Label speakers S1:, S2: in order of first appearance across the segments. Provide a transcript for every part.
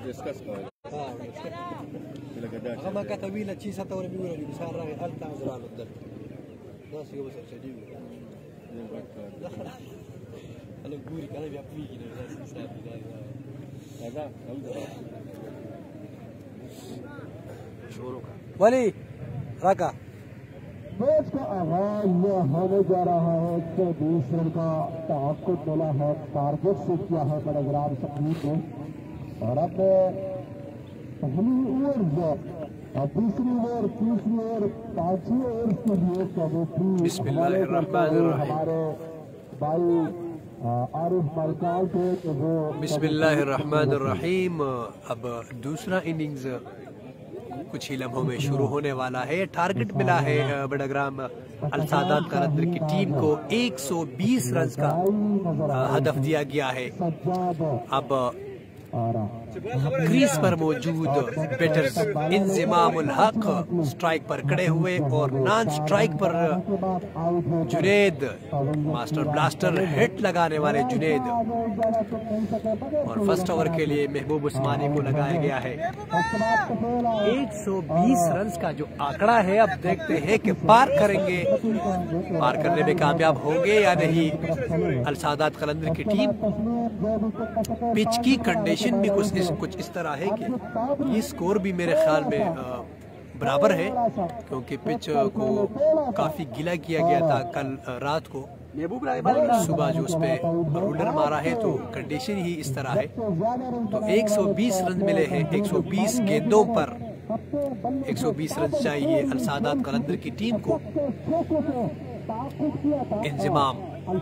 S1: غمكة طويلة شي 46 اللي بصار راهي ألتا زرار الدل ناس يوم سجديو أنا بقولك أنا بيعطيك هذا ولي ركع
S2: match का आगाज होने जा रहा है। 120 रन का तहक्कुद मिला है, टारगेट सेट किया है बड़ग्राम शकील ने। और अब पहली ओवर और दूसरी ओवर, तीसरी ओवर, पांचवी ओवर के लिए कमेटी हमारे भाई आरिफ मरकाल थे वो
S1: बिस्मिल्लाहिर्रहमानिर्रहीम। अब दूसरा इनिंग्स कुछ ही लम्हों में शुरू होने वाला है। टारगेट मिला है बड़ग्राम अल-सादात कलंदर की टीम को 120 रन का हदफ दिया गया है। अब क्रीज पर मौजूद बैटर्स इंजिमामुल हक स्ट्राइक पर खड़े हुए और नॉन स्ट्राइक पर जुनेद, मास्टर ब्लास्टर हिट लगाने वाले जुनेद। और फर्स्ट ओवर के लिए महबूब उस्मानी को लगाया गया है। 120 रन का जो आंकड़ा है, अब देखते हैं कि पार करेंगे, पार करने में कामयाब होंगे या नहीं अल-सादात कलंदर की टीम। पिच की कंडीशन भी कुछ इस तरह है कि ये स्कोर भी मेरे ख्याल में बराबर है, क्योंकि पिच को काफी गीला किया गया था कल रात को। सुबह जो उस पे रोलर मारा है तो कंडीशन ही इस तरह है। तो 120 रन मिले हैं 120 गेंदों पर। 120 रन चाहिए अल-सादात कलंदर की टीम को। इंजमाम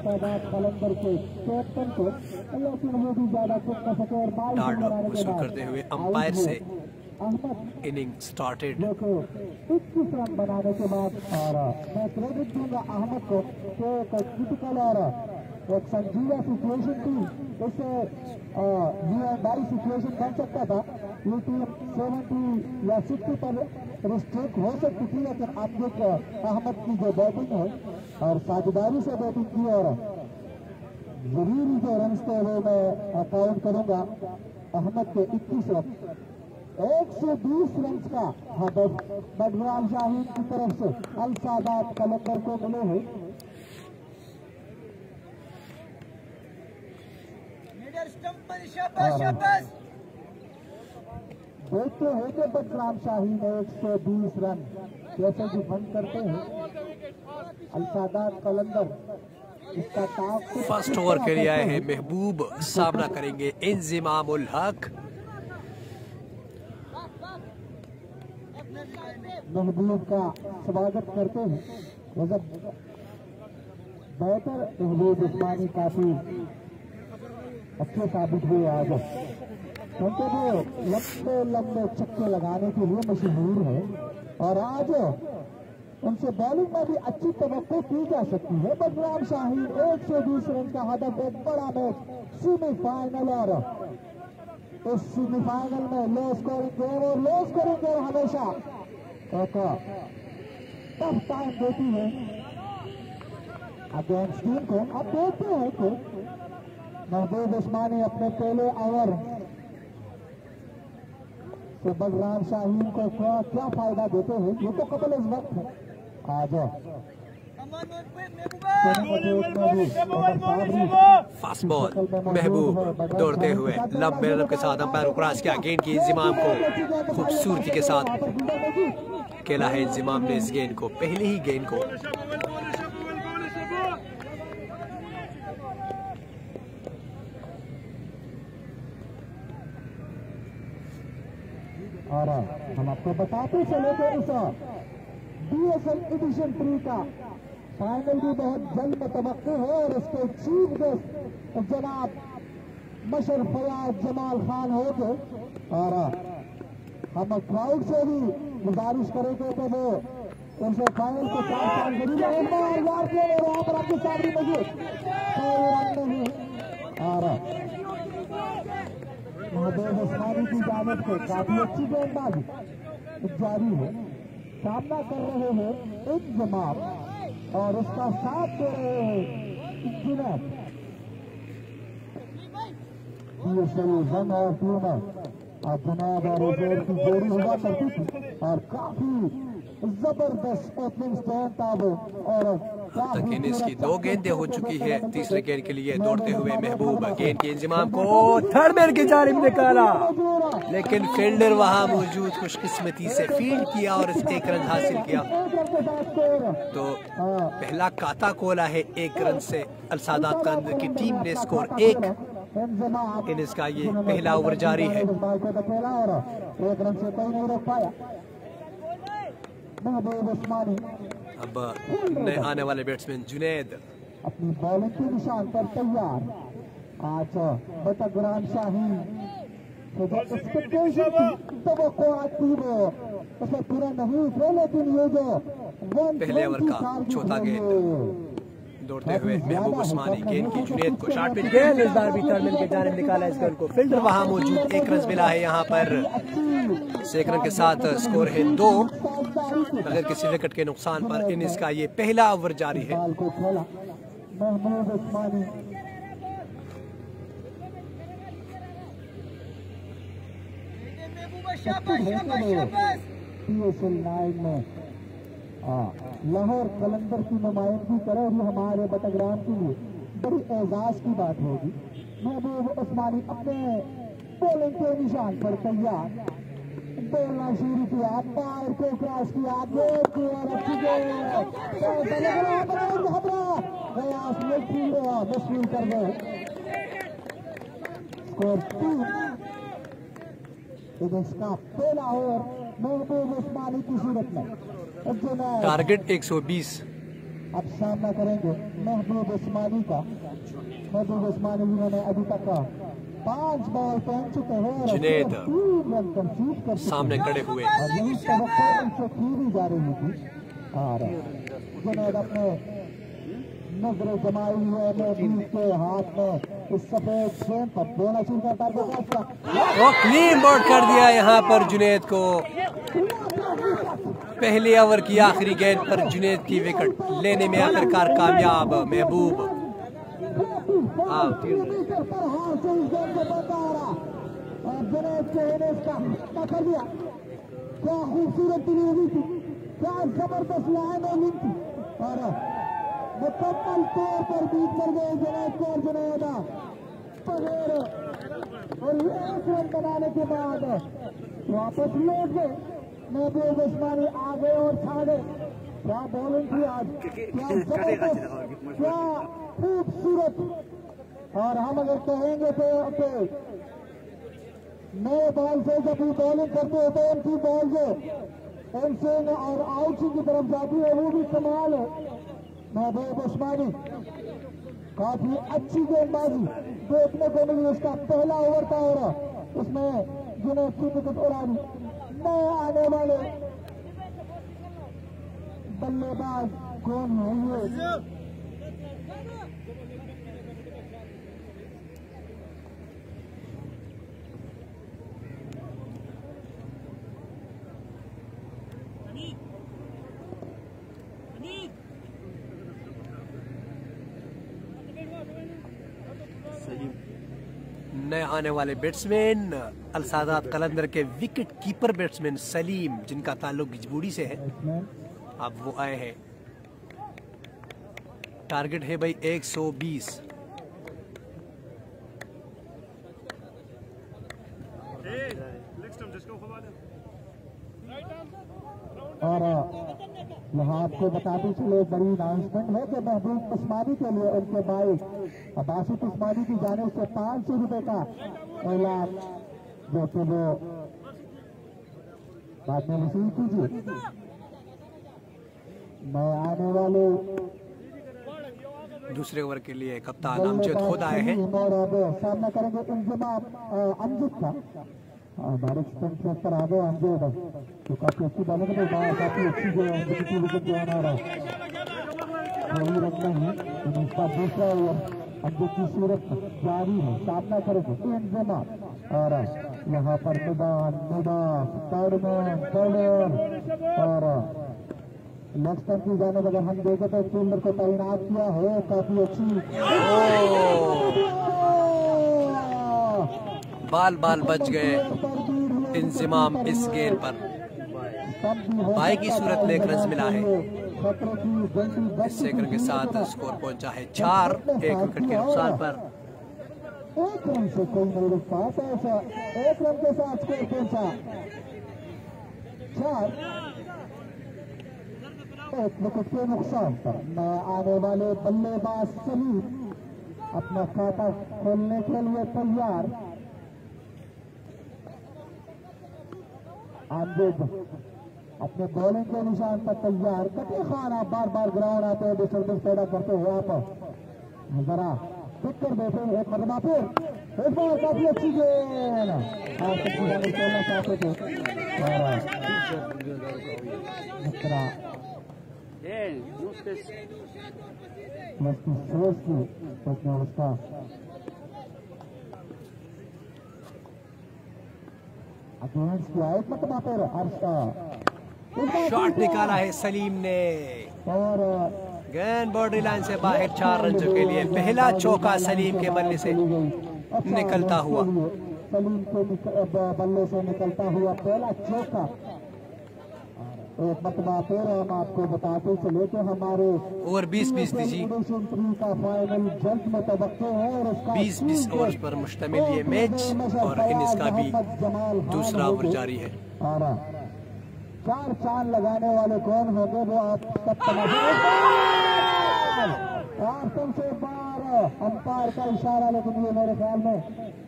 S1: डार्ड वसूल करते हुए अंपायर से इनिंग स्टार्टेड।
S2: 21 रन बनाने के बाद और मैं क्रेडिट दूंगा अहमद को कि क्रिटिकल और एक संजीदा सिचुएशन थी, इससे बड़ी सिचुएशन बन सकता था। ये टीम 70 या 60 पर रिस्ट्रिक्ट हो सकती थी, लेकिन अब देख अहमद की जो बैटिंग है और साझेदारी से बैटिंग की और जरूरी जो रन थे वो मैं काउंट करूंगा। अहमद के 21 रन 120 रन का हदफ बड़ग्राम शाहीन की तरफ से अल-सादात कलंदर को मिले हैं। देखते हैं कि बड़ग्राम शाहीन 120 रन कैसे भी बंद करते हैं अल-सादात कलंदर। इसका
S1: फर्स्ट ओवर के लिए आए हैं महबूब, सामना करेंगे इंजिमामुल हक।
S2: महबूब का स्वागत करते हैं। बेहतर महबूब उस्मानी काफी अच्छे साबित हुए आज, क्योंकि वो लंबे लंबे छक्के लगाने के लिए मशहूर है और आज उनसे बॉलिंग में भी अच्छी तवक्को की जा सकती है। बड़ग्राम शाहीन 120 रन का हदफ, एक बड़ा मैच सेमीफाइनल और इस सेमीफाइनल में लो स्कोरिंग गेम और लो स्कोरिंग गेम हमेशा एक टफ टाइम देती है अगेंस्ट टीम को। अब देखते हैं कि महबूब उस्मानी अपने पहले ओवर से बड़ग्राम शाहीन को क्या फायदा देते हैं। ये तो कबल इस वक्त है। आ जाओ
S1: फास्ट बॉल, महबूब दौड़ते हुए लंबे रन के साथ अंपायर को क्रॉस किया। गेंद की इंजिमाम को खूबसूरती के साथ खेला है इंजिमाम ने इस गेंद को, पहली ही गेंद को।
S2: और हम आपको बताते चले कि इस DSL एडिशन 3 का फाइनल भी बहुत जल्द मुतवक्किल है और इसके चीफ गेस्ट जनाब मशर फयाज जमाल खान होंगे। और हम क्राउड से भी गुजारिश करेंगे कि वो उनसे फाइनल के 4 साल जरूर यहाँ पर आपके सामने मौजूद और महबूब उस्मानी की जानिब से काफी अच्छी गेंदबाजी जारी है। सामना कर रहे हैं इंजमाम और उसका साथ दे रहे हैं जुनैद। DSL 1 और 2 में जुनैद और उबैर की जोड़ी हुआ करती थी और काफी जबरदस्त ओपनिंग स्टैंड था वो। और
S1: तक इनिंग्स की 2 गेंदें हो चुकी है। तीसरे गेंद के लिए दौड़ते हुए महबूब गेंद के इंतजाम को थर्ड मैन की जानिब निकाला, लेकिन फील्डर वहां मौजूद खुशकिस्मती से फील्ड किया और 1 रन हासिल किया। तो पहला काता कोला है 1 रन से। अलसादात कलंदर की टीम ने स्कोर 1 इनिंग्स का ये पहला ओवर जारी है।
S2: 1 रन से कोई नहीं रोक पाया। महबूब उस्मानी
S1: अब नए आने वाले बैट्समैन जुनैद
S2: अपनी बॉलिंग के निशान पर तैयार। आज बटग्राम शाही तो जो एक्सपेक्टेशन थी तो वो थी वो उसे पूरा नहीं थे, लेकिन ये जो
S1: पहले ओवर का चौथा गेंद दौड़ते हुए महबूब उस्मानी गेंद की जुनैद को शॉट पिच गेंद इस बार भी टर्मिनल की जानिब निकाला इस गेंद को। फील्डर वहां मौजूद 1 रन मिला है यहाँ पर। 1 रन के साथ स्कोर है 2 बगैर किसी विकेट के नुकसान पर। इनिंग्स का ये पहला ओवर जारी है।
S2: महबूब उस्मानी PSL 9 में लाहौर कलंदर की नुमाइंदगी करे भी हमारे बटग्राम के लिए बड़ी एजाज की बात होगी। महबूब उस्मानी अपने बॉलिंग के निशान पर तैयार, बोलना शुरू किया, पैर को क्रॉस किया, मिसफील्ड कर गए। स्कोर 2 इनिंग्स का पहला ओवर महबूब उस्मानी की सूरत में।
S1: टारगेट 120।
S2: अब सामना करेंगे महबूब उस्मानी का। महबूब उस्मानी जिन्होंने अभी तक 5 बॉल पहुंच चुके हैं।
S1: जुनैद
S2: 3 रन कंसीड कर
S1: सामने खड़े हुए
S2: और यही तवक्को उनसे की भी जा रही थी। और जुनैद अपने नजर जमाई हुए महबूब के हाथ में इस सफेद गेंद पर बोलना शुरू करता है।
S1: क्लीन बोल्ड कर दिया यहाँ पर जुनैद को। पहले ओवर की आखिरी गेंद पर जुनैद की विकेट लेने में आखिरकार कामयाब महबूब।
S2: क्या खूबसूरत डिलीवरी थी, क्या जबरदस्त लाइनिंग थी और मुकम्मल तौर पर बीट कर गए जुनैद को। जुनैद बगैर और 1 रन बनाने के बाद वापस लौट गए। महबूब उस्मानी आ गए और छा गए। क्या बॉलिंग थी आज, क्या जबरदस्त, क्या खूबसूरत। और हम अगर कहेंगे तो नए बॉल से जब भी बॉलिंग करते हैं तो उनकी बॉल जो इन स्विंग और आउट स्विंग की तरफ जाती है वो भी कमाल है। महबूब उस्मानी काफी अच्छी गेंदबाजी देखने को मिली। उसका पहला ओवर था और उसमें जुनैद की विकेट उड़ानी। नए आने वाले बल्लेबाज कौन है ये?
S1: नए आने वाले बैट्समैन अलसादात कलंदर के विकेट कीपर बैट्समैन सलीम, जिनका ताल्लुक गिजबूड़ी से है, अब वो आए हैं। टारगेट है भाई 120।
S2: और यहाँ आपको बताते चले बड़ी अनाउंसमेंट है कि महबूब उस्मानी के लिए उनके भाई बासित उस्मानी की जाने से 500 रुपए का ऐलान जो कि वो बाद में वसूल कीजिए। मैं आने वाले
S1: दूसरे ओवर के लिए कप्तान अमजद खुद आए हैं
S2: और अब सामना करेंगे इंजमाम अमजद का। भारत स्टंट पर आ गए अमजद तो काफी अच्छी बॉलिंग है, काफी अच्छी जो विकेट जो आ रहा है वही रखना है। इसका दूसरा ओवर अमजद की सूरत जारी है। सामना करेंगे इंजमाम और यहाँ पर निदान और नेक्स्ट टाइम की जाने अगर हम देखें तो फील्डर को तैनात किया है काफी अच्छी।
S1: बाल बच गए। इंजमाम इस गेंद पर बाई की सूरत में एक रन मिला है। इस सेकंड के साथ स्कोर पहुंचा है 4, 1 विकेट के नुकसान पर।
S2: एक रन से कोई नहीं रुक पाता, ऐसा एक रन के साथ स्कोर पहुंचा 4, 1 विकेट के नुकसान पर। आने वाले बल्लेबाज सलीम अपना खाता खोलने के लिए तैयार। आमजद अपने बॉलिंग के निशान पर तैयार। कटी खान आप बार बार ग्राउंड आते हैं, डिस्टर्बेंस पैदा करते हुए आप जरा पिक कर देते हैं। एक मरतबा फिर एक बार काफी अच्छी गेंद आप खेलना चाहते थे उसका
S1: शॉट निकाला है सलीम ने
S2: और
S1: गेंद बाउंड्री लाइन से बाहर। 4 रन के लिए पहला चौका सलीम के बल्ले से निकलता हुआ।
S2: सलीम के बल्ले से निकलता हुआ पहला चौका। एक मरतबा फिर हम आपको बताते चले कि हमारे
S1: ओवर 20-20 दीजिए।
S2: का फाइनल जल्द में तवक्को है और
S1: 20-20 ओवर पर मुश्तमिल ये मैच और इनिंग्स का भी दूसरा ओवर जारी है।
S2: 4 चांद लगाने वाले कौन होंगे वो आप सब सबसे बार अंपायर का इशारा, लेकिन ये मेरे ख्याल में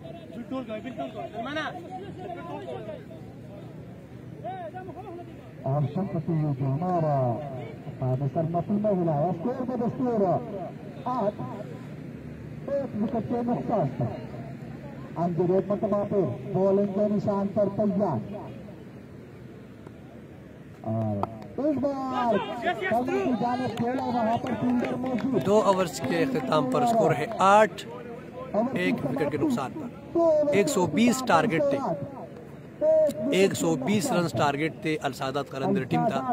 S2: और संपत्ति हमारा सरमती में हिलाया। स्कोर में दस्तूर 8, 1 विकेट के नुकसान पर। अंजर एक मरतबा पे बॉलिंग के निशान पर तैयार और इस बार की जानिब खेला वहां पर फील्डर मौजूद।
S1: 2 ओवर्स के अख्ताम पर स्कोर है 8, 1 विकेट के नुकसान पर। 120 टारगेट थे, 120 रन टारगेट थे अलसादात कलंदर टीम था।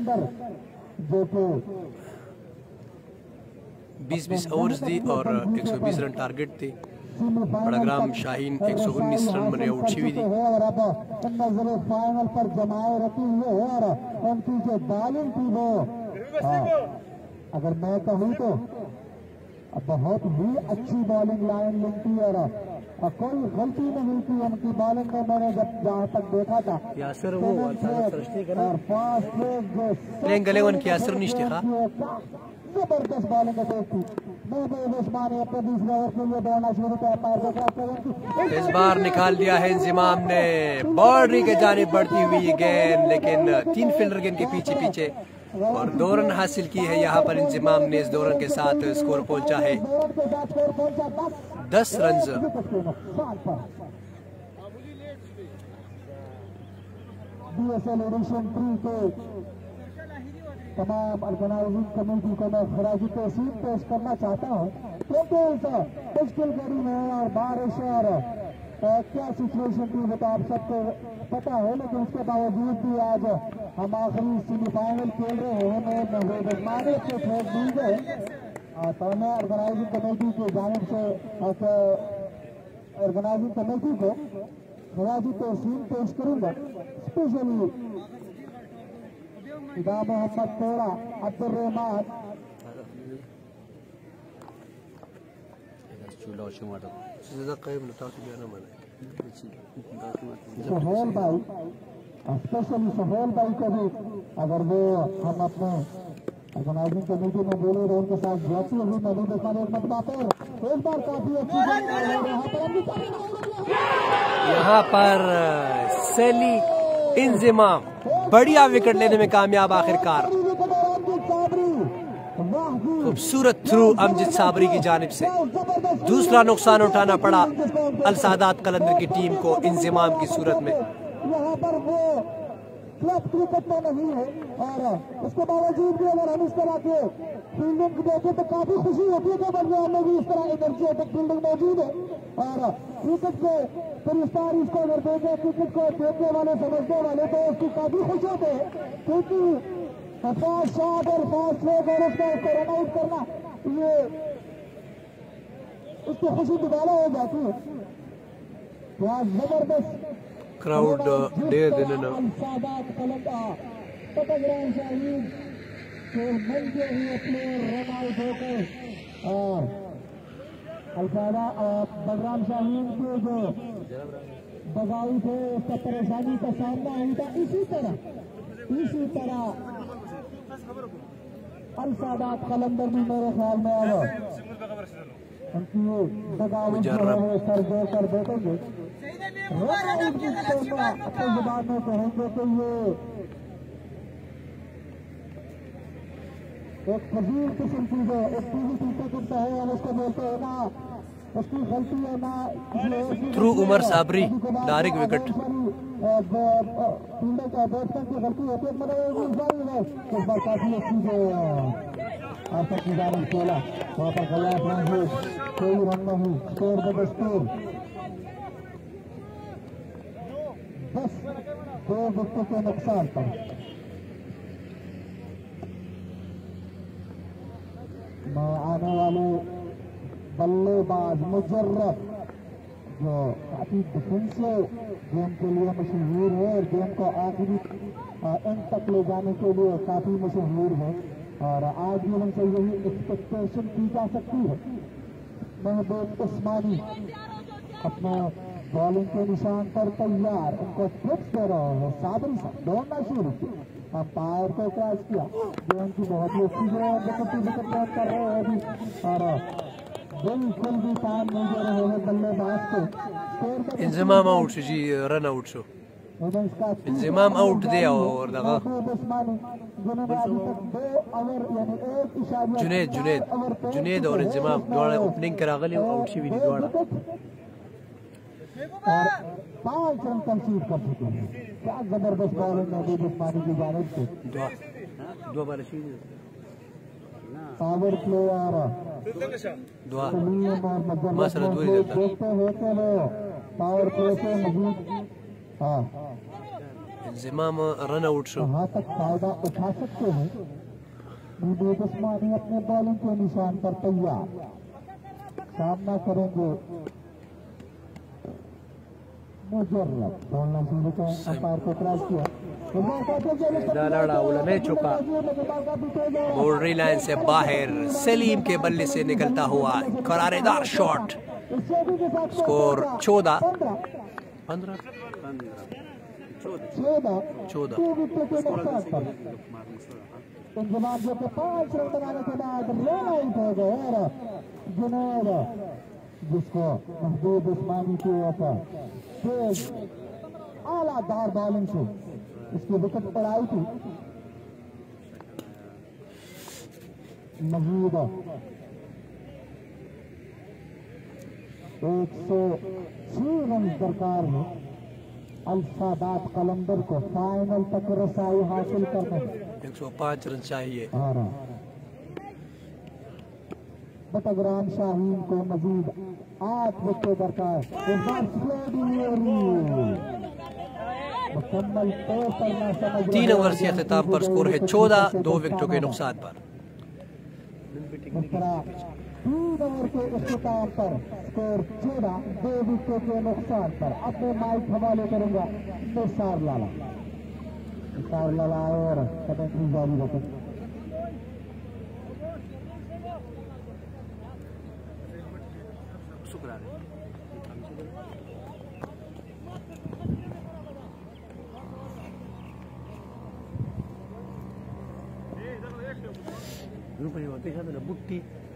S1: 20-20 ओवर्स दी और 120 रन टारगेट थे। बड़ग्राम शाहीन 119 रन में आउट हुई थी।
S2: और अब नजर फाइनल पर जमाए रखी हुए है और उनकी जो बॉलिंग थी वो अगर मैं कहूँ तो बहुत ही अच्छी बॉलिंग लाइन लिंक थी और कोई गलती नहीं की उनकी बॉलिंग में। मैंने जब जहाँ तक देखा था
S1: यासर वो
S2: और फास्ट
S1: गले उनकी यासर निश्चित था।
S2: जबरदस्त बॉलिंग थी। उस्मानी अपने दूसरे ओवर के लिए दौड़ना शुरू किया।
S1: इस बार निकाल दिया है इंजमाम ने बाउंड्री के जानिब बढ़ती हुई ये गेंद, लेकिन 3 फील्डर गेंद के पीछे पीछे और 2 रन हासिल की है यहाँ पर इंजमाम ने। इस 2 रन के साथ स्कोर पहुंचा है 10 रन।
S2: DSL एडिशन 3 के तमाम ऑर्गेनाइजिंग कमेटी को मैं खराजी तहसीन पेश करना चाहता हूँ, क्योंकि इस मुश्किल घड़ी में और बारिश और क्या सिचुएशन थी वो तो आप सबको पता है, लेकिन उसके बावजूद भी आज हम आखिरी सेमीफाइनल खेल रहे हैं। मैं मेजबानी से फेंक दी गए तो मैं ऑर्गेनाइजिंग कमेटी की जानिब से ऑर्गेनाइजिंग कमेटी को खराजी तहसीन पेश करूंगा। स्पेशली इदा मोहम्मद तोड़ा, अब्दुल रहमान, सोहेल भाई, स्पेशली सोहेल भाई को भी अगर वो हम अपने ऑर्गेनाइजिंग कमेटी में बोले तो उनके साथ जाती हुई मौजूद एक बार काफी अच्छी
S1: यहाँ पर सली इंजमाम बढ़िया विकेट लेने में कामयाब आखिरकार। खूबसूरत थ्रू अमजद साबरी की जानिब से दूसरा नुकसान उठाना पड़ा अलसादात कलंदर की टीम को इंजमाम की सूरत में।
S2: यहाँ पर वो क्लब क्रिकेट में नहीं है और उसके बावजूद भी अगर हम इस तरह के फील्डिंग देखें तो काफी खुशी होती है कि बल्ले में भी इस तरह एनर्जी अटैक फील्डिंग मौजूद है। और क्रिकेट के फिलिस्तान इसको अगर देखें, क्रिकेट को देखने वाले समझने वाले तो उसकी काफी खुश होते हैं, क्योंकि फास्ट शॉट और फास्ट स्ट्रोक और उसको रन आउट करना ये उसकी खुशी दुबारा हो जाती है। यहाँ जबरदस्त
S1: क्राउड ډېر دی نن
S2: السادات قلندر पटग्राम शाहीन के मंजे हुए प्लेयर रन आउट हो गए और अलसादा बलराम शाहीन के जो बगाई थे उसका परेशानी का सामना हुआ था। इसी तरह अलसादात कलंदर में मेरे ख्याल में अब उनकी बगावत सर दे कर देखेंगे अपनी जुबान में कहेंगे कि ये एक फजील किस्म की जो एक टीवी पीछे करता है और उसको बोलते हैं ना उसकी गलती है ना
S1: through Umar Sabri direct wicket
S2: fielder का बैट्समैन की गलती होती है मतलब इस बार काफी अच्छी जो आशा की जाने खेला वहाँ पर गया कोई रन नहीं स्कोर द स्कोर बस 2 विकेट के नुकसान पर आने वाले बल्लेबाज मुजर्रफ जो काफी डिफेंसिव गेम के लिए मशहूर है और गेम को आखिरी एंड तक ले जाने के लिए काफी मशहूर है और आज भी उनसे यही एक्सपेक्टेशन की जा सकती है। महबूब उस्मानी अपने बॉलिंग के निशान पर तैयार उनको फिक्स दे रहे हैं साबरी साहब दौड़ना शुरू किया अंपायर को क्रॉस किया जो उनकी बहुत ही अच्छी विकेट कर रहे हैं अभी और बिल्कुल भी टाइम नहीं दे रहे हैं बल्लेबाज को।
S1: इंजमाम आउट शो जी रन आउट शो इंजमाम आउट दे और दगा जुनेद और इंजमाम दोड़ा ओपनिंग करा गले आउट शी भी दोड़ा
S2: और 5 रन कंसीड कर चुके हैं। क्या जबरदस्त बॉलिंग महबूब उस्मानी की जानिब से
S1: दो बार
S2: पावर प्ले आ रहा देखते हैं कि वो पावर प्ले से मजीद
S1: इंजमाम रन आउट शो
S2: वहाँ तक फायदा उठा सकते हैं। महबूब उस्मानी अपने बॉलिंग के निशान पर तैयार सामना करेंगे मुजर्रफ बोलना शुरू कर अंपायर को क्रॉस किया
S1: नहीं चुका बाउंड्री लाइन से बाहर सलीम के बल्ले से निकलता हुआ करारेदार शॉट स्कोर 14
S2: इंजमाम जो के 5 रन बनाने के बाद रन आउट हो गए और जुनैद जिसको महबूब उस्मानी के ऊपर तेज आलादार बॉलिंग से इसकी विकेट पड़ाई थी मजीद 106 रन दरकार है अलसादात कलंदर को फाइनल तक रसाई हासिल करने
S1: 105 रन चाहिए।
S2: बटग्राम शाहीन को मजीद 8 विकेट दरकार मुकम्मल तौर पर ना समझ
S1: 3 ओवर से अख्ताम पर स्कोर है 14 2 विकेटों के नुकसान पर
S2: 3 ओवर के अख्ताम पर स्कोर 14 2 विकेटों के नुकसान पर अपने माइक हवाले करूंगा निसार लाला और कमेंट्री जारी रखें।
S1: बुट्टी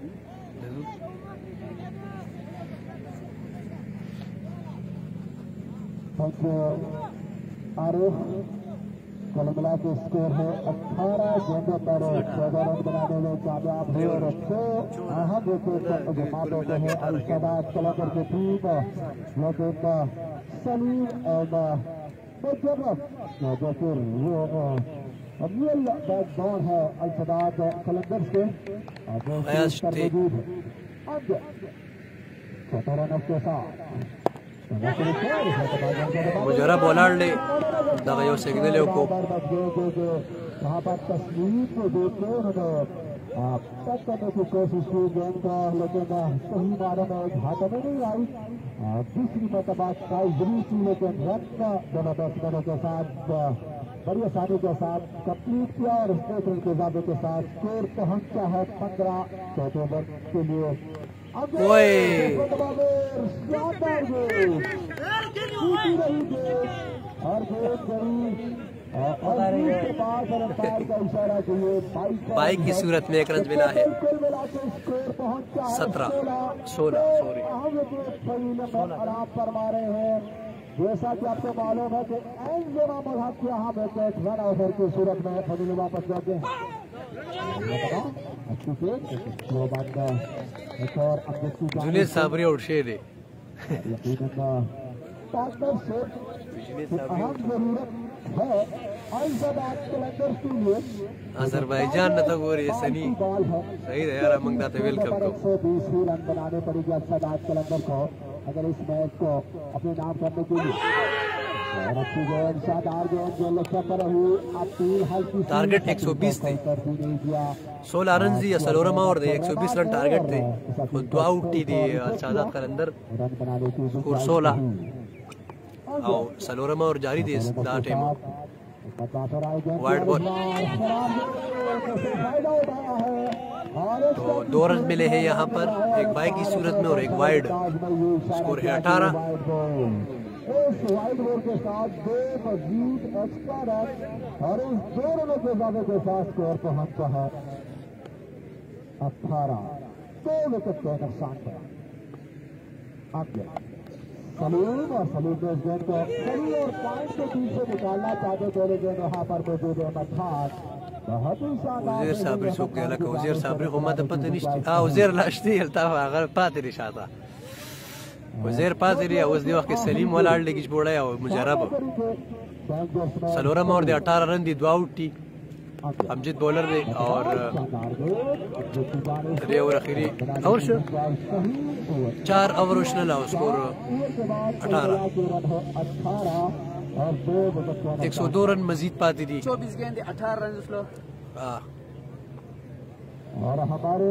S2: आरिफ कुल मिला के स्कोर है 18 गेंदों पर 14 रन बनाने में कामयाब है और अहम विकेट देते हैं अलसादात कलंदर की टीम लेकिन सलीम और मुजर्रफ जो फिर वो रियल बैट बॉल है अलसादात कलंदर से के साथ
S1: मुजरा बॉलर दगा सिग्नल को
S2: वहाँ पर तस्वीर को देखते उन्होंने टच करने की कोशिश की गेंद का, लेकिन सही मारे में घाटे में नहीं आई। दूसरी मरतबा ट्राई जरूर की, लेकिन रन का दोनों बैट्समैनों के साथ बड़ी आसानी के साथ कंप्लीट किया और स्ट्रेट रन के इजाफे के साथ स्कोर पहुंचा है 15 चौथे ओवर के लिए।
S1: बाइक की सूरत में एक रन मिला है। 16
S2: आराम फरमा रहे हैं। जैसा कि आपको मालूम है कि यहाँ विकेट रन ओवर की सूरत में फजील वापस जाते हैं।
S1: जुनेद साबरी और शेर है। अजरबैजान न तो गोरी सनी सही है यार, मंगता तो वेलकम को
S2: 120 रन बनाने पड़ेगी अरशद कलंदर को अगर इस मैच को अपने नाम करने के लिए। और अच्छी गेंद शानदार गेंद जो लक्ष्य पर रही।
S1: टारगेट 120 थे, 16 रन दिए सलोरमा और 120 रन टारगेट थे। दो आउट थी अरशद कलंदर, स्कोर 16 और सलोरमा और जारी थे टाइम वाइड बॉल। तो 2 रन मिले हैं यहाँ पर, एक बाइक की सूरत में और एक वाइड। स्कोर है 18।
S2: वाइड बॉल के साथ 2 मजीद एक्स्ट्रा रन और इस 2 रनों के इजाफे के साथ स्कोर पहुंचता है 18। 2 विकेट के नुकसान पर सलीम और सलीम को इस गेंद को सही और पॉइंट के पीछे निकालना चाहते थे, लेकिन वहाँ पर मौजूद है मठास। बहुत ही शानदार
S1: उज़ैर साबरी सो के लगा उज़ैर साबरी को मत पता नहीं उज़ैर लाश्ती हलता अगर पाते रिशाता उज़ैर पाते रिया उस दिन वक्त सलीम वाला लेके छोड़ा है और मुजरब सलोरम और 18 रन दी 2 आउट थी। अमजद बॉलर दे और रे और आखिरी और 4 ओवर उछल स्कोर 18। 102 रन मजीद पाती थी।
S3: 24 गेंद 18 रन उसलो।
S2: और हमारे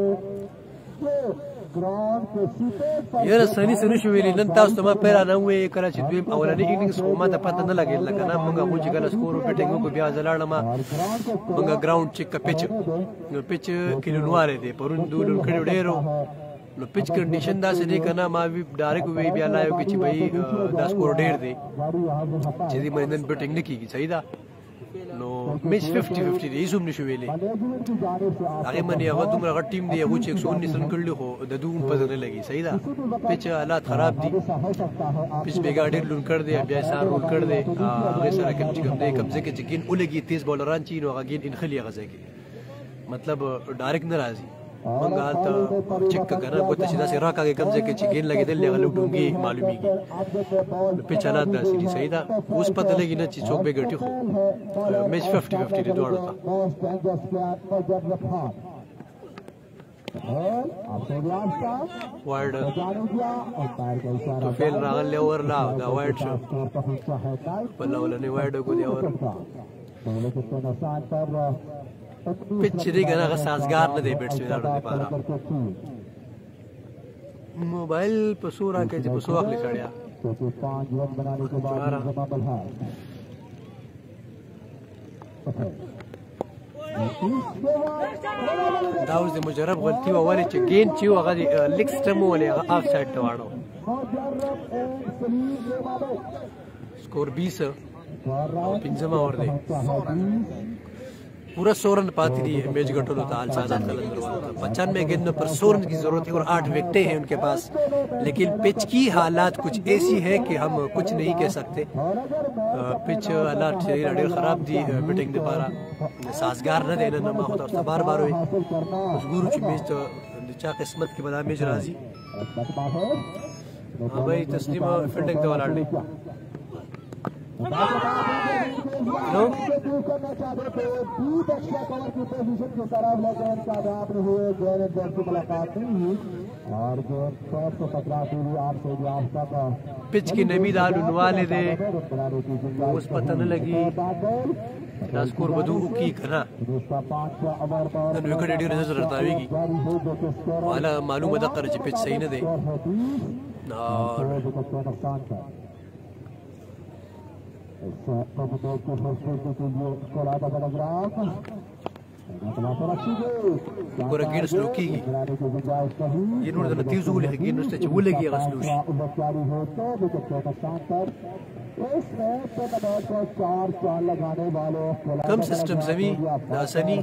S1: यार सनी सनी शुवेली नन तास तमा पेरा न हुए कराची द्वीम अवलानी इनिंग्स को माता पता न लगे लगना मंगा मुझे गला स्कोर बेटिंग को ब्याह जलाड़मा मंगा ग्राउंड चेक का पिच किलो नुआरे थे पर दूर खड़े डेरो नो पिच कंडीशन दा से देखना मा भी डायरेक्ट वे भी लायो कि भाई 10 स्कोर डेर दे चीज़ मरिंदन बेटिंग ने की सही दा नो मैच 50-50 दी सुमने शुवेली आगे मनी अगर तुम अगर टीम दी कुछ 119 रन कर लो हो ददून पजने लगी सही दा पिच हालात खराब थी पिच बेगाड़े लुन कर दे अब जैसा रोल कर दे आगे सारा कब्जे के चिकिन उलेगी तेज बॉलरान चीन और गेंद इनखलिया गजे की मतलब डायरेक्ट नाराजी मंगाल तो चेक करना बहुत सीधा से राका के कब्जे के चिकिन लगे दिल लगा लूटूंगी मालूमी की पिच हालात ना सीधी सही था उस पता लगी ना चीज़ों पे गटी हो मैच 50-50 दौड़ था। वाइड तो फेल रागल ले ओवर ला दा वाइड शो पल्ला वाला ने वाइड को दिया और पिच देगा ना साजगार न दे बैट्समैन आउट दे पारा मोबाइल पसूरा के जो पसुआ ले चढ़या
S2: 5 रन बनाने के बाद जमाबल है
S1: दाऊद दे मुजरब गलती वाले च गेंद ची वगा लेग स्टम्प वाले ऑफ साइड तवाड़ो स्कोर 20 पिंजमा और दे पूरा 100 रन पाती रही है मैच गटोल होता अरशद कलंदर 95 गेंद पर 100 रन की जरूरत है और 8 विकेटें हैं उनके पास, लेकिन पिच की हालात कुछ ऐसी है कि हम कुछ नहीं कह सकते। पिच हालात शरीर खराब थी बैटिंग दे पारा साजगार न देना नमा होता और बार बार हुई उस गुरु की मैच तो चा किस्मत के बदा मैच राजी हाँ भाई तस्लीम फील्डिंग तो वाला नहीं
S2: मुलाकात नहीं हुई और जो पैर से टकराती हुई आपसे आज तक
S1: पिच की नमी दालू नवाले दे उस पता न लगी स्कोर बदू की कना नन विकेट एडी नजर रतावेगी वाला मालूम अदा कर पिच सही न दे और ګورګین سلوکیږي یې نور د نتیجو ولګي نو ست چې ولګي غسلوش کم سسٹم زمین داسنی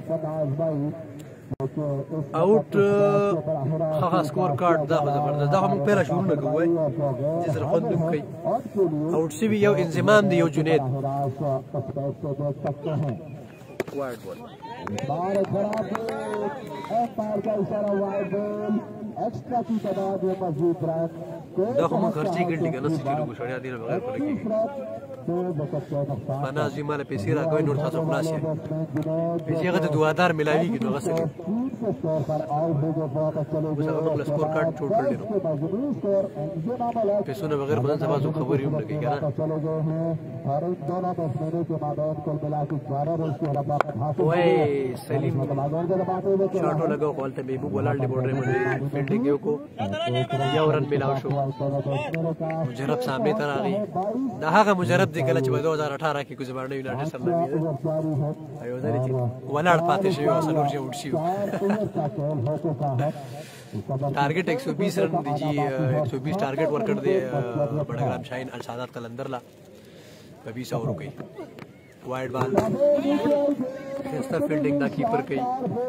S1: आउट हाँ स्कोर कार्ड दा जबरदस्त दा हम पहला शुरू न कोई जिस तरह खुद कोई आउट से भी यो इंतजाम दी यो जुनेद वाइड बॉल एक्स्ट्रा की तादाद में मौजूद रन देखो हम खर्ची गिल्ली का नस जीरो को छोड़ दिया बगैर पर की फना जिमाले पेसीरा कोई नोट था खलास है पेसीरा तो दुआदार मिलावी की तो गसे उस स्कोर कार्ड छोड़ कर ले पेसों ने बगैर बदन सभा जो खबर ही उड़ गई क्या ना ओए सलीम शॉट लगा कॉल थे बेबू बोलाल ने बोल रहे मुझे फील्डिंग को या रन मिलाओ शो मुजरब सामने तरह आ गई दहा का मुजरब दिखला जब 2018 की कुछ बारने यूनाइटेड सर में आयो जरी वलाड़ पाते शे असल और जे उठसी टारगेट 120 रन दीजिए 120 टारगेट वर्क कर दे बड़ग्राम शाहीन अलसादात कलंदर ला 20 ओवर गई वाइड बॉल खस्ता फील्डिंग दा कीपर कई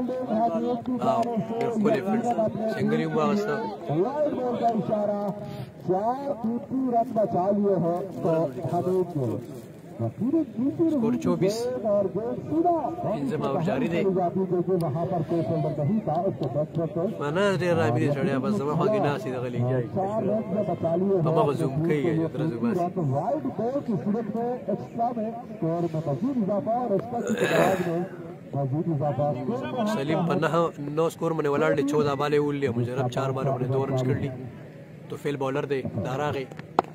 S1: बिल्कुल फील्ड सिंगल ही हुआ उसका स्कोर 24 इंतजाम जारी दे माना रे राबी चढ़िया बस जमा खागी ना सीधा गली जाए ममा को जूम कई है जरा जुबास वाइड बॉल की सूरत में एक्स्ट्रा में स्कोर में मजीद इजाफा और इसका सलीम पन्ना 9 स्कोर में वलाड 14 बाले उल लिया मुजरब 4 बार अपने 2 रन कर ली तो फेल बॉलर दे दारा गई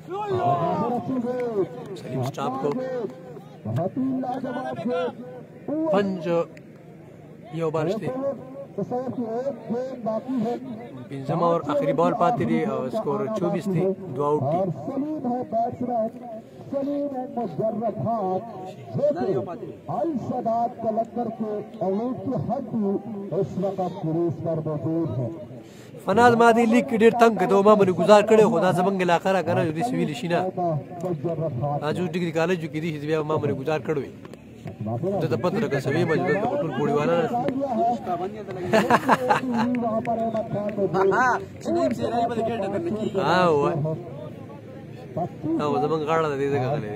S1: सलीम स्टॉप को पंज ये बारिश थी बेंजेमा और आखिरी बॉल पाती रही स्कोर 24 थी 2 आउट थी फनाद मादी लीग की डेढ़ तंग तो मां मने गुजार करे खुदा जबंग इलाका रा करा जुदी सिविल शिना आज डिग्री कॉलेज जो की दी हिजबिया मां मने गुजार कड़वे तो तपत रखा सभी मजदूर तो टूल पूरी वाला हां हुआ हां वो जबंग गाड़ा दे देगा ले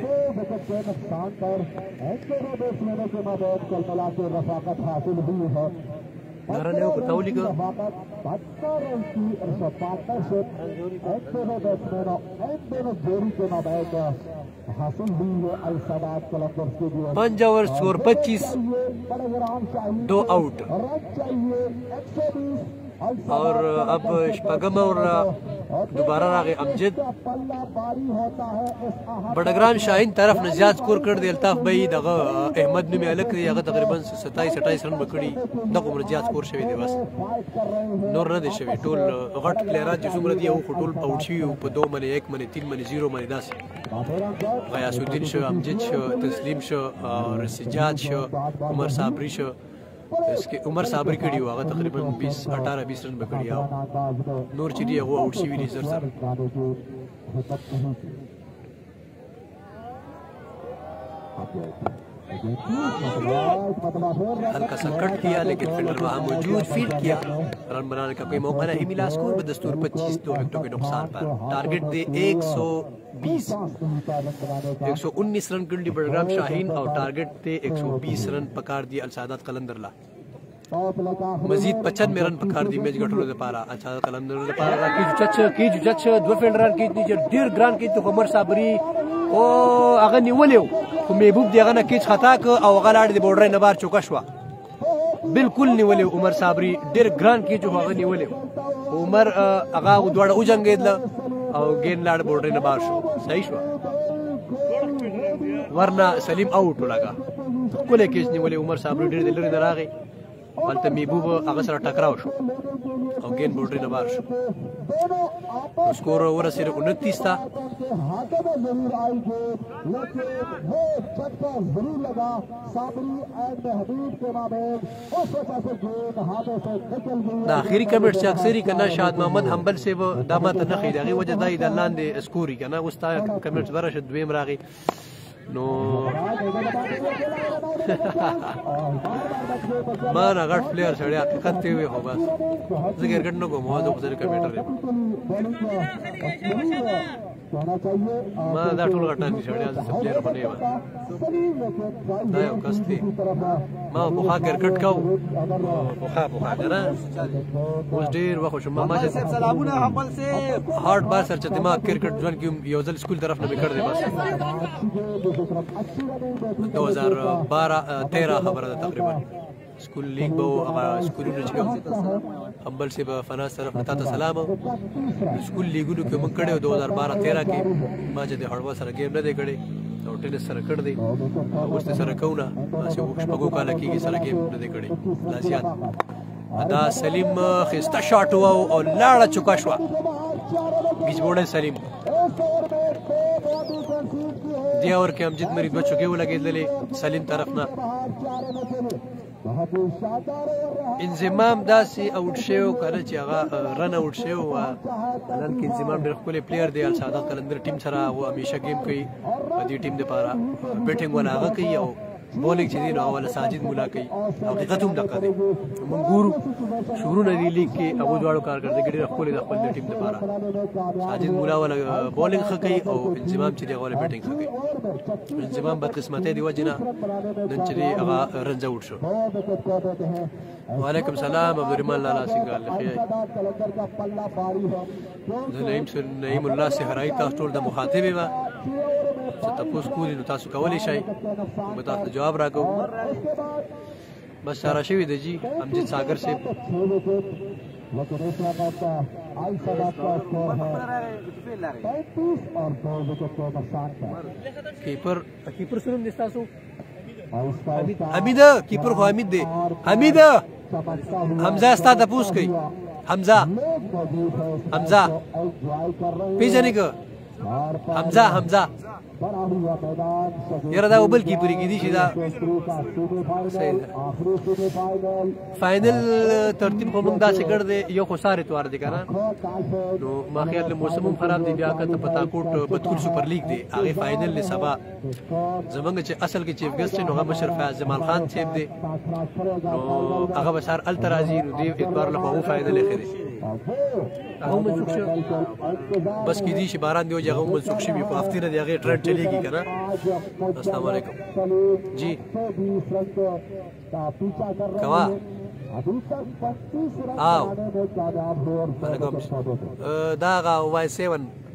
S1: नारायण को तौली का पंज ओवर स्कोर 25 2 आउट और अब शपगम और दोबारा रागे अमजद बड़ग्राम शाहीन तरफ न ज्यादा स्कोर कर दे अल्ताफ भाई दगा अहमद ने अलग दी अगर तकरीबन 27 रन बकड़ी दको मन ज्यादा स्कोर शवे दे बस नोर न दे शवे टोल गट प्लेयर जिसुमर दी वो टोल आउट शी ऊपर 2 मने 1 मने 3 मने 0 मने 10 गयासुद्दीन शो अमजद शो तस्लीम शो और सिजाद शो उमर साबरी शो इसके उमर साबरी कड़ी हुआ तकरीबन 18-20 रन बकड़ी आओ नूर चिड़ी वो आउट शी भी सर हल्का सा कट किया लेकिन फील्डर वहां मौजूद फील्ड किया रन बनाने का कोई मौका नहीं मिला स्कोर बदस्तूर 25 2 विकेटों के नुकसान पर टारगेट दे 119 रन कर ली बड़ग्राम शाहीन और टारगेट थे 120 रन पकार दिए अलसादात कलंदर ला मजीद 95 रन पकार दी मैच गठरो दे पारा अलसादात कलंदर दे पारा की जुचच 2 फील्डर की नीचे डेढ़ ग्रान की तो उमर साबरी ओ अगर निवलेव को महबूब दिया ना किच खता को और गलाड़ दे बॉर्डर न बार चौका शवा बिल्कुल निवलेव उमर साबरी डेढ़ ग्रान की जो अगर निवलेव عمر هغه دواړه وجنګېدل او ګین لاړ بورډر نه بار شو صحیح شو ورنه سلیم اوټ ولګا کله کېچ نیولې عمر صاحب ډېر لري نه راغی هلته محبوب هغه سره ټکراو شو او ګین بورډر نه بار شو स्कोर ورسېد 29 ته د اخري کمنټ چې اکثري کنه شاد محمد حنبل سے دا ماته نه خېد هغه وجه دای د لاندې سکوري کنه اوس تا کمنټس ورشه دویم راغی نو ما نه غټ پلیئر سړی حقیقت ته وي خو بس زه ګرګټ نه کوم زه خو سره کمپیوټر ما دا ټول غټان دي سړی زه پلیئر باندې و دا یو کس دی ما بوخا ګرګټ کاو بوخا کنه اوس ډیر وخت شو ما سلامونه حمل سے هارد بار سر چته ما کرکټ ځوان کې یو ځل سکول طرف نه وکړ دی بس 2012-13 خبره ده تقریبا سکول لیگ به هغه سکولونه چې کوم حنبل سے به فناس طرف نه تاسو سلام سکول لیګونو کې موږ کړو 2012-13 کې ما چې د هړوا سره گیم نه دی کړی او ټینس سره کړ دی اوس سره کوونه چې شپږو کال کې سره گیم نه دی کړی لا زیات دا سلیم خسته شاټ وو او لاړه چوکا شو گیجبوړې سلیم دی اور کې امجد مری دوه چوکې ولګېدلې سلیم طرف نه انضمام داسې اوټ شو کله چې هغه رن اوټ شو نن کې انضمام ډېر ښکلی پلیئر دی السادات قلندر ټیم سره هغه همیشه گیم کوي په دې ټیم دپاره بیټینګ ولا هغه کوي او بولینګ چې دی نو اوله ساجد مولا کوي حقیقت هم دقه دی موږ ګورو شروعونه دی لیګ کې هغو دواړو کارکردګي ډېره ښکلې ده خپل د ټیم دپاره ساجد مولا ولا بولینګ ښه کوي او انضمام چې دی هغه ولا بیټینګ ښه کوي انضمام بدقسمتۍ د وجې نه نن چې دی هغه رنز اوټ شو وعلیکم سلام عبدالرحمن لالا سنگال خیر نعیم الله صحرایي تاسو ټول د مخاطبې وه چې تپوس کولی نو تاسو کولی شئ به تاسو جواب راکوو بس سارا شوي ده جی امجد ساگر صاحب کیپر سره هم دي ستاسو حمیده کیپر خو حمید دی حمیده حمزه ستا تپوس کوي حمزه پیژنې که حمزه یاره دا وبل کی پوری کیدی شي دا فائنل ترتیب خو موږ داسې کړ دی یو خو سار اتوار دی کنه نو ما خیال له موسم هم خراب دی بیا کته پتا کوټ بدکول سپر لیګ دی هغه فائنل له سبا زمونږ چې اصل کې چیف ګسټ نو هغه مشر فیاض جمال خان صاحب دی نو هغه بشار الترازی نو دی اتوار له هغه فائنل یې خېری هغه منسوخ شو بس کې دي چې باران دی او هغه منسوخ شي په هفته نه دی هغه ټرند چلیږي کنه السلام علیکم جی کوا آو علیکم دا وای 7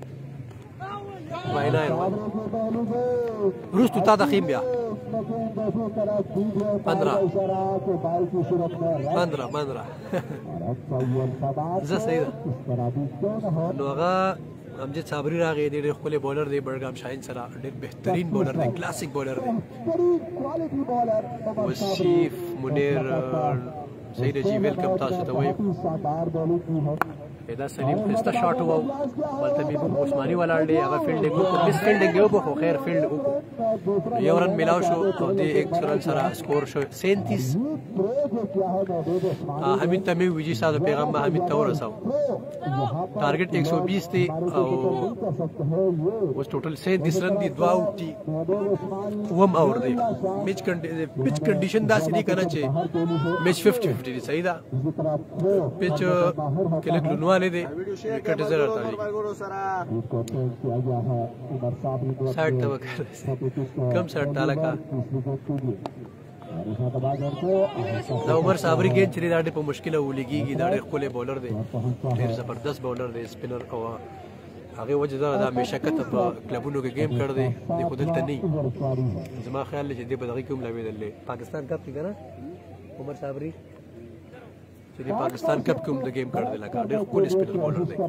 S1: وای 9 روستو تا دخیم بیا 15 زه صحیح ده نو هغه امجد صابری راغی دی ډېر ښکلی بولر دی بډګام شاهین سره ډېر بهترین بولر دی کلاسیک بولر دی وصیف منیر صحیح ده جی ویلکم تاسو ته وایو دا سلیم خسته شاټ وو بلته محبوب عثماني ولاړ دی هغه فیلډینګ وکړو مس فیلډینګ یې وکړو خو خیر فیلډ وکړو یو رن میلاو شو او د 1 رن سره سکور شو 37 حمید ته مې ویجی ساده پیغام به حمید ته ورساو ټارګټ 120 دی او اوس ټوټل 37 رن دي 2 اوټ دي وم اور دی میچ کنډیشن داسې دي کنه چې میچ 50-50 دی صحیح ده پیچ کله ګلونو والے دي وکټ زر راځي ساټ ته وکړ کم ساټ تعالی کا دا عمر صابری کې چې دا ډېر په مشکله ولګيږي دا ډېر ښکلی بولر دی ډېر زبردست بولر دی سپینر او هغې وجه دا همیشه کته په کلبونو کې ګیم کړی دی دی خو دلته نه زما خیال دی چې دی په دغې کې هم لوېدلی پاکستان کپ کې که نه عمر صابری چې पाकिस्तान कप کې هم د गेम کړ دی لکه ډېر ښکلی سپینر بولر دی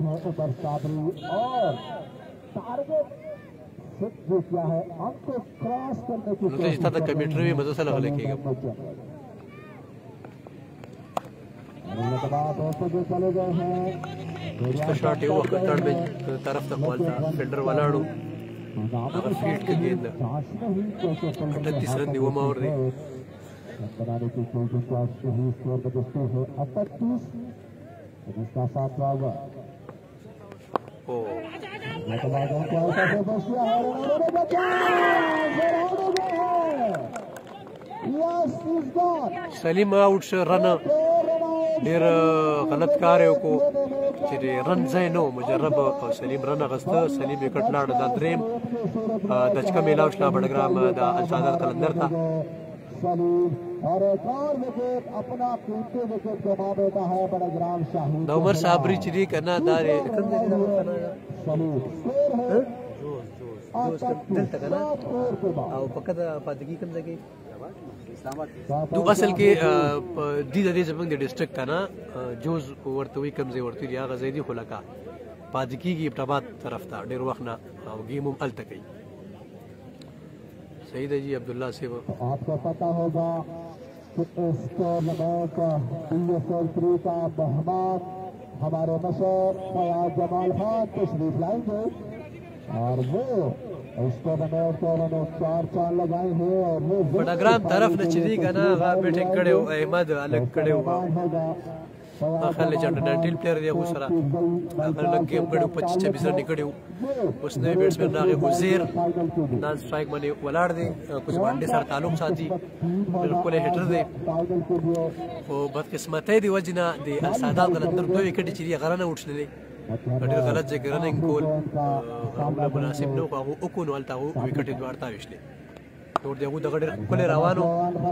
S1: نو ته چې تا ته کمنټري وي مزه سره غلی کېږم उसका शॉट ये हुआ थर्ड में तरफ तक बॉल था फील्डर वलाड़ो अगर फील्ड के गेंद 38 रन दिए वो और दे
S2: बनाने की कोशिश ही स्कोर बचते हैं 38 इसका साथ होगा
S1: ओ सलीम आउट रन ډیر غلط کار یو کو چې رن ځای نو مجرب او سلیم رن غسته سلیم وکټ لاړ د دریم دچکا میلاو شلا بډګرام د السادات قلندر تا
S2: और एक और विकेट अपना कीमती विकेट गवा देता है बड़ग्राम शाही
S1: د عمر صابری چې دی کنه دا او پکې د پاتګي کوم ځای دو اصل کې د دې زمونږ د ډیسټریکټ کنه جوز ورته وی کم ځای ورته دی هغه ځای دی خو لکه پاتګي ابتابات طرف ته ډیر وخت نه او گیم هم الته کوي صحیح ہے جی عبداللہ سے
S2: آپ کو پتا ہوگا کہ اس ٹورنامنٹ کا PSL3 کا مہمان ہمارے مشہور فیاض جمال خان تشریف لائیں گے اور وہ اس ٹورنامنٹ کو انہوں نے 4 چاند لگائے ہیں اور وہ
S1: بڑگرام طرف نے چلی کنا بیٹنگ کڑے ہو احمد الگ کڑے ہو اخر لیجنڈ 19 پلیئر دی ابو سرا اخر لگ گیم کڑو 25 رن کڑو اس نے بیٹسمین راغه وزیر نان سٹرائک باندې ولاړ دی کچھ باندې سره تعلق ساتي بالکل هټر دی او بدقسمتۍ دی وجنه دی السادات قلندر 2 وکټ چې دی غرانه وټلې ډېر غلط ځای رننګ کول عمله مناسب نو هغه وکونو الته وکټ دوارتا وشلې نور دی هغه دغه ډېر کله روانو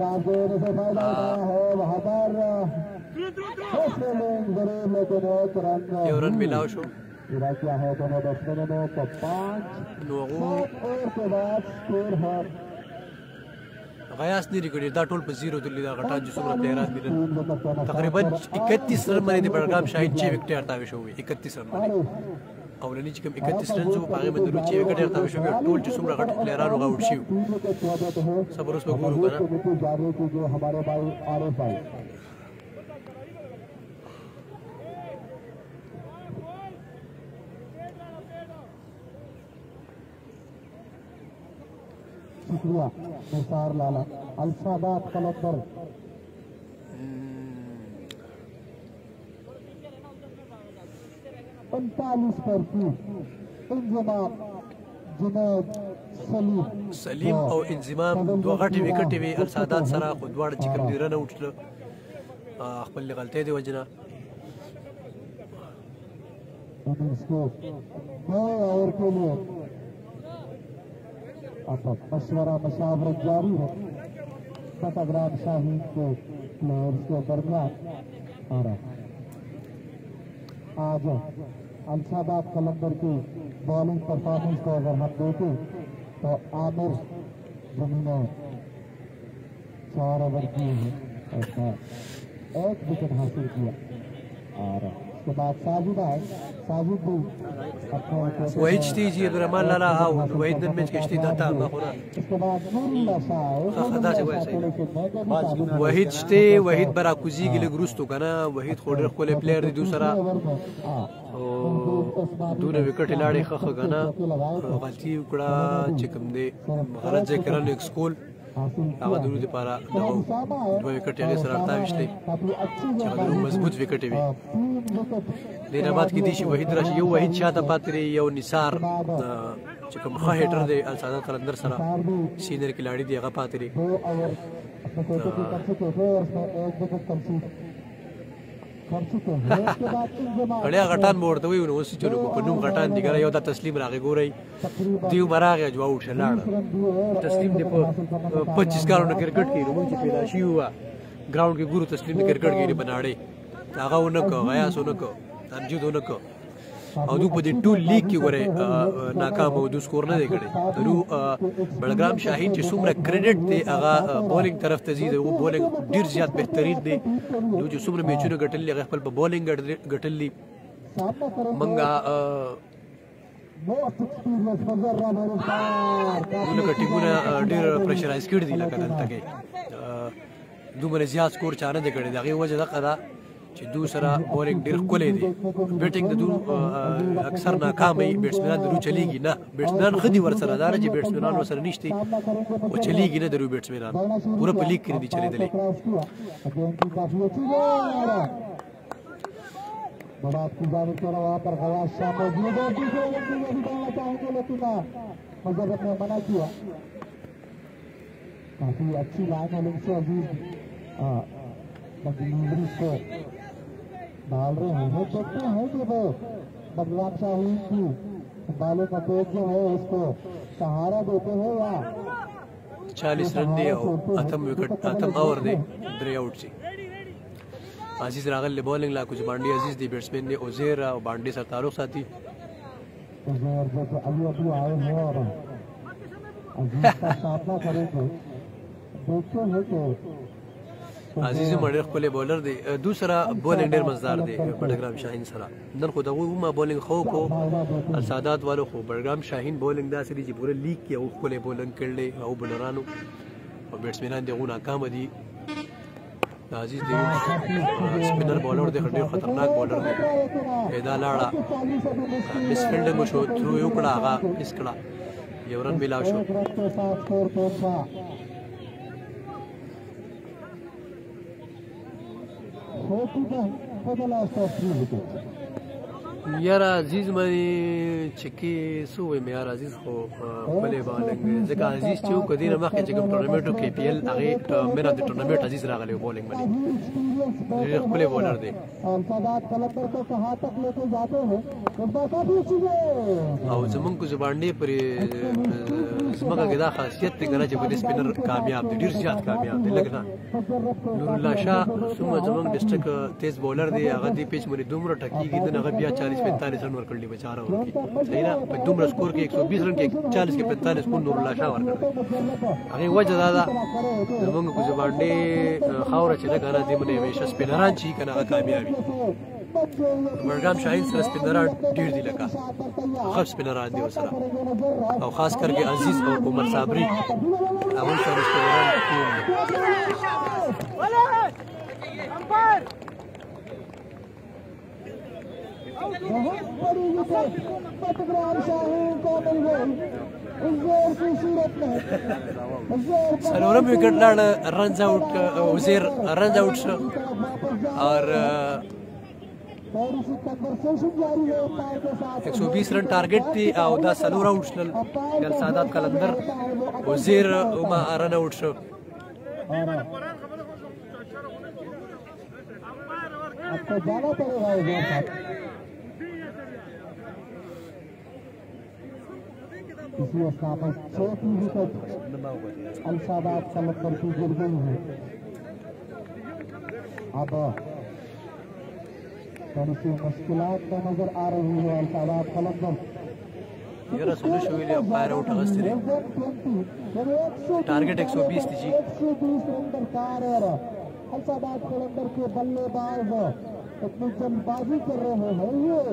S1: یو رن ملاو شو غیاس نه ریکړي دا ټول په 0 دلی دا غټا چې څومره پلیران دي تقریبا 31 رن باندې د بډګرام شاهین 6 وکټ هرتاوي شو 31 رن باندې او لنی چې کوم 31 رن زو هغه باندې 6 وکټ هرتاوي شو ټول چې څومره غټ پلیران غوډ شي صبر اوس وګورو کنه
S2: शुक्रिया निसार लाला अलसादात कलंदर उनतालीस पर इंजमाम जुनैद
S1: सलीम او انضمام دوه غټي وکټي وي السادات سره خو دواړه چې کوم دی رن اوټل خپل غلطۍ دی وجنه
S2: और के लिए मशवरा मशावरत जारी है बड़ग्राम शाहीन के प्लेयर्स के दरमियान आ रहा आज अलसादात कलंदर की बॉलिंग परफॉर्मेंस को अगर हम देखें तो आमिर जिन्होंने 4 ओवर किए हैं और 1 विकेट हासिल किया और उसके बाद साजिद आए साजिद भी
S1: وحید شتی جی عبدالرحمن لالا او وحید نن میچ کې شتی دتا ما خو
S2: उसके बाद नूरुल्लाह शाह
S1: خدا سے وایي وحید شتی وحید برا کوزی کې لګروستو کنه وحید خوري خپل پلیئر دی دوسرا او دونه وکټ لاړې خخ کنه غلطي وکړه چې کوم دی غلط ذکر نه سکول هغه دونه لپاره دوه وکټ یې سره راوښتي چې هغه مضبوط وکټ وي لیناباد کې دي شي وحید راشي یو وحید شاته پاتې یو نثار چې کوم ښه هیټر دی السادات قلندر سره سینر کلاړي دی هغه پاتې دی اړیا غټان ورته وي نو اوس چلو په نوم غټان دی ګره یو د تسلیم راغی ګوري دیو مراغه جواب شلاړ تسلیم دی په 25 کارونو کرکټ کې روم چې پیدا شي هوا ګراوند کې ګورو تسلیم کرکټ کې بناړي هغه ونکو غیا سونکو تنجید ونکو او دو په دې ټول لیگ کې ګوره ناکام او د سکور نه دی کړی درو بلګرام شاهین چې څومره کریډټ دی هغه بولینګ طرف ته ځي او بولینګ ډیر زیات بهترین دی نو چې څومره میچونه ګټلې هغه خپل په بولینګ ګټلې منګه لکه ټیمونه ډیر پریشرایز کړي دي لکه دلته کې دومره زیات سکور چا نه دی کړی د هغې وجه دغه ده چې دو سره بولینګ ډېر ښکلی دی بیټینګ د دو اکثر ناکام وي بیټسمینان د دو چلیږي نه بیټسمینان ښه دي ورسره دا نه چې بیټسمینان ورسره نشته خو چلیږي نه د دو بیټسمینان پوره په لیګ کې نه دي چلېدلی
S2: बात की जाने के वहाँ पर खवास शाम मौजूद है दूसरे बंदी में भी डालना चाहेंगे लेकिन मजहब ने मना किया काफी अच्छी लाइन है से अजीज डिलीवरी को डाल रहे हैं देखते हैं कि वो बलराम शाहीन की बालों का पेट जो है उसको सहारा देते हैं या
S1: 40 रन دی او اتم وکټ اتم اور دی 3 आउट سی عزیز راغل بولنگ لا کچھ بانڈی عزیز دی بیٹسمین نے اوزیر او بانڈی سره تعلق ساتي
S2: اوزیر جو ابھی آئے ہیں اور عزیز کا سامنا کریں گے دیکھتے ہیں کہ
S1: عزیز مړ خپل بولر دی دوسرا بولنگ ډیر مزدار دی بلګرام شاهین سره نن خو دغه ما بولنگ خو کو السادات والو خو بلګرام شاهین بولنگ دا سری چې پوره لیگ کې او خپل بولنگ کړل او بولرانو او بیټسمنان دغه ناکام دي عزیز دی سپینر بولر دی ډېر خطرناک بولر دی پیدا لاړه مس فیلډینګ شو تھرو یو کړه هغه مس کړه یو رن ملاو شو یار عزیز مې چکی سو وې مې یار عزیز خو بلې بالنګ ځکه عزیز چې کو دینه مخکې چې کوم ټورنمنټو کې پی ایل هغه میرا د ټورنمنټ عزیز راغلی بولنګ باندې خپل بولر دی او زمونږ کو زبانډې پرې زمګه کې دا خاصیت دی چې په سپینر کامیاب دی ډیر زیات کامیاب دی لکه نور الله شاه څومره زمونږ ډسټرک تیز بولر دی هغه دی پیچ باندې دومره ټکیږي د هغه بیا 40-45 رن ورکړل بیچاره ورکی صحیح نه په دومره سکور کې 120 رن کې 40-45 کو نور الله شاه ورکړل هغه وجه دا زمونږ کو زبانډې خاور چې لګا نه دی باندې همیشه سپینران چې کنه هغه کامیابی بلګرام شاهین سره سپینران ډیر دی لکه خاص سپینران دی ورسره او خاص کرके عزیز او عمر صابری اول سره سپینران
S2: बहुत बड़ी विकेट बलराम शाहीन को मिल गई इस जोर की सूरत में
S1: سلورم وکټ لاړ رنز آؤट وزیر رنز آؤट شو اور 120 رن ټارګټ دی او دا سلور آؤٹ شل خیال سعادت کلندر وزیر ما رن آؤٹ شو
S2: अब तो जाना पड़ेगा इसी अवस्था में चौथी विकेट अलसादात कलंदर की गिर गई है अब थोड़ी सी मुश्किलात में नजर आ रही है अलसादात कलंदर
S1: یاره سولو شویلی امپایر آؤٹ اغسطی دی ټارګټ 120 دی جی
S2: 120 رن درکار ہے अलसादात कलंदर के बल्लेबाज इतनी जल्दबाजी कर रहे हैं ये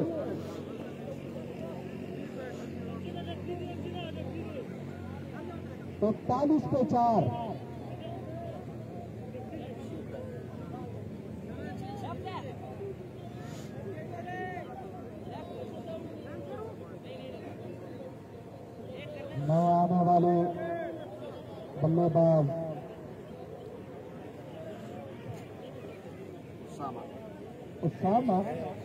S2: 41 पे 4 नए आने वाले बल्लेबाज उसामा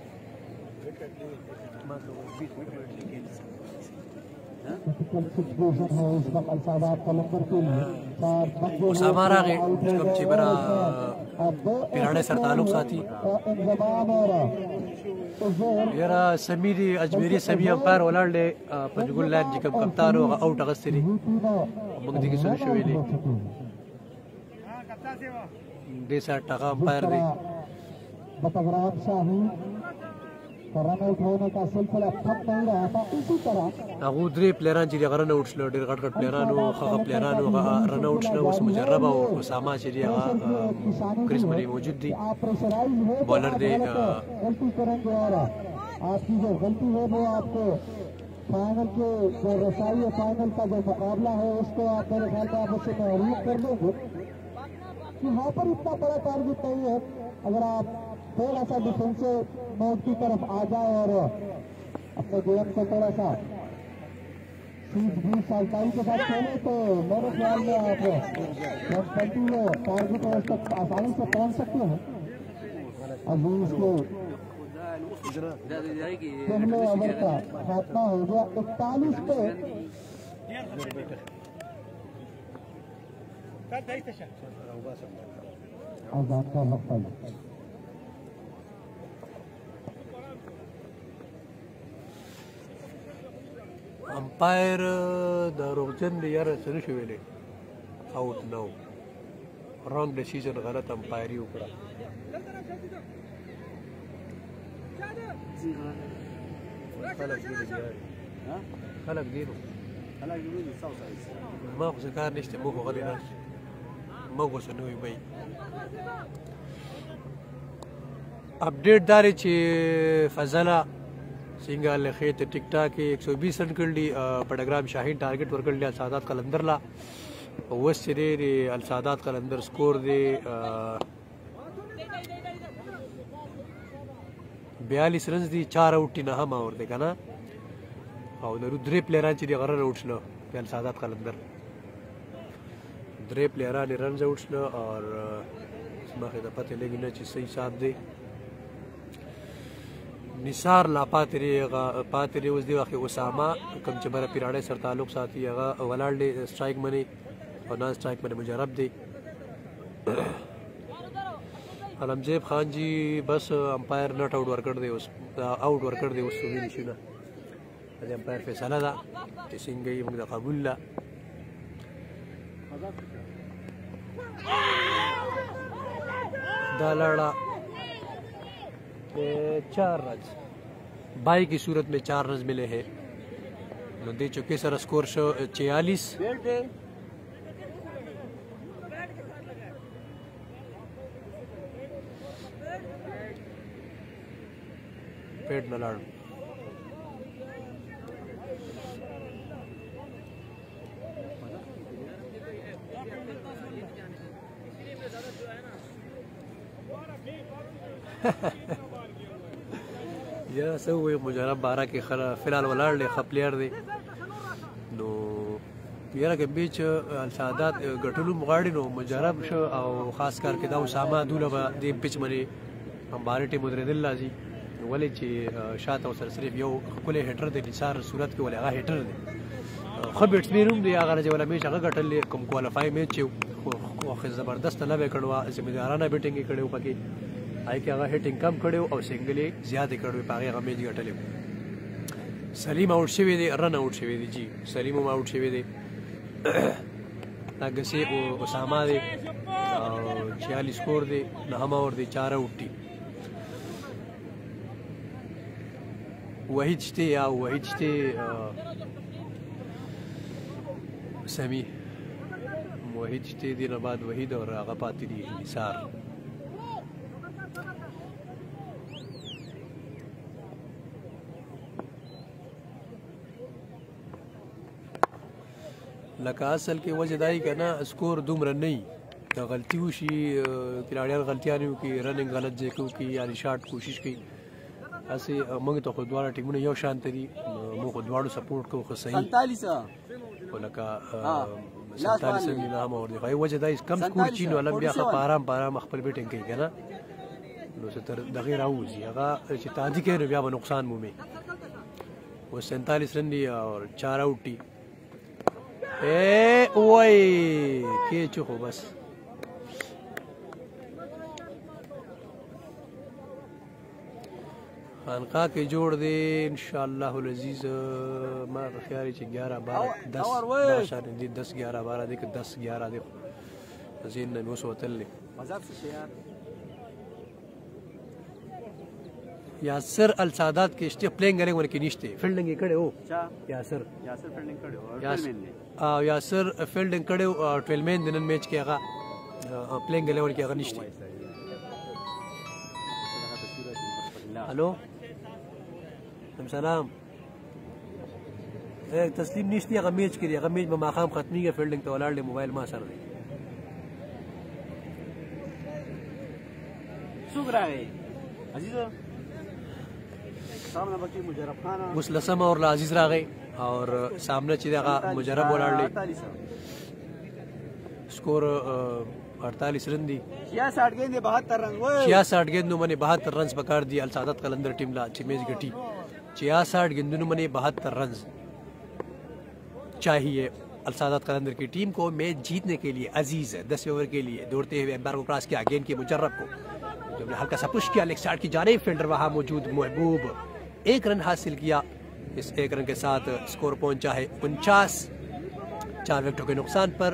S1: उसामा रागे कब چې برا پیراړې سره تعلق ساتي یاره سمیری اجمیری سمی امپایر ولاړ دی پنځګل لاین چې کوم کپتان او اوټ اغستري موږ دې کې څه شویلې دې سره ټاغه امپایر دی
S2: बलराम शाहीन रन आउट होने का सिलसिला थम नहीं रहा था। इसी तरह
S1: هغه درې پلیران چې هغه رن آوټ شول ډېر غټ غټ پلیران او هغه پلیران هغه رن آوټ شول اوس مجرب او اسامه چې هغه کریس مری موجود دي
S2: आप प्रेशराइज हो
S1: बॉलर दे
S2: गलती करेंगे और आपकी जो गलती है वो आपको फाइनल के जो रसाई है फाइनल का जो मुकाबला है उसको आप मेरे ख्याल में आप उससे महरूम कर देंगे। यहाँ पर इतना बड़ा टारगेट नहीं है, अगर आप थोड़ा सा डिफेंसिव मोड की तरफ आ जाए और अपने गेम को थोड़ा सा सीध भी सालताई के साथ खेले तो मेरे ख्याल में आप 120 टारगेट उस तक आसानी से पहुंच सकते हैं। अभी इसको पहले ओवर का खात्मा हो गया 41 पे। आजाद का वक्त
S1: امپایر د روغجن دی یاره څه نشو ویلی اوټ نو رانګ ډیسیژن غلط امپایري وکړه خلک دی نو ما خو څه کار نشته موږ خو غلی ناست موږ ورسه نه وي بی اپډیټ دا دی چې فضله څنګه لخې ته ټیک ټاک 120 رن کړلي پډګرام شاهین ټارګټ ورکړلی السادات قلندر لا اوس چې دی السادات قلندر سکور دی 42 رنز دي 4 اوټ نه هم اور دی کنه او د درې پلیران چې دی غره اوټ شنو په السادات قلندر درې پلیران رنز اوټ شنو اور مخه د پته لګی نه چې صحیح حساب دی نثار لا پاتری اوس دی واخې اسامه کوم چې بره پیراړې سره تعلق ساتي هغه ولاړ دی سټرایک منی او نان سټرایک منی مجرب دی علمزیب خان جی بس امپایر نٹ آؤٹ ورکړ دی اوس آؤٹ ورکړ دی اوس ویل شي نه د امپایر فیصله ده چې څنګه یې موږ قبول لا دا لړا 4 रन बाई की सूरत में 4 रन मिले हैं दे चुके सर स्कोर 46 पेट न लाड़ या सब वही मुजरब 12 के फिलहाल वलाड़ ले खपलियर दे नो यार के बीच السادات غټلو مغاړي نو مجرب شو او خاص کر کې دا اسامه دوله د پیچ منی امباره ټیم درې دل لازم ولې چې شاته او صرف یو کله هټر د نثار صورت کې ولې هغه هټر دی خو بیټسمن هم دی هغه چې ولا میچ هغه غټل کوم کوالیفای میچ خو زبردست نه وکړو ذمہدارانه بیټینګ کړو پکې آی کې هغه هټینګ کم کړو او سنگلې زیاتې کړو په هغه میچ غټلې سلیم آؤٹ شوی دی رن آؤٹ شوی دی جی سلیم هم آؤٹ شوی دی هغه سي اسامه دی 46 سکور دی نه هم اور دی 4 آؤٹ دی وحید شته یا وحید شته سمی وحید شته دی نه بعد وحید اور هغه پاتې دی نثار لکه اصل کې وجه دای کنه سکور دومره نه د غلطي وشي کلاړیان غلطیانو کې رننګ غلط ځای کوي یا شاټ کوشش کوي اسی موږ ته خو دواړه ټیمونه یو شان دي موږ دواړو سپورټ کوو خو صحیح 47 ولکه 47 نه هم اور دی خو وجه دای کم سکور چینو علم بیا په آرام خپل بیټینګ کوي کنه نو ستر د غیر اوزي هغه چې تاندي کوي بیا به نقصان مومي و 47 رن دی اور 4 آؤٹ دی وای کې چخو بس خانقاه کې جوړ دی ان شاء الله العزیز ما خیال چې 11 12 10 شان دي 10 11 12 دي 10 11 دي زين نو وصل لي مزاد شي یار یاسر السادات کې شته پلینګ غره ورکې نشته فیلډینګ یې کړی او یاسر
S3: فیلډینګ کړو
S1: یاسر فیلډینګ کړی او 12 مین د نن میچ کې هغه پلینګ غره ورکې هغه نشته الو سلام تسلیم نشته هغه میچ کې هغه میچ به ماقام ختميږي فیلډینګ ته ولاړ دی موبایل ما سره دی
S3: څوک راغی عزیز सामने बच्चे मुजरब खान
S1: मुसलसम और लाजिज रागे और सामने चीज़ मुजरब बोलाड़ी स्कोर 48 रन दी
S3: 66 गेंद 72 रन
S1: 66 गेंदों में 72 रन पकड़ दी अलसादत कलंदर टीम ला मैच गटी 66 गेंदों में 72 रन चाहिए अलसादत कलंदर की टीम को मैच जीतने के लिए। अजीज है 10 ओवर के लिए दौड़ते हुए एम्पायर को क्रॉस किया गेंद के मुजरब को जब हल्का सा पुश किया लेग साइड की जानिब फील्डर वहां मौजूद महबूब 1 रन हासिल किया। इस 1 रन के साथ स्कोर पहुंचा है 49 4 विकेटों के नुकसान पर।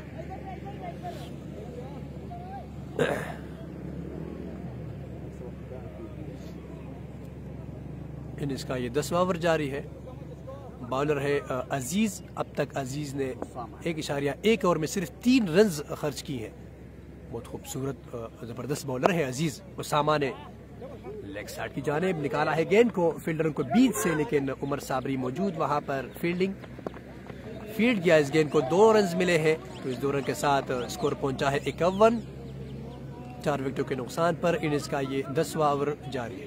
S1: इनिंग्स का ये 10वां ओवर जारी है। बॉलर है अजीज। अब तक अजीज ने 1.1 ओवर में सिर्फ 3 रन खर्च की हैं। बहुत खूबसूरत जबरदस्त बॉलर है अजीज। उसामा ने लेग साइड की जानिब निकाला है गेंद को फील्डरों को बीच से, लेकिन उमर साबरी मौजूद वहां पर फील्ड किया इस गेंद को। 2 रन मिले हैं तो इस 2 रन के साथ स्कोर पहुंचा है 51 4 विकेटों के नुकसान पर। इनिंग्स का ये 10वां ओवर जारी है।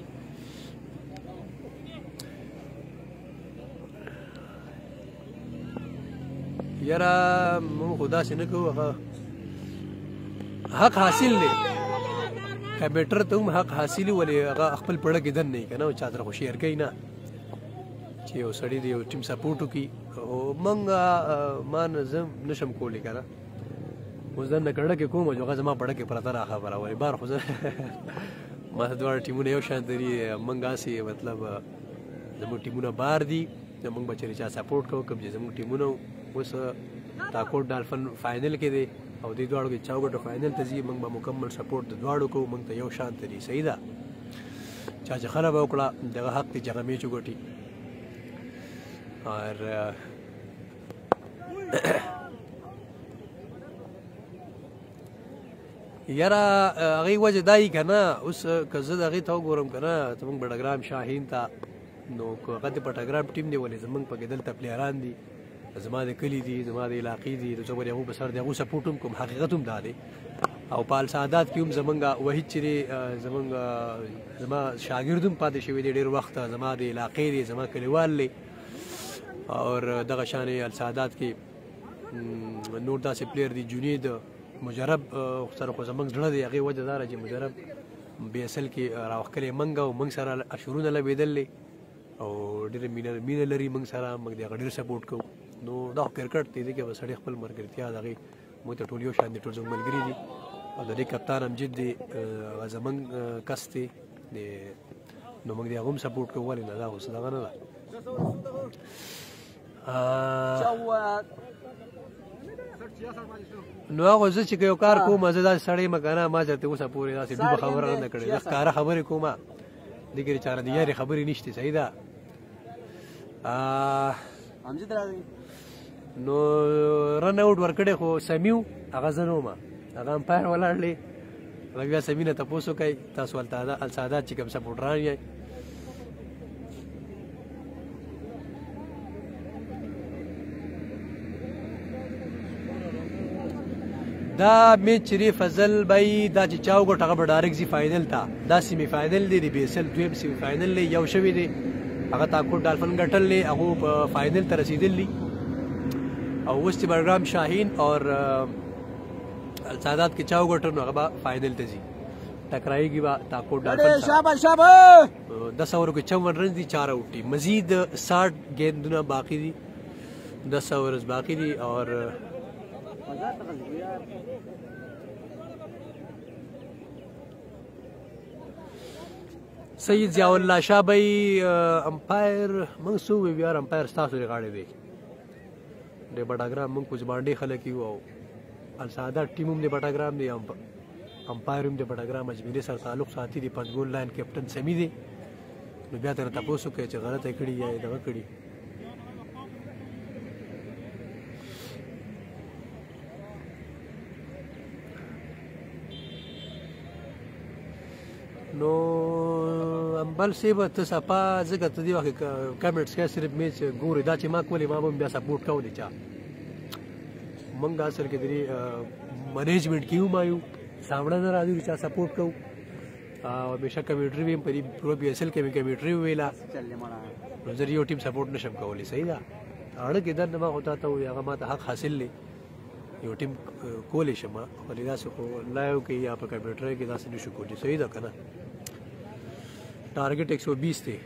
S1: यारा खुदा से न को हक हासिल ले कम्प्यूटर तुम हक हासिल वाले खपल पढ़ के दन नहीं कहना चादर को शेयर कही ना चे सड़ी दे टीम सपोर्ट की मंगा मान जम नशम को लेकर उस दिन कड़ के को जो जमा पढ़ के पता रहा खबर वाली बार खुद माथद्वार टीमों ने शांतरी मंगा से मतलब जब टीमों ने बार दी जब मंग बच्चे चा सपोर्ट को कब जब टीमों ने उस ताकोट डाल्फन फाइनल के दे और दी द्वाड़ो के चौगट फाइनल तजी मंग मुकम्मल सपोर्ट द्वाड़ो को मंग तो यो शांत दी सही दा चाचा खराब ओकड़ा जगह हक ती जगह में चुगोटी और यारा अगी वजह दाई कना उस कज़द अगी तो गोरम कना तमंग बड़ग्राम शाहीन था नो को गद पटग्राम टीम ने वाले जमंग पके दल तप्लेरान दी زما د کلی دي زما د علاقې دي نو زما دغه بسر دغه سپورټوم کوم حقیقت هم دادي او پال سعادت کې هم زمونږه وحید چې زمونږه زما شاګردم پاتې شوی دی ډېر وخت زما د علاقې دي زما کلیوال دی اور دغه شان السعادت کې نور داسې پلیر دي جنید مجرب سره خو زمونږ زړه دی هغې وجه داره چې مجرب بې اصل کې راوښکلی منګ او منګ سره اشرونه لبېدلې او ډېره مینه لري منګ سره موږ د هغه ډېر سپورټ کوو نو دا کرکټ دی کې به سړی خپل ملګرتیا دغې موږ ته ټول یو شان دي ټول زموږ ملګري دي او د دې کپتان امجد دی هغه زموږ کس دی نو موږ د هغه هم سپورټ کوو ولې نه دا اوس دغه نه ده نو هغه زه چې یو کار کوم زه داسې سړی یم که نه ما درته اوسه پورې داسې ډوبه خبره نه کړې زه ښکاره خبرې کوم دې کې چاره د یارې خبرې نشته صحیح ده نو رن آؤټ ورکړی خو سمیو هغه زه نه وم هغه امپایر ولاړ دی هغه بیا سمي نه تپوس وکړئ تاسو السعادت چې کوم سپورټران یئ دا میچ چې فضل بای دا چې چا وګټ هغه به ډایرکټ ځي فاینل ته دا سیمی فاینل دی د بی ایس ایل دویم سیمی فاینل دی یو شوی دی هغه تاکو ډالفن ګټل دی هغه په فاینل ته رسیدلی او اوس چې بړګرام شاهین اور السعادت کې چا وګټل نو هغه به فاینل ته ځي टकराएगी बा ताको डाल्फन शाबाश शाबाश 10 ओवर के 54 रन दी 4 आउट थी मजीद 60 गेंदना बाकी थी 10 ओवर्स बाकी थी और सईद जियाउल्लाह शाह भाई अंपायर मंसूब यार अंपायर स्टाफ से गाड़ी दे दे बटाग्राम मंग कुछ बांडे खलकी हुआ अलसादा टीम में बटाग्राम दे अंपायर में बटाग्राम अजमेर सर ताल्लुक साथी दी 5 गोल लाइन कैप्टन समी दे نو بیا تر تاسو کې چې غلطه کړی یا دغه کړی نو امبل سی به ته صفا ځکه ته دی وخت کمنټس کې صرف میچ ګوري دا چې ما کولې ما هم بیا سپورټ کوو دي چا مونږ اصل کې دی مینجمنټ کیو ما یو سامنے نه راځي چې سپورټ کوو او همیشه کمیټری ویم په دې پرو بي اس ال کې مې کمیټری ویلا نو زه یو ټیم سپورټ نشم کولی صحیح ده اړه کې درنه ما ہوتا ته هغه ما ته حق حاصل لې یو ټیم کولی شم ولې دا څه خو لایو کې یا په کمپیوټر کې دا څه نشو کولی صحیح ده کنه ټارګټ 120 دی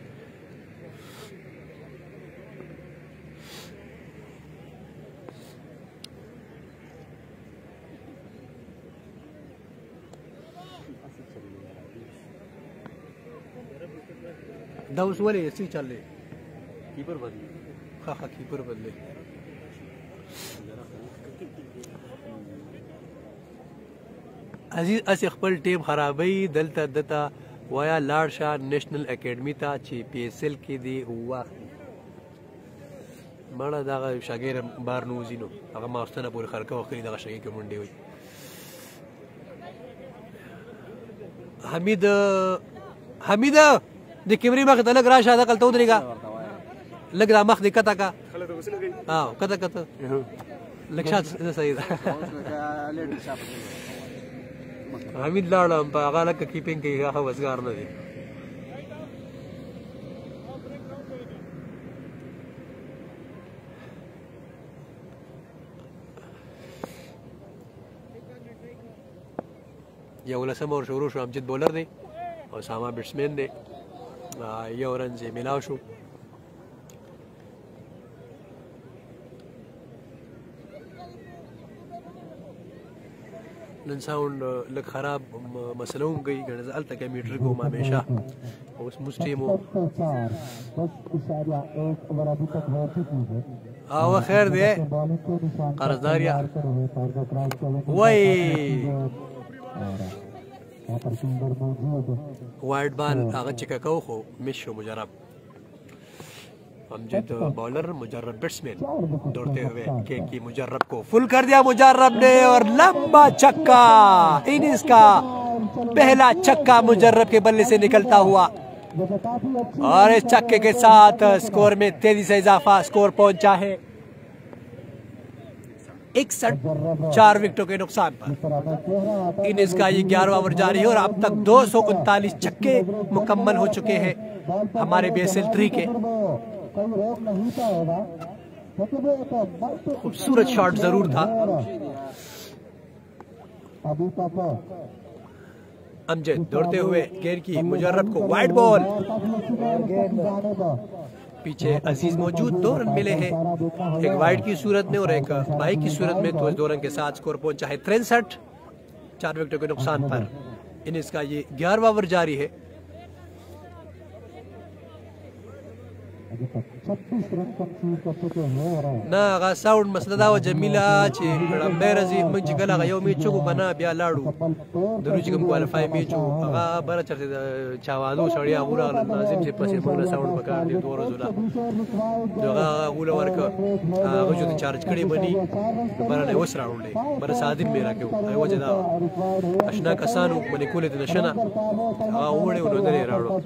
S1: دا اوس ولې څه چلې
S3: कीपर बदली
S1: ها کیپر بدله عزیز اس خپل ټیم خرابوي دلته دتا وایا لاړ شه نېشنل اکیډمي ته چې پی اس ال کې دی هوا مړه دا شاګر بار نوزینو هغه ماستنه پورې خلک وکړي دا شاګر کې مونډي وي حمید د کیمرې مخ ته لګ راشه دا کلته ودرېګا لګ را مخ دې کته کا کته کته لګ شات صحیح ده حمید لاړم په هغه لکه کیپینګ کې هغه وزګار نه دی یو لسم اور شروع شو امجد بولر دی او ساما بیټسمن دی یو رنز یې ملاو شو نن ساوند لږ خراب مسله هم کوي ګڼه زه هلته کمپیوټر کوم همیشه اوس موږ ټیم او خیر دی قرضداریا وای وائٹ بال هغه چکه کو خو مش شو مجرب امجد बॉलर मुजर्रब बैट्समैन दौड़ते हुए के मुजर्रब को फुल कर दिया मुजर्रब ने और लंबा छक्का इनिंग्स का पहला छक्का मुजर्रब के बल्ले से निकलता हुआ और इस छक्के के साथ स्कोर में तेजी से इजाफा स्कोर पहुंचा है 61 4 विकेटों के नुकसान पर इनिंग्स का ये 11वां ओवर जारी है और अब तक 239 छक्के मुकम्मल हो चुके हैं हमारे BSL 3 के खूबसूरत शॉट जरूर था अमजद दौड़ते हुए गेंद की मुजर्रब को वाइड बॉल पीछे अजीज मौजूद 2 रन मिले हैं एक वाइड की सूरत में और एक बाई की सूरत में तो 2 रन के साथ स्कोर पहुंचा है 63 4 विकेटों के नुकसान पर इनिंग्स का ये 11वां ओवर जारी है نه هغه ساوند مسله دا و جمیله چې ړمبی راځي موږ چې کله هغه یو میچ وکړو که نه بیا لاړو درو چې کوم کوالفای میچ و هغه بره چېرته د چاوادو سړي هغو راغلل ناظم چې پسې موږ له ساوند پکار دی 2 ورځو لا نو هغه هغوله ورکړه هغه چې چارج کړی بني بره نه یې اوس راوړلی بره سادین مې راکړو هغې وجه دا اشنا کسانو منې کولې د نشه نه هغه ووړی و نو در یې راوړو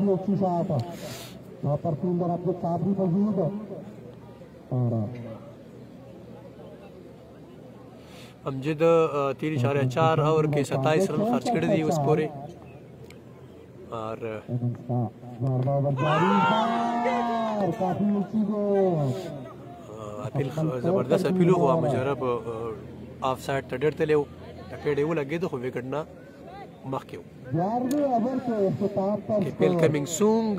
S1: امجد 3.4 اوور के 27 रन खर्च कर दिए उस पूरे और अपील जबरदस्त अपील हुआ मुजरब ऑफ साइड तडर तले टकेडे वो लगे तो हो विकेट ना मखियो के पेल कमिंग सूंग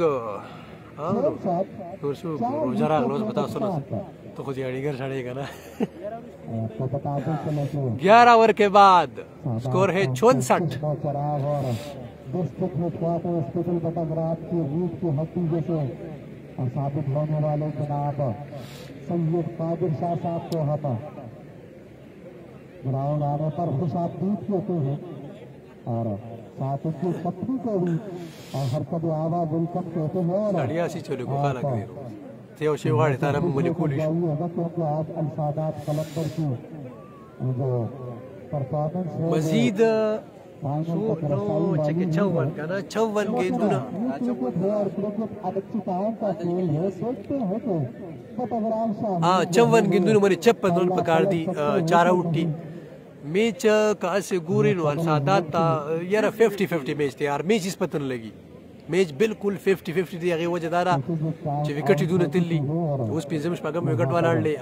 S1: रोजा रागलोस बता सुनो तो खुद अड़ीगर छड़ेगा ना 11 ओवर के बाद स्कोर है 64
S2: साबित होने वाले जनाब सैयद कादिर शाह साहब को ग्राउंड आने पर खुश आप जीत लेते हैं और साथ उसकी पत्नी को भी हरकत आवा वेलकम कहते हैं। और
S1: गाड़ियां सी चले को काला करे थे और शिवाड़ी तारा मुझे कोली
S2: क्योंकि आज अल-सादात कलंदर की जो परफॉर्मेंस है
S1: मजीद सो नो चके 54 का ना 54 गेंद ना हाँ 54 गेंदों ने 56 रन पकड़ दी 4 आउट थी मैच का से गुरी नो सादात था यार 50-50 मैच थे यार मैच इस पतन लगी मैच बिल्कुल 50-50 थी अगे वजदारा जो विकेट ही दूने तिल्ली उस पे जमश पगम विकेट वाला ले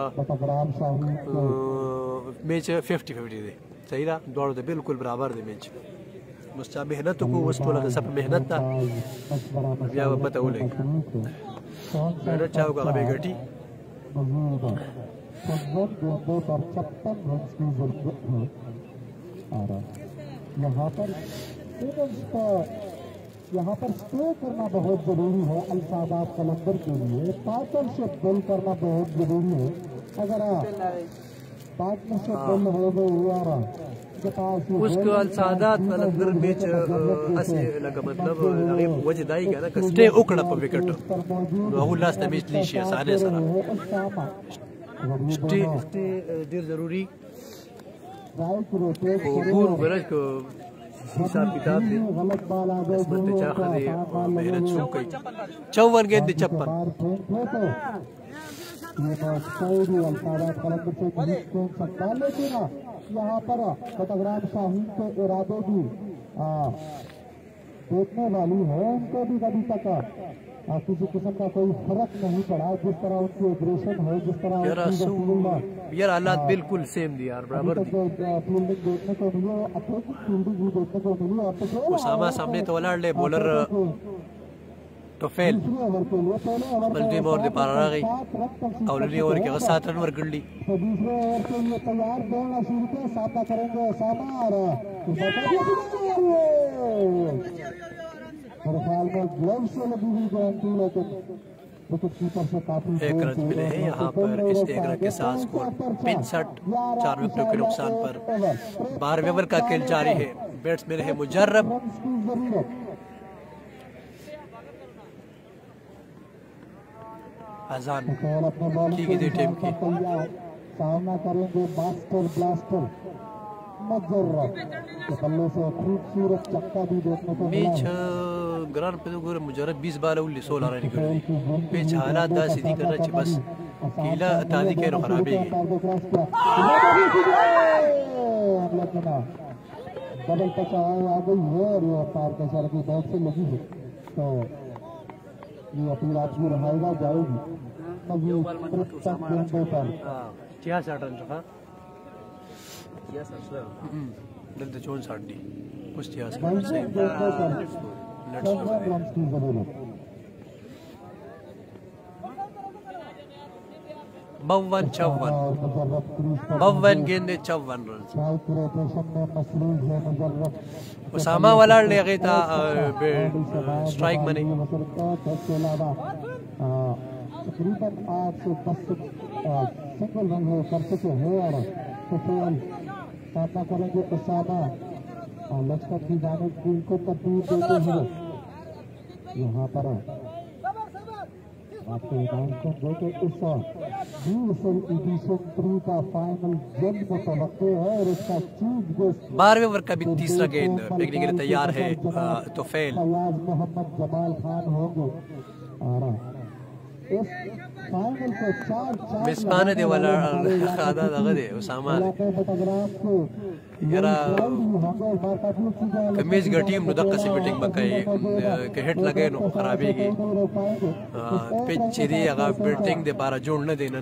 S1: मैच 50-50 थे सही था दौड़ दे बिल्कुल बराबर थे मैच मुस्ता मेहनत को उस तो लगा सब मेहनत था या बताओ ले मेहनत चाहोगा हमें घटी
S2: यहाँ पर स्टे करना बहुत जरूरी है अल-सादात कलंदर के लिए। पार्टनरशिप बिल्ड करना बहुत जरूरी है। अगर पार्टनरशिप बिल्ड हो गई यार
S1: उसको अल-सादात कलंदर मैच ऐसे लगा मतलब अरे वजह दाई का ना स्टे उकड़ा पर विकेट वो लास्ट मैच लीशी आसाने सरा स्टे देर जरूरी गुरु गरज को हिसाब किताब दे किस्मत ते चाह दे मेहनत सो कई 54 गेंद 56
S2: यहाँ पर फटोग्राफ शाहीन के इरादे भी देखने वाली है। उनको भी कभी तक किसी किस्म का कोई फर्क नहीं पड़ा जिस तरह उनकी एग्रेशन है जिस तरह
S1: यार हालात बिल्कुल सेम दी यार बराबर
S2: फील्डिंग देखने को मिली अच्छी फील्डिंग भी देखने को मिली। और
S1: उसामा सामने तो वलाड़ ले बॉलर तो फेल बल्कि मोर दे पार आ गई अवली ओवर के 7 रन वर कर ली
S2: दूसरे ओवर के लिए तैयार दौड़ना शुरू किया सामना करेंगे उसामा और मेरे ख्याल में ग्लव से लगी हुई गारंटी लेकिन विकेट कीपर से काफी
S1: एक रन मिले हैं यहाँ पर इस एक रन के साथ स्कोर 65 4 विकेटों के नुकसान पर 12वें ओवर का खेल जारी है। बैट्समैन है मुजर्रब अजान की टीम की
S2: सामना करेंगे मास्टर ब्लास्टर मुजर्रब के बल्ले से खूबसूरत चक्का भी देखने को मिला।
S1: मैच ग्रांड पे तो गुर मुजर्रब 20 बार उल्ली 16 रन निकल गई मैच हालात दा सीधी करना चाहिए बस कीला तादी के खराबी डबल टच
S2: आ गई है और ये पार के सर की बैट से लगी है तो ये अपनी रात में रहाएगा जाएगी कभी
S1: 66 रन था दलते 64 डी कुछ 66 रन से
S2: रन की जरूरत
S1: 52 गेंदे 54 रन उसामा वाला ले गया था स्ट्राइक में नहीं
S2: तकरीबन 8 से 10 सिंगल रन हो कर चुके हैं और सामना करेंगे उसामा और लश्कर की जानिब टीम को तरतीब देते हुए यहाँ पर आपको अनाउंसमेंट दो कि इस बीएसएल एडिशन 3 का फाइनल जल्द मुतवक्किल है और इसका चीफ गेस्ट
S1: 12वें ओवर का भी तीसरा गेंद फेंकने के लिए तैयार है तो फेल
S2: मोहम्मद जमाल खान होंगे और इस फाइनल को 4
S1: मिसमाने दे वाला खादा दगदे उसामा यारा कमीज का टीम नु दक्का से बैटिंग बकाई के हेड लगे नो खराबी की पिच सीधी अगा बैटिंग दे बारा जोड़ने देनन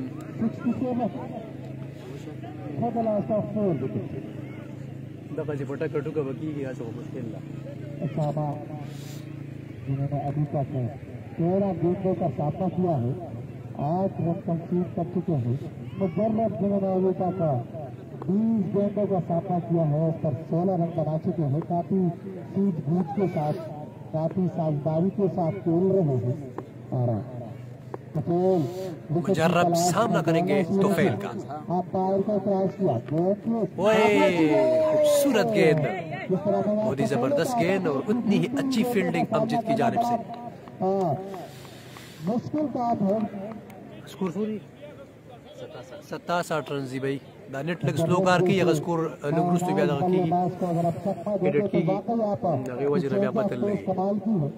S1: दक्का से पटा कटू का बकी की आसो मुश्किल ला
S2: उसामा जिन्होंने अभी तक 13 गेंदों का सामना किया है 8 रन कंसीड कर चुके हैं। मुजर्रब जिन्होंने अभी तक 20 गेंदों का सामना किया है उस पर 16 रन बना चुके हैं। काफी सूझबूझ के साथ काफी साझेदारी के साथ खेल रहे हैं और
S1: मुजर्रब सामना करेंगे तोफेल का
S2: आप पायर को क्रॉस किया
S1: खूबसूरत गेंद बहुत ही जबरदस्त गेंद और उतनी ही अच्छी फील्डिंग अमजद की जानिब से।
S2: मुश्किल काम है।
S1: स्कोर 67 रन जी भाई दानेट लग स्लो कार की अगर स्कोर लुगरुस तो ज्यादा की एडिट की आगे वजह रबिया पतल नहीं
S2: कमाल की है।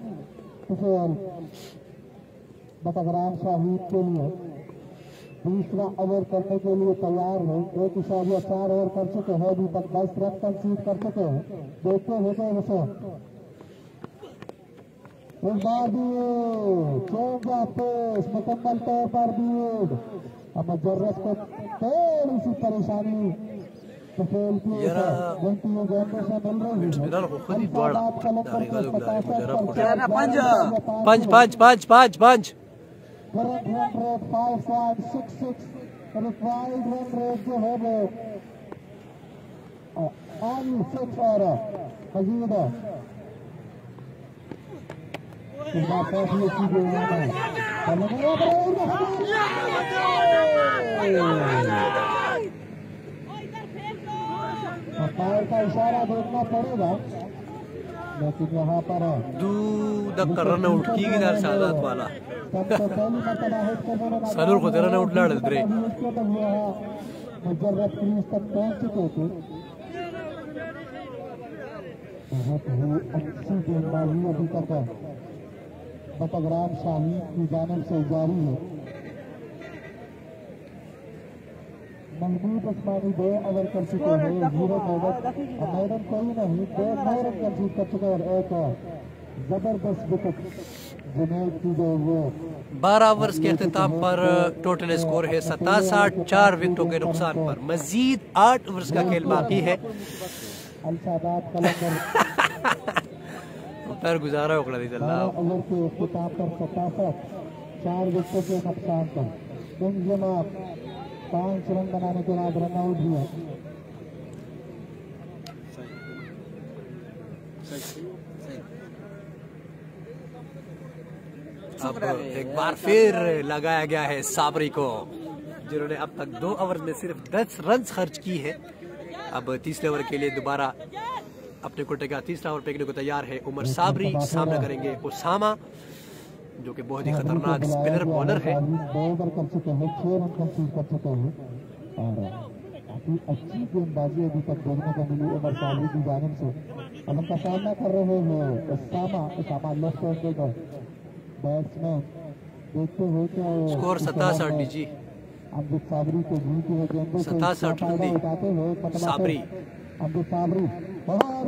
S2: बतगराम शाहिद के लिए दूसरा ओवर करने के लिए तैयार है। 1.4 ओवर कर चुके हैं, अभी तक 10 रन कंसीड कर चुके हैं। देखते हैं उसे इस बार भी चेंज ऑफ पेस मुकम्मल तौर पर भी मुजर्रद को थोड़ी सी परेशानी गेंदों से मिल रही है। Current run rate 5.66, required run rate जो है वो ऑन 6 और मजीद इस बार काफी अच्छी गेंद है। अंपायर का इशारा देखना पड़ेगा, लेकिन यहाँ पर
S1: दूध रन आउट की गई सादात वाला सनूर को रन आउट लाड़ दे
S2: मुजर्रद क्रीज तक पहुंच चुके थे। बहुत ही अच्छी गेंदबाजी अभी तक बतगराम शाहीन की जानिब से जारी है। महमूद उस्मानी 2 ओवर कर चुके हैं, 0 ओवर मैडम कोई नहीं 2 रन कंसीड कर चुके और एक जबरदस्त विकेट जुनैद की जो वो
S1: 12 ओवर्स के अख्ताम पर टोटल स्कोर है 67, 4 विकेटों के नुकसान पर। मजीद 8 ओवर्स का खेल बाकी है।
S2: अलसादात कलंदर
S1: पर गुजारा उकड़ा दी अल्लाह
S2: ओवर के अख्ताम पर 67, 4 विकेटों के नुकसान पर बेंजमा 5 रन बनाने के बाद रन आउट हुआ।
S1: अब एक बार फिर लगाया गया है साबरी को, जिन्होंने अब तक 2 ओवर में सिर्फ 10 रन खर्च की है। अब तीसरे ओवर के लिए दोबारा अपने कोटे का तीसरा ओवर फेंकने को तैयार है उमर साबरी। सामना करेंगे उसामा जो कि बहुत ही खतरनाक स्पिनर बॉलर है।
S2: 2 ओवर कर चुके हैं, 6 रन कंसीड कर चुके हैं और काफी अच्छी गेंदबाजी अभी तक देखने को मिली उमर साबरी की जानिब से। अब उनका सामना कर रहे हैं उसामा लेफ्ट हैंडेड बैट्समैन। देखते हुए क्या
S1: स्कोर 67 जी
S2: अमजद साबरी को जीती है गेंदों को
S1: 67
S2: उठाते हुए
S1: साबरी
S2: अमजद साबरी और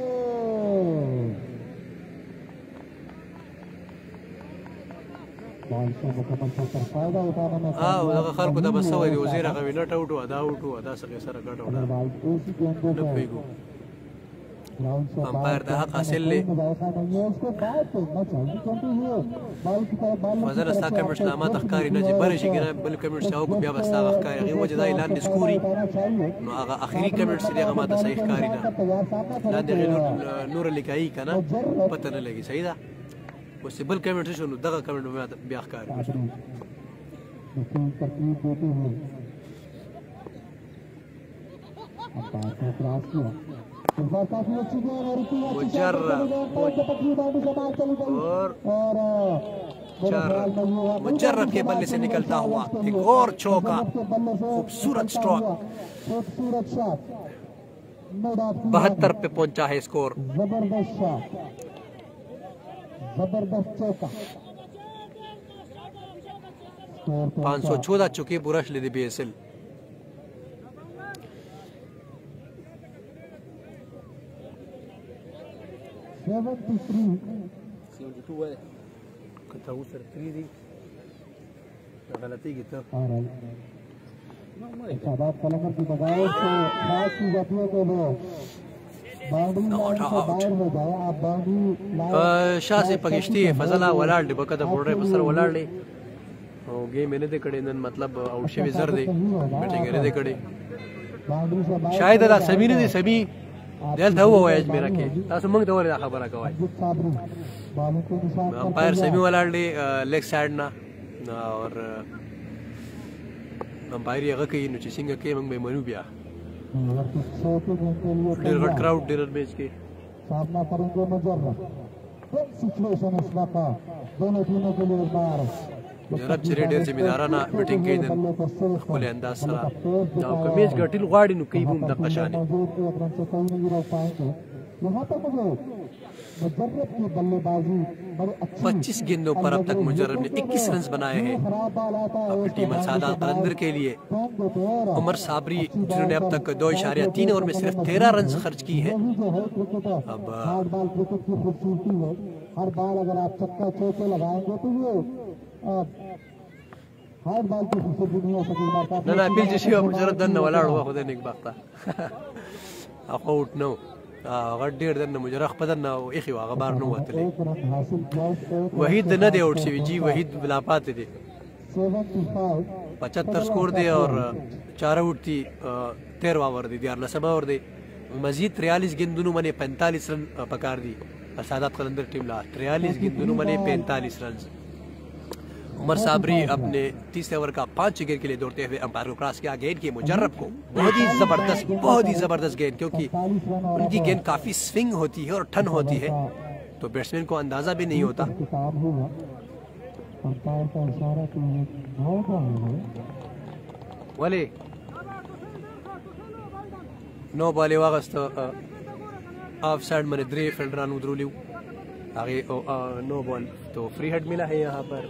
S2: बॉल से मुकम्मल तौर फायदा उठाने में
S1: उनका खल को तबस्सुम है वजीर का विनर आउट हुआ अदा सके सर कट आउट
S2: ऐसी गेंदों को
S1: अंपायर दा हक हासिल ले फजल अस्ता कमेंट्स लामा तखकारी न जबर शिगना बल कमेंट्स आओ को बिया बस्ता तखकारी गी वजदा ऐलान डिस्कूरी नो आगा आखिरी कमेंट्स दे गा माता सही कारी ना ला दे नूर लिखाई कना पता न लगी सही दा उससे बल कमेंट्स शो दगा कमेंट में बिया कारी
S2: तरतीब देते हुए अंपायर को क्रॉस किया।
S1: मुजर्रद के बल्ले से निकलता हुआ एक और चौका, खूबसूरत स्ट्रोक। 72 पे पहुंचा है स्कोर।
S2: जबरदस्त शॉट, जबरदस्त चौका।
S1: 514 चुके बुरश ले दी BSL। गलती की तरफ
S2: कलंदर की बगावत से बात की जाती है कि वो बाउंड्री लाइन से बाहर हो जाए। आप बाउंड्री
S1: शाह से पगिश्ती है फजला वलाड दे बकदा बोल रहे बसर वलाड ले और गेम मैंने दे कड़े मतलब आउट से भी जर दे बैटिंग दे कड़े
S2: बाउंड्री से बाहर
S1: शायद अदा समीर दे सभी दिल था वो एज मेरा के तास मंग तो वाला खबर का भाई अंपायर सेमी वाला लेग साइड ना और अंपायर ये गके नु चिसिंग के मंग में मनु बिया ډېر غټ کراؤډ ډېر میچ کې
S2: सामना करेंगे मुजर्रब सिचुएशन इस वक्त दोनों टीमों के लिए बार
S1: جرب چې ډېر ذمہدارانه میټینګ کوي نن خپل انداز سره دا که میچ ګټل غواړي نو کوي هم دغه شان
S2: यहाँ तक मुजर्रब की बल्लेबाजी बड़े
S1: 25 गेंदों पर अब तक मुजर्रब ने 21 रन बनाए हैं अपनी टीम अलसादात कलंदर के लिए। उमर साबरी जिन्होंने अब तक 2.3 ओवर में सिर्फ 13 रन खर्च की हैं। अब
S2: बॉल क्रिकेट की खूबसूरती है, हर बाल अगर आप चक्का चौके लगाएंगे तो ये हर बाल की खूबसूरती नहीं हो सकेगी।
S1: ना बिल जशी मुजर्रब दन ولاړ و خو د نیک بخته اخوت نو غټ ډېر دنه مجرخ په دنه او اخی واغه بار نو وتلی وحید نه دی اوټ شوی جی وحید بلا پاتې دی 75 سکور دی اور 4 اوټ دی 13 اوور دی 13 اوور دی مزید 43 गेंदों में 45 रन पकार दी अलसादात कलंदर टीम ला 43 गेंदों में 45 रन। उमर साबरी अपने तीसरे ओवर का 5 विकेट के लिए दौड़ते हुए अंपायर को क्रॉस किया। गेंद की मुजर्रब को बहुत ही जबरदस्त गेंद, क्योंकि उनकी गेंद काफी स्विंग होती है और टर्न होती है तो बैट्समैन को अंदाजा भी नहीं होता। वाले नो बॉल वागस्त ऑफ साइड में 3 फील्डरान उधरूलिव आगे नो बॉल तो फ्री हेड मिला है यहाँ पर।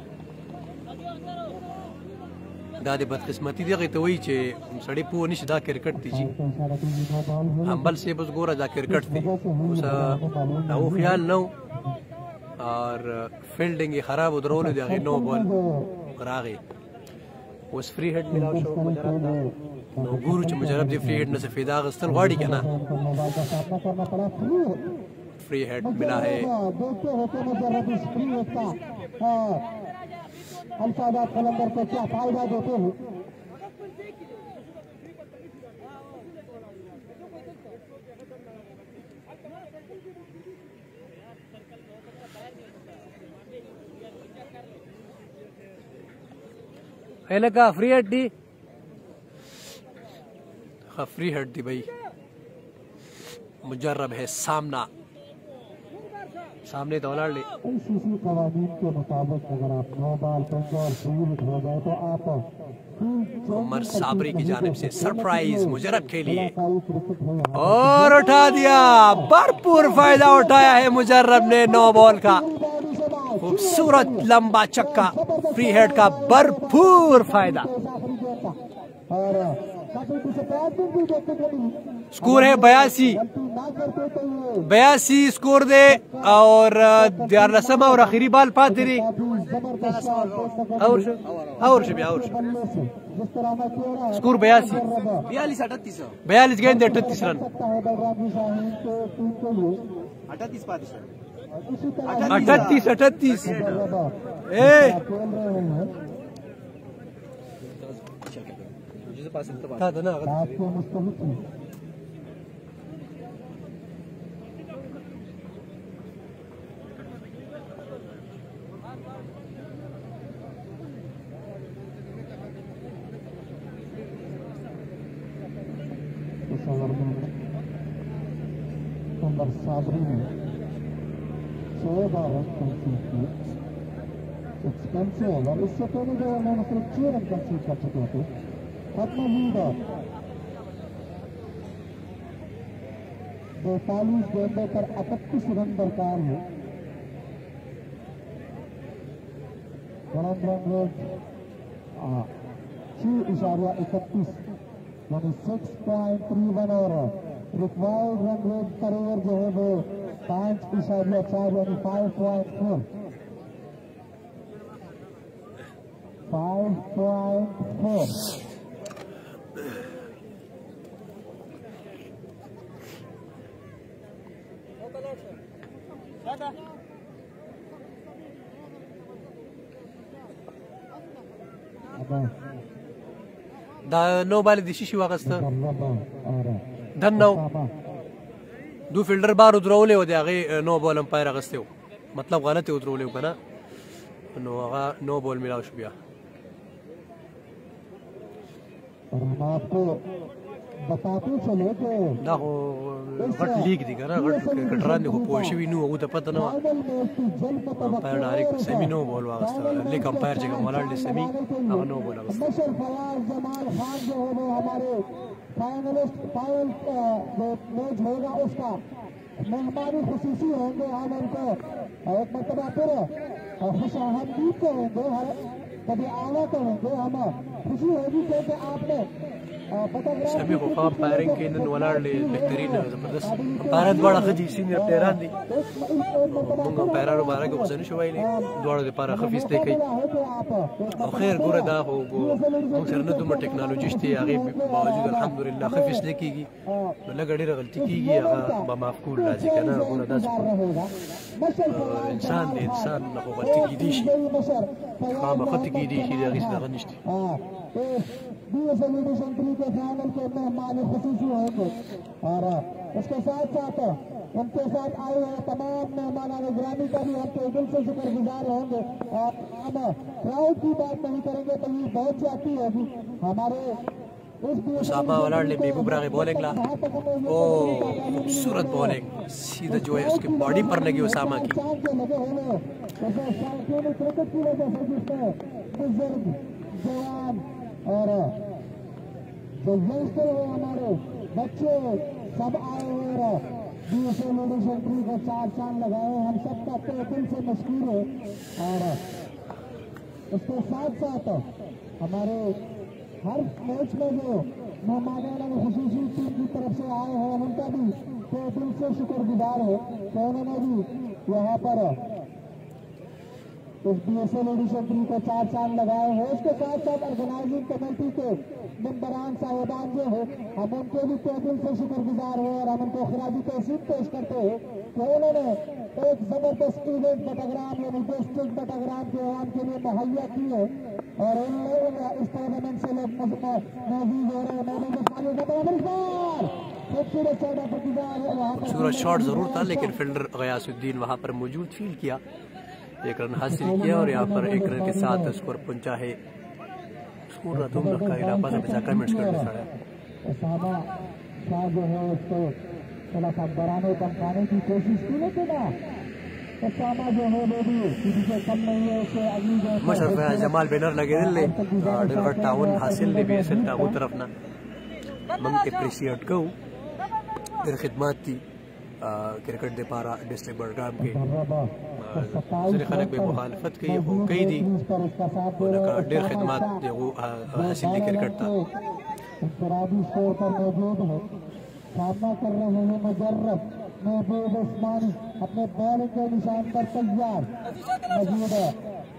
S1: دا د بدقسمتي دغه ته وایي چې سړی پوه نشي دا کرکټ دی جی همبل سے بس ګوره دا کرکټ دی اوس او خیال نو اور فیلډینګ یې خراب ودرولو دی هغې نو بال راغی اوس فری هیډ ملاو شو مجرب ته نو ګورو چې مجرب دی فری هیډ نه څه فایده اخیستل غواړي که نه فری هیډ ملا ہے
S2: अलसादात कलंदर को क्या फायदा देते हैं।
S1: का फ्री हेड दी फ्री हेड दी भाई मुजर्रब है सामने दौलाड़ ले।
S2: आईसीसी कवानीन के मुताबिक अगर आप 9 बॉल 5 और 3 विकेट हो गए तो आप
S1: उमर साबरी की जानिब से सरप्राइज मुजर्रब के लिए और उठा दिया, भरपूर फायदा उठाया है मुजर्रब ने 9 बॉल का खूबसूरत लंबा चक्का फ्री हेड का भरपूर फायदा। स्कोर है 82 स्कोर दे और 11 और आखिरी बाल पाते और स्कोर 42 गेंद 38 रन 38 هذا ناقد
S2: उमर साबरी ने 14 रन कंसीड किए। एक्सपेंसिव ओवर, इससे पहले जो उन्होंने सिर्फ 6 रन कंसीड कर चुके थे। अपना लीडर 42 गेंदों पर 31 रन दरकार है। रन रेट 6.31 यानी 6.31 और required run rate per over जो है वो 5.4 यानी 5.4
S1: دا نو باندې د شیشي واغسته دنو دو فیلډر بار ودرولې و د هغې نو بال امپایر اغستی و مطلب غلط یې ودرولې و که نه نو هغه نو بال میلاو شو بیا
S2: बताते चले कि
S1: دا خو غټ لیگ دی کنه غټ کټران دی خو پوه شوي نو هغه ته پته نه وه امپایر ډایرکټ سیمي نو بول واغسته لیگ امپایر چې کوم ولاړ دی سیمي هغه نو بول واغسته
S2: मशर फयाज जमाल खान जो है वो हमारे फाइनलिस्ट फाइनल जो मैच होगा उसका मेहमानी खुसूसी होंगे। हम उनको एक मरतबा फिर खुश आमदीद करेंगे, हर कभी आला करेंगे। हम खुशी होगी क्योंकि आपने
S1: سمي خو ښه امپایرنګ کې نن ولاړ دی بهترین زبردست امپایران دواړه ښه دي سینیئر پلیران دي موږ امپایرانو باره کې غوسه نشو ویلی دواړو دپاره ښه فیصلې کوي او خیر ګوره دا خو موږ سره نه دومره ټکنالوجي شته هغې باوجود الحمدلله ښه فیصلې کېږي نو لږه ډېره غلطي کېږي هغه به معاف کول راځي که نه ګوره داسې انسان دی انسان نه خو غلطي کېدی شي خامخا کېدی شي د هغې څه دغه نشته
S2: डिवीजन 3 के फाइनल के मेहमान खुसूसी होंगे और उसके साथ साथ उनके साथ आए हुए तमाम मेहमान गिरामी का भी हम दिल से शुक्रगुजार होंगे। और हम क्राउड की बात नहीं करेंगे तो ये बहुत जाती है अभी हमारे
S1: उसामा वलाड ले महबूब रागे बॉलिंग ला ओ खूबसूरत बॉलिंग सीधा जो है उसकी बॉडी पर लगी उसामा की
S2: और जो यंगस्टर है हमारे बच्चे सब आए हुए और बीएसए लेडीज एंट्री का 4 चांद लगाए हम सबका तहे दिल से मशहूर है। और उसके साथ साथ हमारे हर मैच में जो मेहमान खुसूसी टीम की तरफ से आए हैं उनका भी तहे दिल से शुक्रगुजार है कि उन्होंने भी यहाँ पर इस बीएसए लेडीज एंट्री को 4 चांद लगाए हैं। उसके साथ साथ ऑर्गेनाइजिंग कमेटी के मेंबरान साहिबान जो है हम उनके भी तहे दिल से शुक्रगुजार हैं और हम उनको खराजी तहसीब पेश करते हैं कि उन्होंने एक जबरदस्त इवेंट बटाग्राम यानी डिस्ट्रिक्ट बटाग्राम के आवाम के लिए मुहैया की है और उन लोगों ने इस टूर्नामेंट से लोग मौजूद हो रहे हैं।
S1: खूबसूरत शॉट जरूर था लेकिन फील्डर गयासुद्दीन वहां पर मौजूद फील किया, एक रन हासिल किया और यहाँ पर एक रन के साथ स्कोर पहुंचा है। स्कोर तुम का इलाका से बचा कमेंट्स करने पड़ा
S2: जो है उसको थोड़ा सा बढ़ाने धमकाने की कोशिश की लेकिन सामा जो है वो भी किसी से कम नहीं है। उससे अगली
S1: मशरफ जमाल बैनर लगे दिले डेलवर टाउन हासिल ने बेसल टागो तरफ ना मंग एप्रिशिएट को फिर खिदमत थी क्रिकेट दे पारा डिस्ट्रिक्ट बड़गाम के ज़रे खलक में मुखालफत की हो कई दी उनका डेर खिदमत जो हासिल ने क्रिकेट था
S2: इंफरादी स्कोर पर मौजूद है। सामना कर रहे हैं मुजर्रब महबूब उस्मानी अपने बॉलिंग के निशान पर तैयार मौजूद है।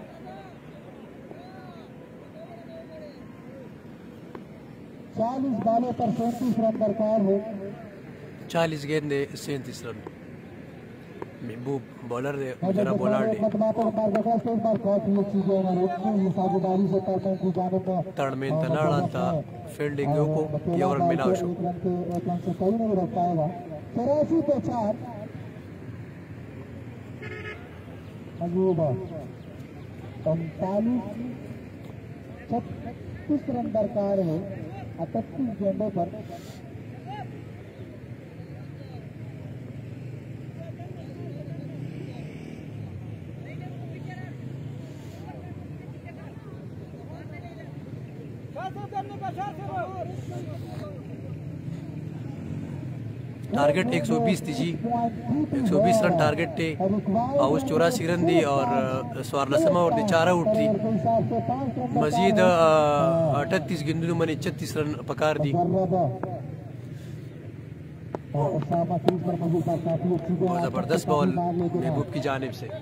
S2: 40 बॉलों पर 37 रन दरकार है।
S1: 40 गेंदे 37 रन। महबूब बॉलर दे जरा बॉलर दे तड़ में तनाड़ा था फील्डिंग को ये ओवर मिला शो
S2: 83 पे 4 महबूब 36 रन दरकार है 38 गेंदों पर।
S1: टारगेट 120 थी जी, 120 रन टारगेट थे। हाउस 84 रन दी और स्वारलसमा और दी 4 आउट थी। मजीद 38 गेंदों में 36 रन पकार दी। बहुत जबरदस्त बॉल महबूब की जानिब से।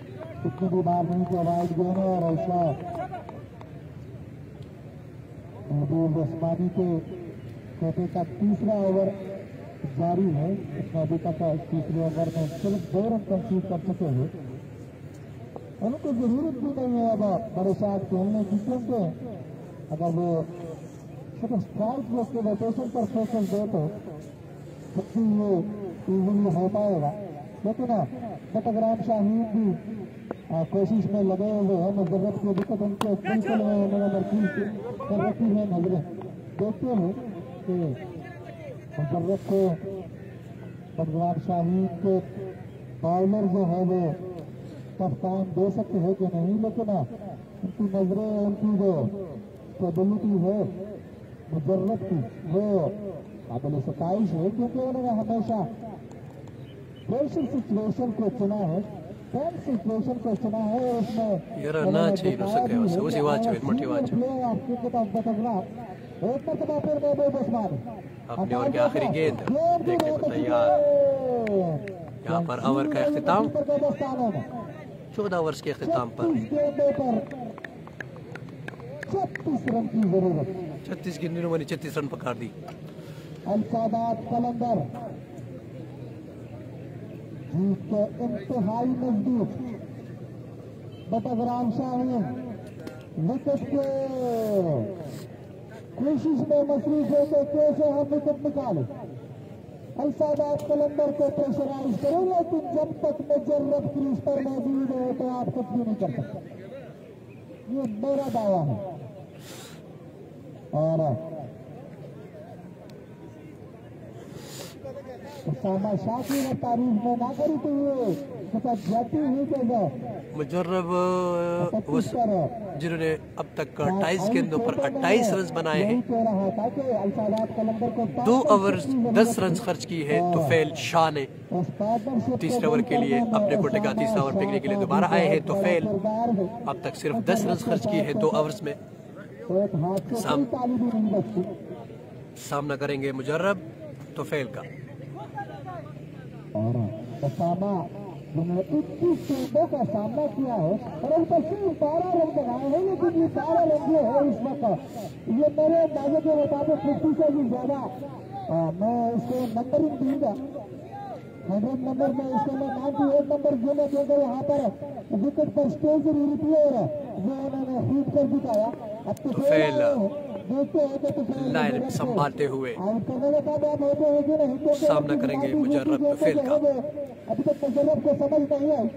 S2: महबूब उस्मानी के खेते का तीसरा ओवर जारी है। इसमें अभी तक तीसरे ओवर में सिर्फ 2 रन कंसीड कर चुके हैं। उनको जरूरत भी नहीं है अब बड़े साथ खेलने की क्योंकि अगर वो सिर्फ स्ट्राइक के रोटेशन पर फोकस दे तो सबसे ये इजीली हो पाएगा। लेकिन बटाग्राम शाहीन भी कोशिश में लगे हुए हैं। मुजर्रब की विकेट उनके बिल्कुल उन्होंने मरकूज कर रखी है। नजरें देखते हैं कि मुजर्रब को बदवार शाहीन के बॉलर जो है वो कप्तान दे सकते हैं कि नहीं, लेकिन उनकी नजरें, उनकी जो कैपेबिलिटी है मुजर्रब की वो काबिल सताइश है, क्योंकि उन्होंने हमेशा प्रेशर सिचुएशन को चुना है, टेंस सिचुएशन को चुना है और उसमें
S1: यार ना चाहिए न सके उसी वाच में मोटी वाच अपने ओवर की आखिरी गेंद देखने को तैयार। यहाँ पर ओवर का इख्तिताम 14 ओवर्स के इख्तिताम पर
S2: 36 रन की जरूरत।
S1: 36 गेंदों में 36 रन पकड़ दी।
S2: अलसादात कलंदर जीत के इंतहाई नजदीक, बटगराम शाहीन विकेट के कोशिश में मसरूफ है कि कैसे हम विकेट निकाले। अलसादात कलंदर को प्रेशराइज करें, लेकिन जब तक मुजर्रब क्रीज पर मौजूद है तो आप कुछ भी नहीं कर सकते, ये मेरा दावा है। और उसामा शाह की तारीफ में ना करी तो ये जाती हुई जगह
S1: मुजर्रब जिन्होंने अब तक 28 गेंदों पर 28 रन बनाए हैं, 2 ओवर 10 रन खर्च की है तुफैल शाह ने। तीसरे ओवर के लिए अपने कोटे का तीसरा ओवर फेंकने के लिए दोबारा आए हैं तुफैल। अब तक सिर्फ 10 रन खर्च किए हैं 2 ओवर्स में। सामना करेंगे मुजर्रब तुफैल का।
S2: और उसामा जिन्होंने 21 गेंदों का सामना किया है और उन पर सिर्फ 12 रन बनाए हैं, लेकिन ये 12 रन जो है इस वक्त ये मेरे अंदाजे के मुताबिक 50 से भी ज्यादा मैं इसको नंबरिंग दूंगा। 100 नंबर में इसके मैं 98 नंबर दूंगा, क्योंकि यहाँ पर विकेट पर स्टेज रिप्लेयर जो उन्होंने फीड कर दिखाया। अब तो
S1: लाइन संभालते हुए सामना करेंगे मुजर्रब तुफैल का।
S2: अभी तक मुजर्रब को समझ नहीं आई,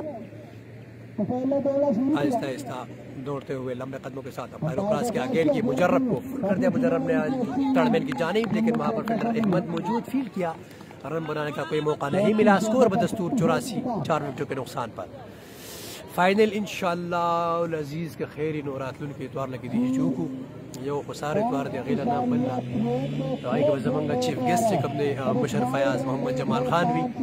S1: आहिस्ता आहिस्ता दौड़ते हुए लंबे कदमों के साथ अंपायर क्रॉस किया, गेंद की मुजर्रब को कर दिया। मुजर्रब ने टर्नमैन की जानिब, लेकिन वहां पर फील्डर अहमद मौजूद फील्ड किया, रन बनाने का कोई मौका नहीं मिला। स्कोर बदस्तूर 84, 4 विकेटों के नुकसान पर। फाइनल इंशाअल्लाह अजीज के खैर नौरातुन के इतवार लगी दी चूकू यो खसार इतवार दे अगला नाम बनना तो आई के जमंगा चीफ गेस्ट से कब ने मुशर्रफ फयाज मोहम्मद जमाल खान भी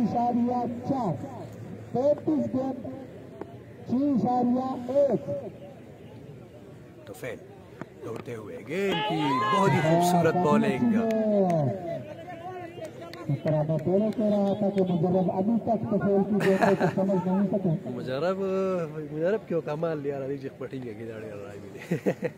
S1: तो फैन दौड़ते हुए गेंद की बहुत ही खूबसूरत बॉलिंग।
S2: इस तरह मैं पहले कह रहा था कि मुजर्रब अभी तक तुफैल की गेंदों को समझ नहीं सके।
S1: मुजर्रब क्यों कमाल लिया रही जिस पटिंगे की दाढ़ी रहा है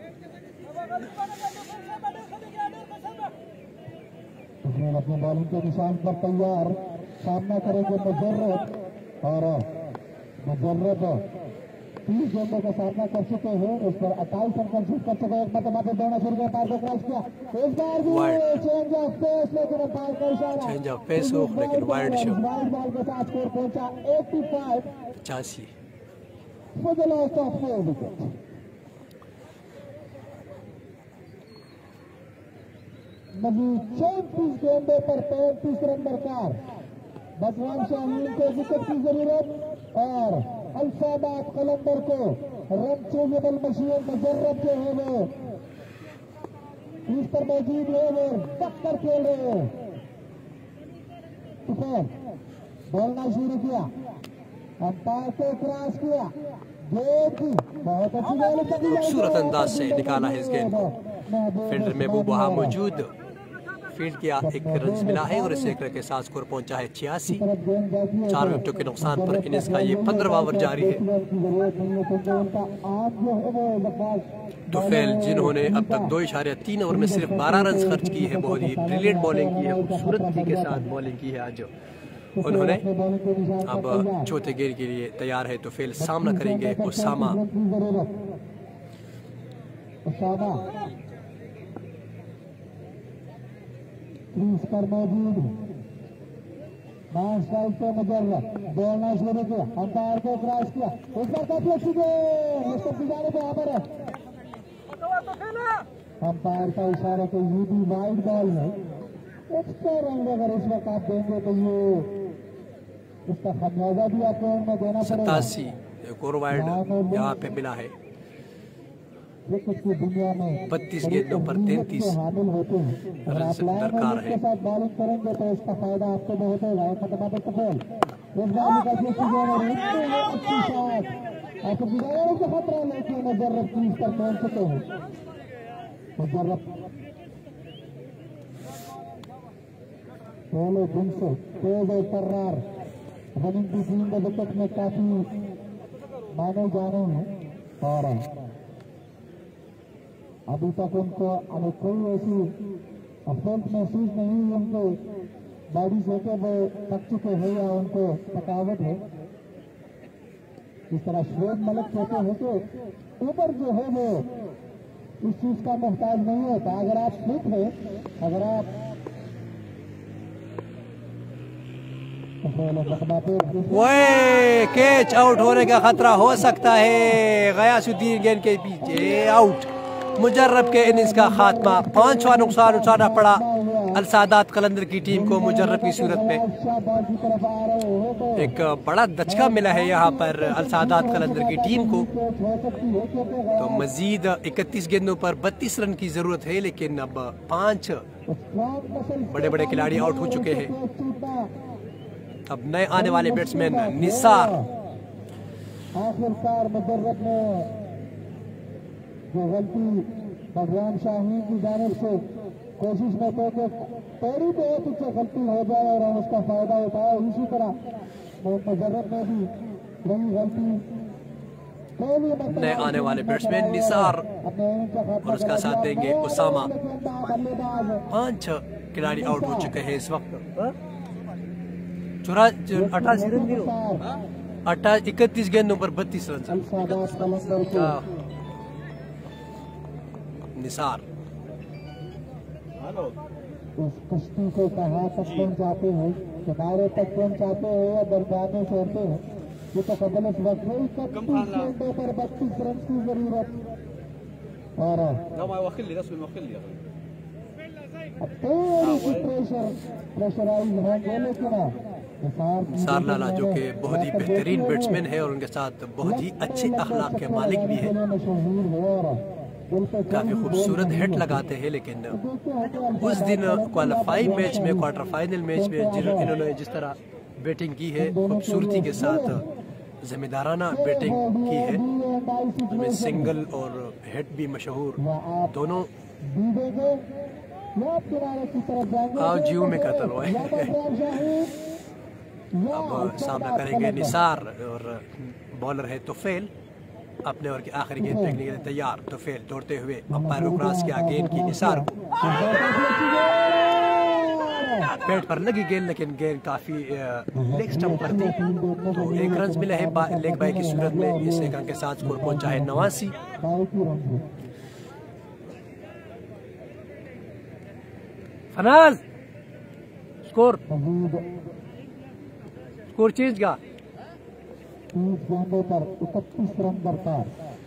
S2: उसने अपने बॉलिंग के निशान पर तैयार, सामना करेंगे मुजर्रब। और मुजर्रब 30 गेंदों का सामना कर चुके हैं, उस पर 28 रन कंसीड कर चुके हैं। एक मतलब दौड़ना शुरू किया, पार को क्रॉस किया, इस बार भी चेंज ऑफ पेस, लेकिन अंपायर का इशारा
S1: चेंज ऑफ पेस हो लेकिन वाइड शो
S2: वाइड बॉल के साथ स्कोर पहुंचा
S1: 85
S2: for the loss of 4 wicket. Majeed 34 गेंदों पर 35 रन दरकार। बदवान शाहीन को विकेट की जरूरत और अलसादात कलंदर को रन चेंजेबल मशीन मुजर्रब जो है वो इस पर मौजूद है, वो टक्कर खेल रहे हैं। तुफैल बोलना शुरू किया, अंपायर को क्रॉस किया, गेंद की बहुत अच्छी
S1: खूबसूरत अंदाज से निकाला है इस गेंद को। फील्डर महबूब वहां मौजूद फील्ड किया, एक रन मिला है और इस एक रन के साथ स्कोर पहुंचा है 86, 4 विकेटों के नुकसान पर इनिंग्स का ये 15वां ओवर जारी है। तुफैल जिन्होंने अब तक 2.3 ओवर में सिर्फ 12 रन खर्च की है, बहुत ही ब्रिलियंट बॉलिंग की है, खूबसूरती के साथ बॉलिंग की है आज उन्होंने। अब चौथे गेंद के लिए तैयार है तुफैल, सामना करेंगे उसामा।
S2: क्रीज पर मौजूद नॉन स्ट्राइक पे मुजर्रब दौड़ना शुरू किया, अंपायर को क्रॉस किया, इस बार काफी अच्छी गेंद जाने पे यहाँ पर अंपायर का इशारा कि ये भी वाइड बॉल है, एक्स्ट्रा रन अगर इस वक्त आप देंगे तो ये इसका खामियाजा भी आपको में देना पड़ेगा।
S1: 87 एक और वाइड यहाँ पे मिला है।
S2: क्रिकेट की दुनिया में
S1: 32 गेंदों पर 33
S2: हामिल होते हैं। अगर आप
S1: दरकार है।
S2: के साथ बॉलिंग करेंगे तो इसका फायदा आपको बहुत होगा। मतलब सफल इस बार अच्छी शॉट और फिर खतरा लेके मुजर्रब क्रीज पर पहुंच चुके हैं। मुजर्रब पहले दिन से तेज और तर्रार रनिंग की टीम के विकेट में काफी माने जाने हैं और अभी तक उनको अभी कोई ऐसी अफसोस महसूस नहीं उनको बॉडी से के वो थक चुके हैं या उनको थकावट है। इस तरह श्वेत मलिक कहते हैं कि ऊपर जो है वो इस चीज का मोहताज नहीं होता। अगर आप फिट है, अगर आप
S1: वो कैच आउट होने का खतरा हो सकता है। गयासुद्दीन गेंद के पीछे आउट। मुजर्रब के इनिंग्स का खात्मा, 5वां नुकसान उठाना पड़ा अलसादात कलंदर की टीम को। मुजर्रब की सूरत में एक बड़ा दचका मिला है यहाँ पर अलसादात कलंदर की टीम को। तो मजीद 31 गेंदों पर 32 रन की जरूरत है, लेकिन अब 5 बड़े बड़े खिलाड़ी आउट हो चुके हैं। अब नए आने वाले बैट्समैन निसार।
S2: आखिरकार मुजर्रब ने जो गलती भगवान शाहीन की जानिब से कोशिश में तो कि पहली बहुत उससे गलती हो जाए और हम उसका फायदा उठाए। इसी तरह मुजर्रब ने भी वही गलती।
S1: नए आने वाले बैट्समैन निसार और उसका साथ देंगे उसामा। 5 खिलाड़ी आउट हो चुके हैं इस वक्त। 31 गेंदों पर 32 रन। निसार
S2: उस कश्ती को कहाँ तक पहुँचाते हैं, किनारे तक पहुँचाते हैं या दरगाह छोड़ते हैं, ये तो कबल इस वक्त 31 गेंदों पर 32 रन की जरूरत। और प्रेशराइज होंगे लेकिन
S1: निसार लाला जो कि बहुत ही बेहतरीन बैट्समैन है और उनके साथ बहुत ही अच्छे अखलाक के मालिक भी है। काफी खूबसूरत हिट लगाते हैं, लेकिन उस दिन क्वालिफाइंग मैच में, क्वार्टर फाइनल मैच में इन्होंने जिस तरह बैटिंग की है, खूबसूरती के साथ जिम्मेदाराना बैटिंग की है, उसमें सिंगल और हिट भी मशहूर दोनों। आओ जीव में कतल हुआ है। अब सामना करेंगे निसार और बॉलर है तुफैल। अपने ओवर की आखिरी गेंद फेंकने के लिए तैयार। तुफैल दौड़ते हुए अंपायर को क्रॉस किया गेंद की निसार को। पेट पर लगी गेंद, लेकिन गेंद काफी लेग स्टंप पर थी। तो 1 रन मिला है लेग बाय की सूरत में। इस 1 रन के साथ स्कोर पहुंचा है 89। फनाज स्कोर चेंज का
S2: 30 गेंदों पर 31 रन दरकार।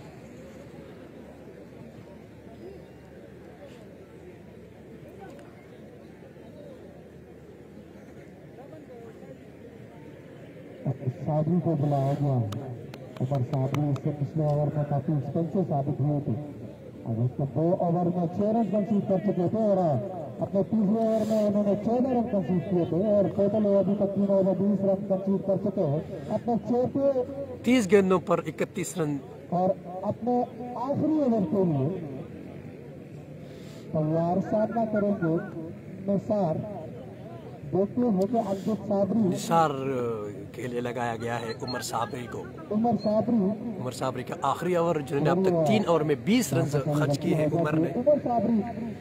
S2: साबरी को बुलाया गया। उमर साबरी इससे पिछले ओवर में काफी एक्सपेंसिव साबित हुए थे। अब उसके 2 ओवर में 6 रन कंसीड कर चुके थे और अपने 30वें ओवर में उन्होंने 14 रन कंसीड किए थे और टोटल अभी तक 3 ओवर 20 रन कंसीड कर चुके हैं। अपने
S1: 30 गेंदों पर 31 रन
S2: और अपने आखिरी ओवर के लिए तैयार सामना करेंगे निसार। देखते हैं कि अब्दुल साबरी
S1: निसार के लिए लगाया गया है उमर साबरी को। उमर साबरी का आखिरी ओवर जिन्होंने अब तक 3 ओवर में 20 रन खर्च किए हैं उमर ने।
S2: उमर साबरी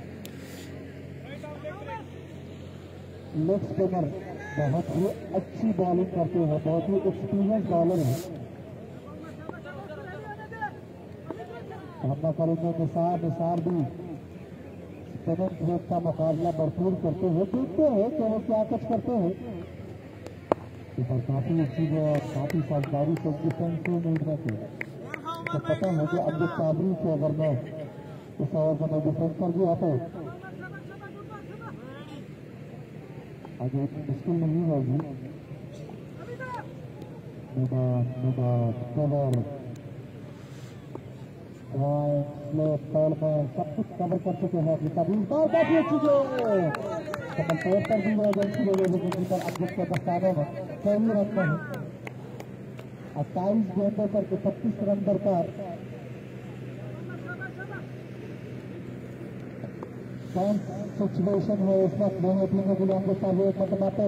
S2: लेग स्पिनर बहुत ही अच्छी बॉलिंग करते हैं, बहुत ही एक्सपीरियंस बॉलर है। सामना करेंगे निसार भी स्पिनर ग्रेड का मुकाबला भरपूर करते हैं। देखते हैं कि वो क्या कुछ करते हैं। काफी अच्छी काफी समझदारी से डिफेंस नहीं रहते। तो पता है कि अब्दुल साबरी को अगर मैं इस ओवर में डिफेंस कर दिया तो आज इतनी मुश्किल नहीं होगी। सब कुछ कवर कर चुके हैं अपनी कबीर पर। काफी अच्छी जो कमल पैर पर भी एजेंसी ले लेकिन पर अब जिसके दस्तानों में 24 रन में 28 गेंदों पर 31 रन दरकार। कौन सिचुएशन है इस वक्त दोनों टीमों के लिए हम देखता हुए मतमातर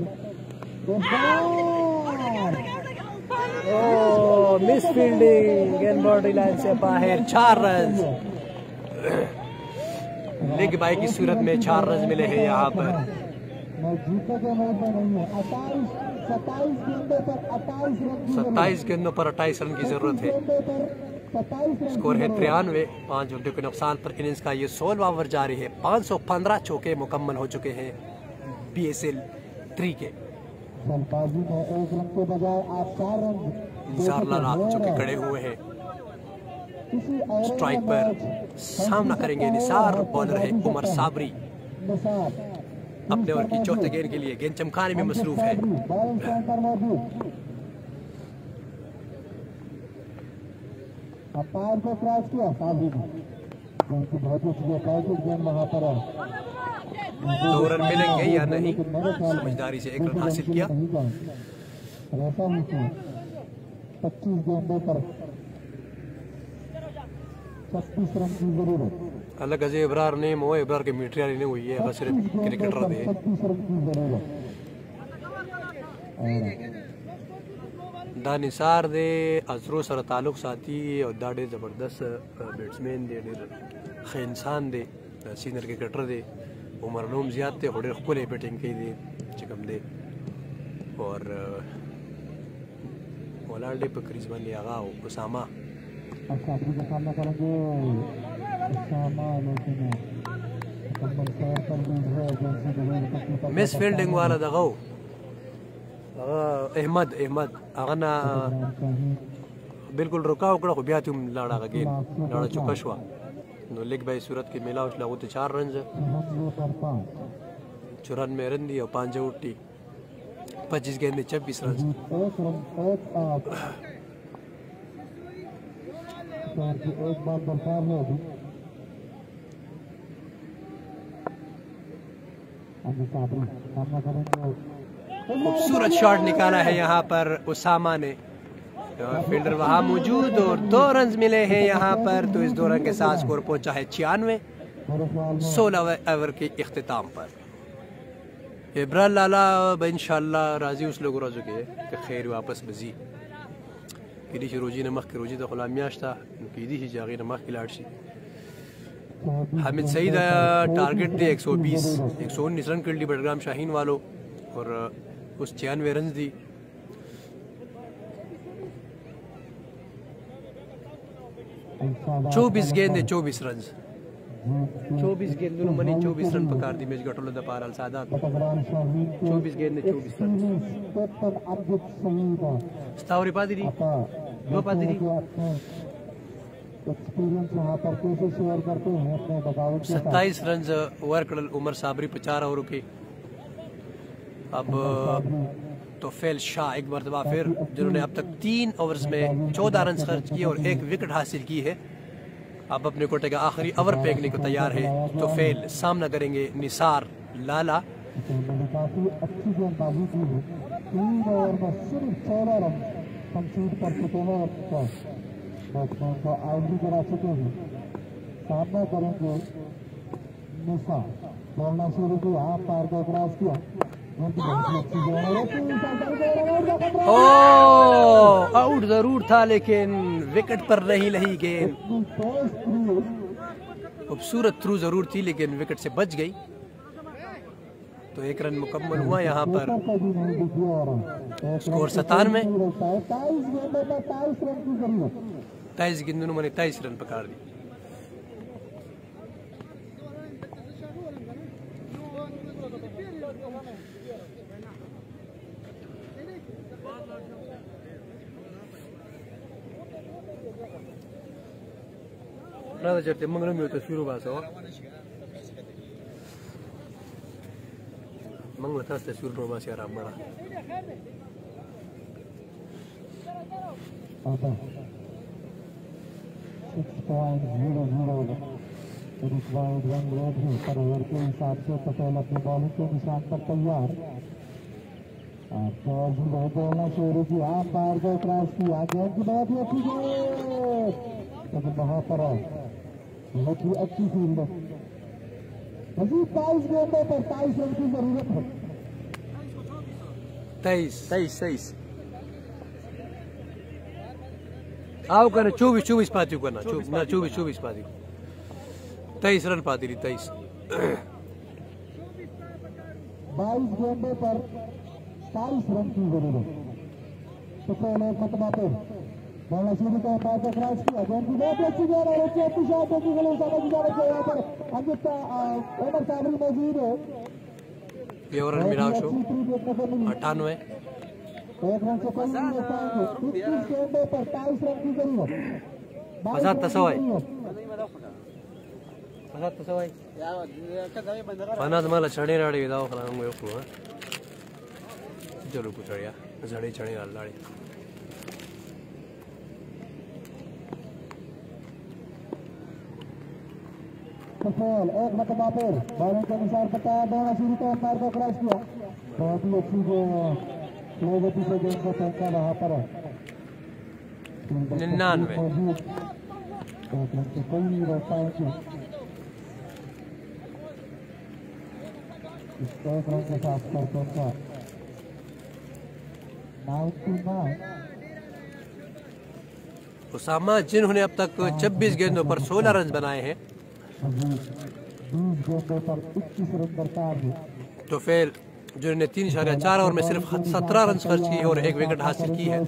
S1: मिस फील्डिंग, गेंद बाउंड्री लाइन से बाहर। 4 रन लेग बाई की सूरत में 4 रन मिले हैं यहाँ पर।
S2: जीतने के मूड में नहीं है। 27 गेंदों पर 28 रन,
S1: 27 गेंदों पर 28 रन की जरूरत है। स्कोर है 93। 5 विकेटों के नुकसान पर इनिंग्स का ये 16वां ओवर जारी है। 515 चौके मुकम्मल हो चुके हैं BSL 3 के।
S2: बल्लेबाजी में 1 रन के बजाय आप 4 रन
S1: निसार लाला चौके खड़े हुए हैं। स्ट्राइक पर सामना करेंगे निसार। बॉलर है उमर साबरी। अपने ओवर की चौथे गेंद के लिए गेंद चमकाने में मसरूफ है।
S2: अंपायर को क्रॉस किया साबरी ने। बहुत ही गेंद वहां पर है।
S1: 2 रन मिलेंगे या नहीं, समझदारी से 1 रन हासिल किया।
S2: 25 गेंदों पर 36 रन की जरूरत।
S1: अलग अजय इब्रार ने मोह इब्रार के मीटर नहीं हुई है, बस सिर्फ क्रिकेटर दे।
S2: 36 रन की जरूरत।
S1: दा निसार दे अजरो सर ताल्लुक साथी और दाड़े जबरदस्त बैट्समैन दे, खे इंसान दे, सीनियर क्रिकेटर दे। उमर नूम ज़्यादा थे, होड़े खुले बैटिंग की दे चिकम दे। और ओलाल्डे पर क्रीजमन ने आगा उसामा
S2: साबरी का सामना करेंगे।
S1: मिस फील्डिंग वाला दगाओ अहमद अगना बिल्कुल रुका उकड़ा बिया तुम लाड़ा का गेम लाड़ा चुका शुआ नो लेग बाई सूरत की मेला उछला होते 4 रन 94 रन दी और 5 उठी 25 गेंद में 26 रन।
S2: एक बार दरकार है अभी सामना करेंगे।
S1: खूबसूरत शॉट निकाला है यहाँ पर उसामा ने। फील्डर वहां मौजूद और 2 रन मिले हैं यहाँ पर। तो इस 2 रन के साथ स्कोर पहुंचा है 96। 16वें ओवर के इख्तिताम पर इब्रार लाला इंशाल्लाह राजी उस लोग राजू के खैर वापस बजी किदी रोजी नमक की रोजी तो गुलामियाश्ता किदी ही जागी नमक की लाडशी। हामिद सईद टारगेट दे 119 रन कर ली बडग्राम शाहीन वालों और उस 96 रन दी। चौबीस गेंद 24 रन 24 गेंदों मनी 24 रन पकार दी मैच गटोल द पार अलसादात 24 गेंद 24 रन स्तावरी पादी दी दो पादी दी।
S2: एक्सपीरियंस वहां पर कैसे शेयर करते हैं अपने बगावत।
S1: 27 रन ओवर कडल उमर साबरी 50 ओवर के। अब तो फेल शाह एक मरतबा फिर जिन्होंने अब तक 3 ओवर्स में 14 रन खर्च किए और 1 विकेट हासिल की है, अब अपने कोटे का आखिरी ओवर फेंकने को तैयार है। तो फेल सामना करेंगे निसार लाला।
S2: काफी अच्छी गेंदबाजी की है। 3 ओवर में सिर्फ 14 रन कंसीड कर चुके हैं। बैट्समैन को आउट भी करा चुके हैं। सामना करेंगे निसार। बोलना शुरू किया, पार को क्रॉस किया।
S1: आउट जरूर था लेकिन विकेट पर नहीं लही गेंद। खूबसूरत थ्रू जरूर थी लेकिन विकेट से बच गई। तो 1 रन मुकम्मल हुआ यहाँ पर। स्कोर 97। 23 गेंदों मैंने 23 रन पकड़ दी। ना जब मंगल में तो शुरू बात हो मंगो तस्ते सुरनो मासी आराम बड़ा
S2: आता 6.00 रिक्वायर्ड रन रेट है पर ओवर के हिसाब से पटेल अपने बॉलिंग के निशान पर तैयार और भी बहुत बोलना शुरू किया अंपायर को क्रॉस किया गेंद की बहुत ही अच्छी गेंद लेकिन वहां पर बहुत ही अच्छी फील्ड मजीद 22 गेंदों पर 22 रन की जरूरत है
S1: 23 आओ करना 24 पाती करना 24 पाती 23 रन पाती रही 23
S2: 22 गेंदों पर 22 रन की जरूरत तो पहले खतमा पे बॉल शुरू का पास क्रॉस किया गेंद की बहुत अच्छी गेंद और अच्छी अच्छी शॉट देखने के लिए समझ जा रहे हैं यहाँ पर अंकित ओमर साबरी मौजूद है
S1: ये ओवर मिलाओ शो 98
S2: एक रन से कोई नहीं ले पाएंगे 21 गेंदों पर 22 रन की जरूरत
S1: पसात तसवाई पनात मला छणे राडी दाव खला हम यो चलो कुछ अड़िया झड़े छणे लाड़ी
S2: सफल एक मतबा पर बॉलिंग के अनुसार बताया दोनों शुरू का अंपायर को क्रॉस किया बहुत ही अच्छी जो स्लो गति से गेंद को फेंका वहां पर
S1: 99
S2: एक रन से कोई नहीं रोक पाएंगे इस एक रन के साथ पर फेंका 99
S1: उसामा जिन्होंने अब तक 26 गेंदों पर 16 रन बनाए हैं
S2: 20 गेंदों पर 21 रन दरकार है
S1: तो फिर जिन्होंने 3.4 ओवर में सिर्फ 17 रन खर्च किए और एक विकेट हासिल की है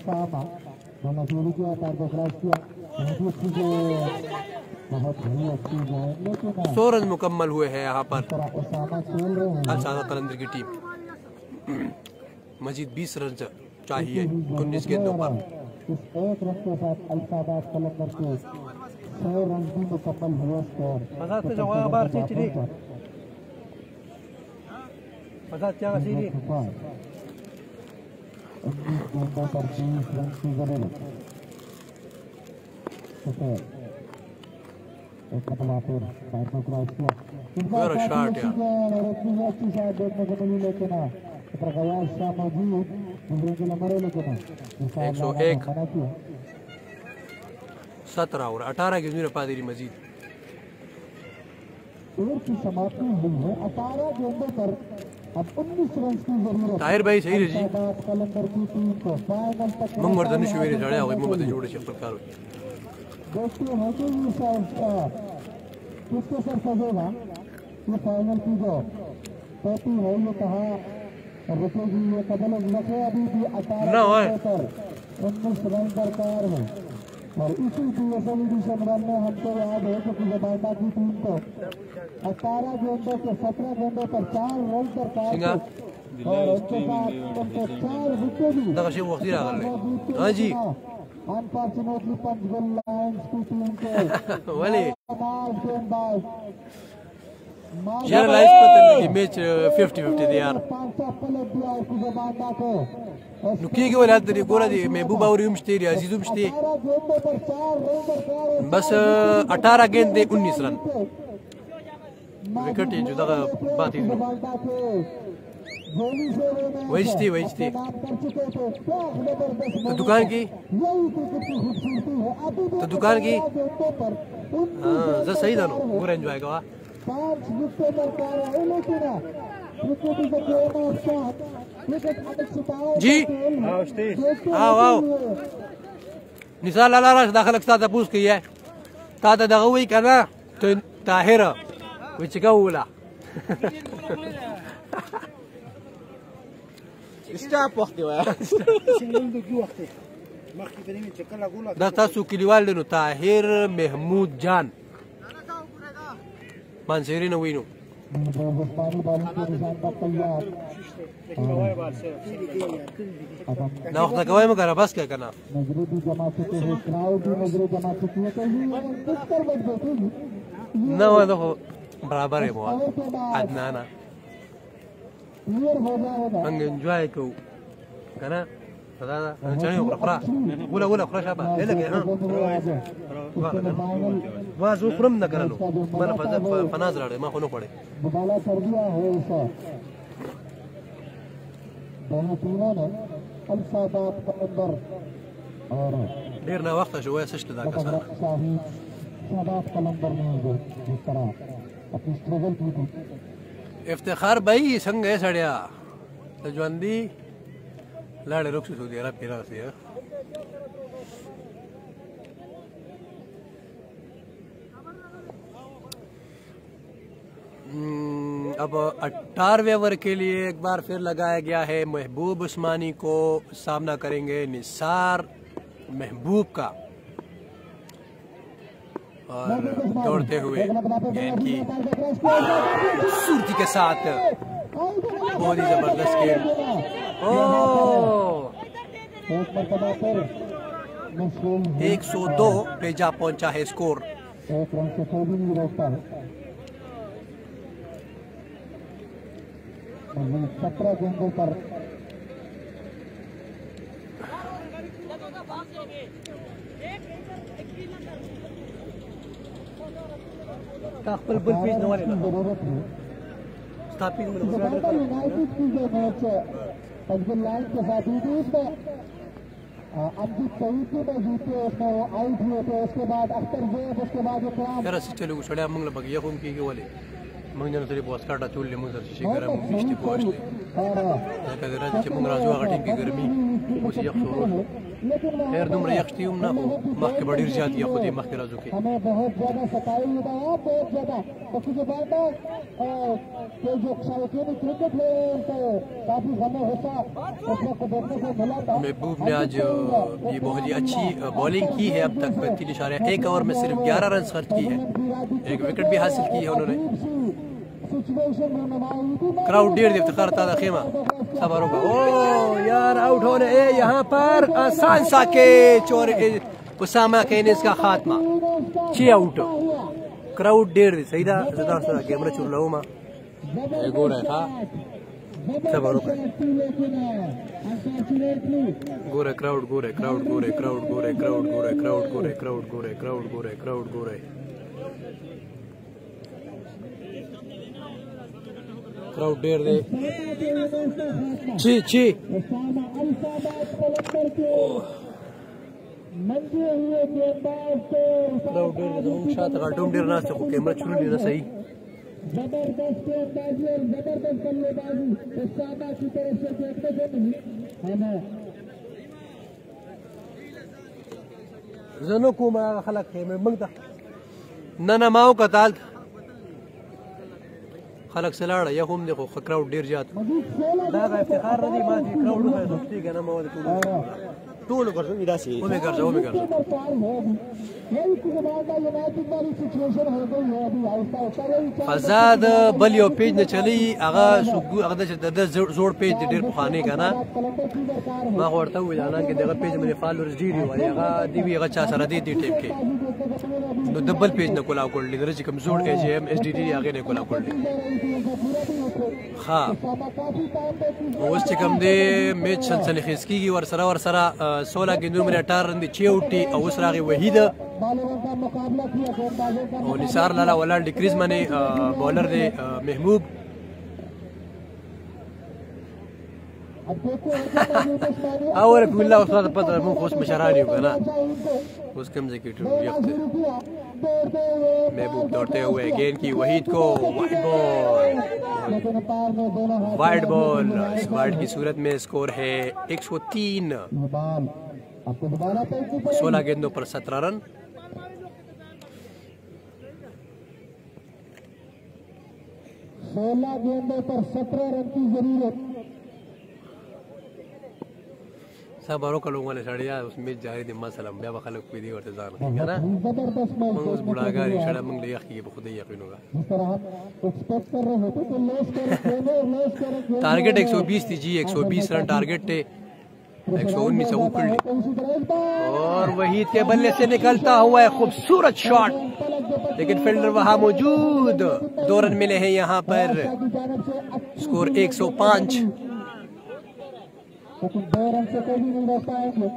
S2: बहुत ही अच्छी गेंद लेकिन
S1: 100 रन मुकम्मल हुए हैं यहाँ पर
S2: उसामा खेल रहे हैं
S1: अलसादा कलंदर की टीम मजीद 20 रन चाहिए 19 गेंदों पर
S2: इस एक रन के साथ अलसादा कलंदर के 100 रन भी मुकम्मल हुए स्कोर गेंदों पर 20 रन की जरूरत एक मतलब फिर बैट को क्रॉस किया
S1: What a shot, yeah.
S2: अच्छी शॉट देखने को मिली लेकिन प्रकाश शाह मौजूद दूसरे के नंबर लेकिन
S1: 101 17 और 18 की जमीन पा दे रही मजीद
S2: ओवर की समाप्ति हुई है 18 गेंदों पर अब 19 रन की जरूरत
S1: ताहिर भाई सही रही जी
S2: कलंदर की टीम को फाइनल तक
S1: मंगवर धनुष वेरे जड़े हुए मोहम्मद जोड़े से प्रकार
S2: देखते हैं कि किसके सर सजेगा ये फाइनल की जो टोपी है ये कहाँ रुकेगी ये कदम लगे अभी भी 18 पर 19 रन दरकार है और इसी पीएसएल एडिशन रन में हमको याद है कि जमाइका की टीम को 18 गेंदों के 17 गेंदों पर 4 रन दरकार है और उसके साथ उनको 4 विकेट भी
S1: हाँ जी
S2: अनफॉर्चुनेटली पंचगुल लायंस की टीम के
S1: वाले
S2: गेंदबाज
S1: जनरलाइज पता नहीं मैच 50-50 दे यार
S2: पलट दिया उसकी जमाइका को
S1: नुकी के वाला तरी गोरा दी महबूबा और युमश्ती अजीजुम श्ती
S2: 18 गेंदों पर 4 रन दरकार है
S1: बस 18 गेंद 19 रन विकेट जो दगा बात ही वही थी तो दुकान की हाँ जरा सही था नो पूरा एंजॉय का जी आओ आओ निसार लाला राश दाखल लगता था पूछ की है ताता दगवी करना तो ताहिरा विचकाऊला
S3: स्टॉप वक्त हुआ
S1: दस्ता सुकिलीवाल देनो ताहिर महमूद जान मानसेरी नवीनो ना वक्त कवाई में करा बस क्या करना ना वो तो बराबर है बहुत अदनाना
S2: क्लियर हो जाएगा।
S1: मंग एंजॉय को कना पता चले اخرى ولا اخرى شابه ايه لك ها واز اخرم نه کړلو ما فناز راړې ما خو نه پړې
S2: दोबारा कर दिया है ऐसा दोनों टीमों ने अल-सादात कलंदर और
S1: ډیر نه وخت شوې سشت دا کسان
S2: सादात कलंदर ने जिस तरह अपनी स्ट्रगल की थी
S1: افتخار بھائی څنګه یې سړیا ته ژوندۍ لاړې روکسي سعودي عرب کې راسي अब 18वें ओवर के लिए एक बार फिर लगाया गया है। महबूब उस्मानी को सामना करेंगे निसार महबूब का और दौड़ते हुए गेंद की खूबसूरती के साथ बहुत ही जबरदस्त गेंद। ओह 102 पे जा पहुंचा है स्कोर।
S2: एक रन से कोई भी नहीं रोकता है। 17 गेंदों पर
S1: काफल बुल पेज नवाले ना
S2: जरूरत है।
S1: स्थापित में
S2: यूनाइटेड की जो मैच पंजन लाइन के साथ हुई थी उसमें अमजद सईद की में जीते उसमें वो आउट हुए थे। उसके बाद अख्तर जैद उसके बाद इकराम
S1: तेरा से चलो छड़े मंगल बगिया कोम की वाले मंगजन सरी बॉस काटा चूल ले मुंजर शी गरम मिष्टी पोस्ट है कदर जे मंग राजू गटिन की गर्मी उसी यखसो खैर तुम यखती हम ना मख के बड़ी ज्यादा या खुद मख के राजू के
S2: हमें बहुत ज्यादा सताई हुआ है बहुत ज्यादा। तो कुछ बात है कि जो शौकीन क्रिकेट में तो काफी गम होता उसमें को देखने को मिला था।
S1: महबूब ने आज ये बहुत ही अच्छी बॉलिंग की है। अब तक 3.1 ओवर में सिर्फ 11 रन खर्च की है। एक विकेट भी हासिल की है उन्होंने। क्राउड डेढ़ इफ्तिखार था खेमा सबर होगा। ओ यार आउट होने यहाँ पर आसान सा कैच और उसामा के इसका खात्मा 6 आउट। क्राउड डेढ़ सही था ज़्यादा सा कैमरा चुन रहा हूँ मैं गोर है हाँ सबर होगा। गोरे क्राउड गोरे क्राउड गोरे क्राउड गोरे क्राउड गोरे क्राउड गोरे क्राउड गोरे क्राउड गोरे क्राउड गोरे क्राउड डेढ़ दे छी छी क्राउड डेढ़ दे हम शायद गाटूम डेढ़ ना सकूं कैमरा चुन लेना सही।
S2: जबरदस्त गेंदबाजी और जबरदस्त बल्लेबाजी उस्तादा की तरफ से देखते हुए हमें
S1: जनो को मा खलक है मैं मंगता ना माओ कताल خلق سلاړه یا هم دغه کراوډ ډیر زیات دا افتخار ردی ما دي کراوډ خو دوستي کنه ما ول ټول ګرځو داسي و مې ګرځو فزاد بل یو پیج نه چلی هغه د زوړ پیج ډیر بخانه کنه ما ورته وی اعلان کې دغه پیج مې فالوورز ډیر وي هغه دی هغه چا سره دی ټیپ کې نو دبل پیج نه کولا کول دي درجه کم زوړ ایج ام اس ډی ډی هغه نه کولا کول دي ها اوس چې کوم دی میچ سلسله خیز کیږي ور سره 16 ګندو مې 18 رن دي چيوټي او اوس راغي وحید او نثار لالا ولال ډیکریز منی بولر دی محبوب اور په الله استاد پته مو خوش مشرانی وکنا اوس کم ځکه ټول یخت محبوب دौड़ते हुए गेंद की वहीद को वाइड बॉल इस वाइड की सूरत में स्कोर है 103। 16 गेंदों पर 17 रन।
S2: गेंदों पर 17 रन की जरूरत।
S1: सब बारों का लोगों ने सड़िया उसमें जारी दिम्मा सलाम बिया बखलक कोई दी वर्ते जान है ना मंगोस बुढ़ागारी शड़ा मंग ले यखी खुद ही यकीन होगा। टारगेट 120 थी जी 120 रन टारगेट थे 119 ऊपर और वहीद के बल्ले से निकलता हुआ है खूबसूरत शॉट लेकिन फील्डर वहां मौजूद। 2 रन मिले हैं यहाँ पर। स्कोर 105।
S2: लेकिन 2 रन से कोई भी नहीं रह पाएंगे।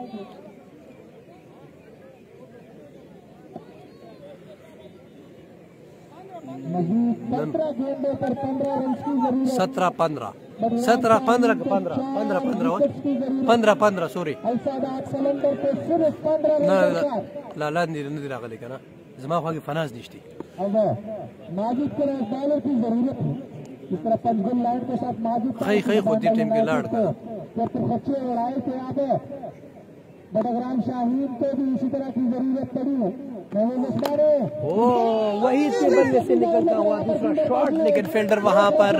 S2: मजीद 17 गेंदों पर 15 रन की जरूरत।
S1: 17-15 15-15 सॉरी
S2: अलसादात कलंदर को सिर्फ 15 रन दरकार।
S1: لا ندي راغلي كنا زمان خواقي فناس نشتي।
S2: अब माजिद को बॉलर की जरूरत है। इस तरह पंचगुल लाइन के साथ माजिद
S1: खई खुद टीम के लाड़
S2: जब खच्चे उड़ाए थे यहाँ पे बड़गराम शाहीन को भी इसी तरह की जरूरत पड़ी है।
S1: वही से बल्ले से निकलता हुआ दूसरा शॉट, लेकिन फील्डर वहां पर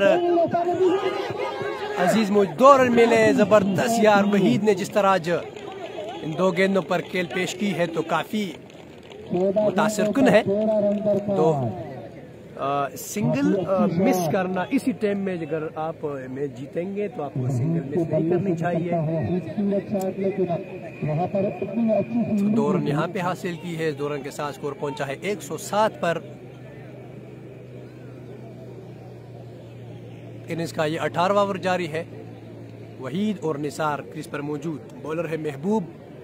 S1: अजीज मुझ 2 रन मिले। जबरदस्त यार वहीद ने जिस तरह आज इन 2 गेंदों पर खेल पेश की है तो काफी मुतासिरकुन है। तो सिंगल मिस करना इसी टाइम में अगर आप मैच जीतेंगे तो आपको सिंगल मिस नहीं करनी चाहिए। 2 रन यहाँ पे हासिल की है। 2 रन के साथ स्कोर पहुंचा है 107 पर। इनिंग्स का ये 18वां ओवर जारी है। वहीद और निसार क्रीज पर मौजूद। बॉलर है महबूब।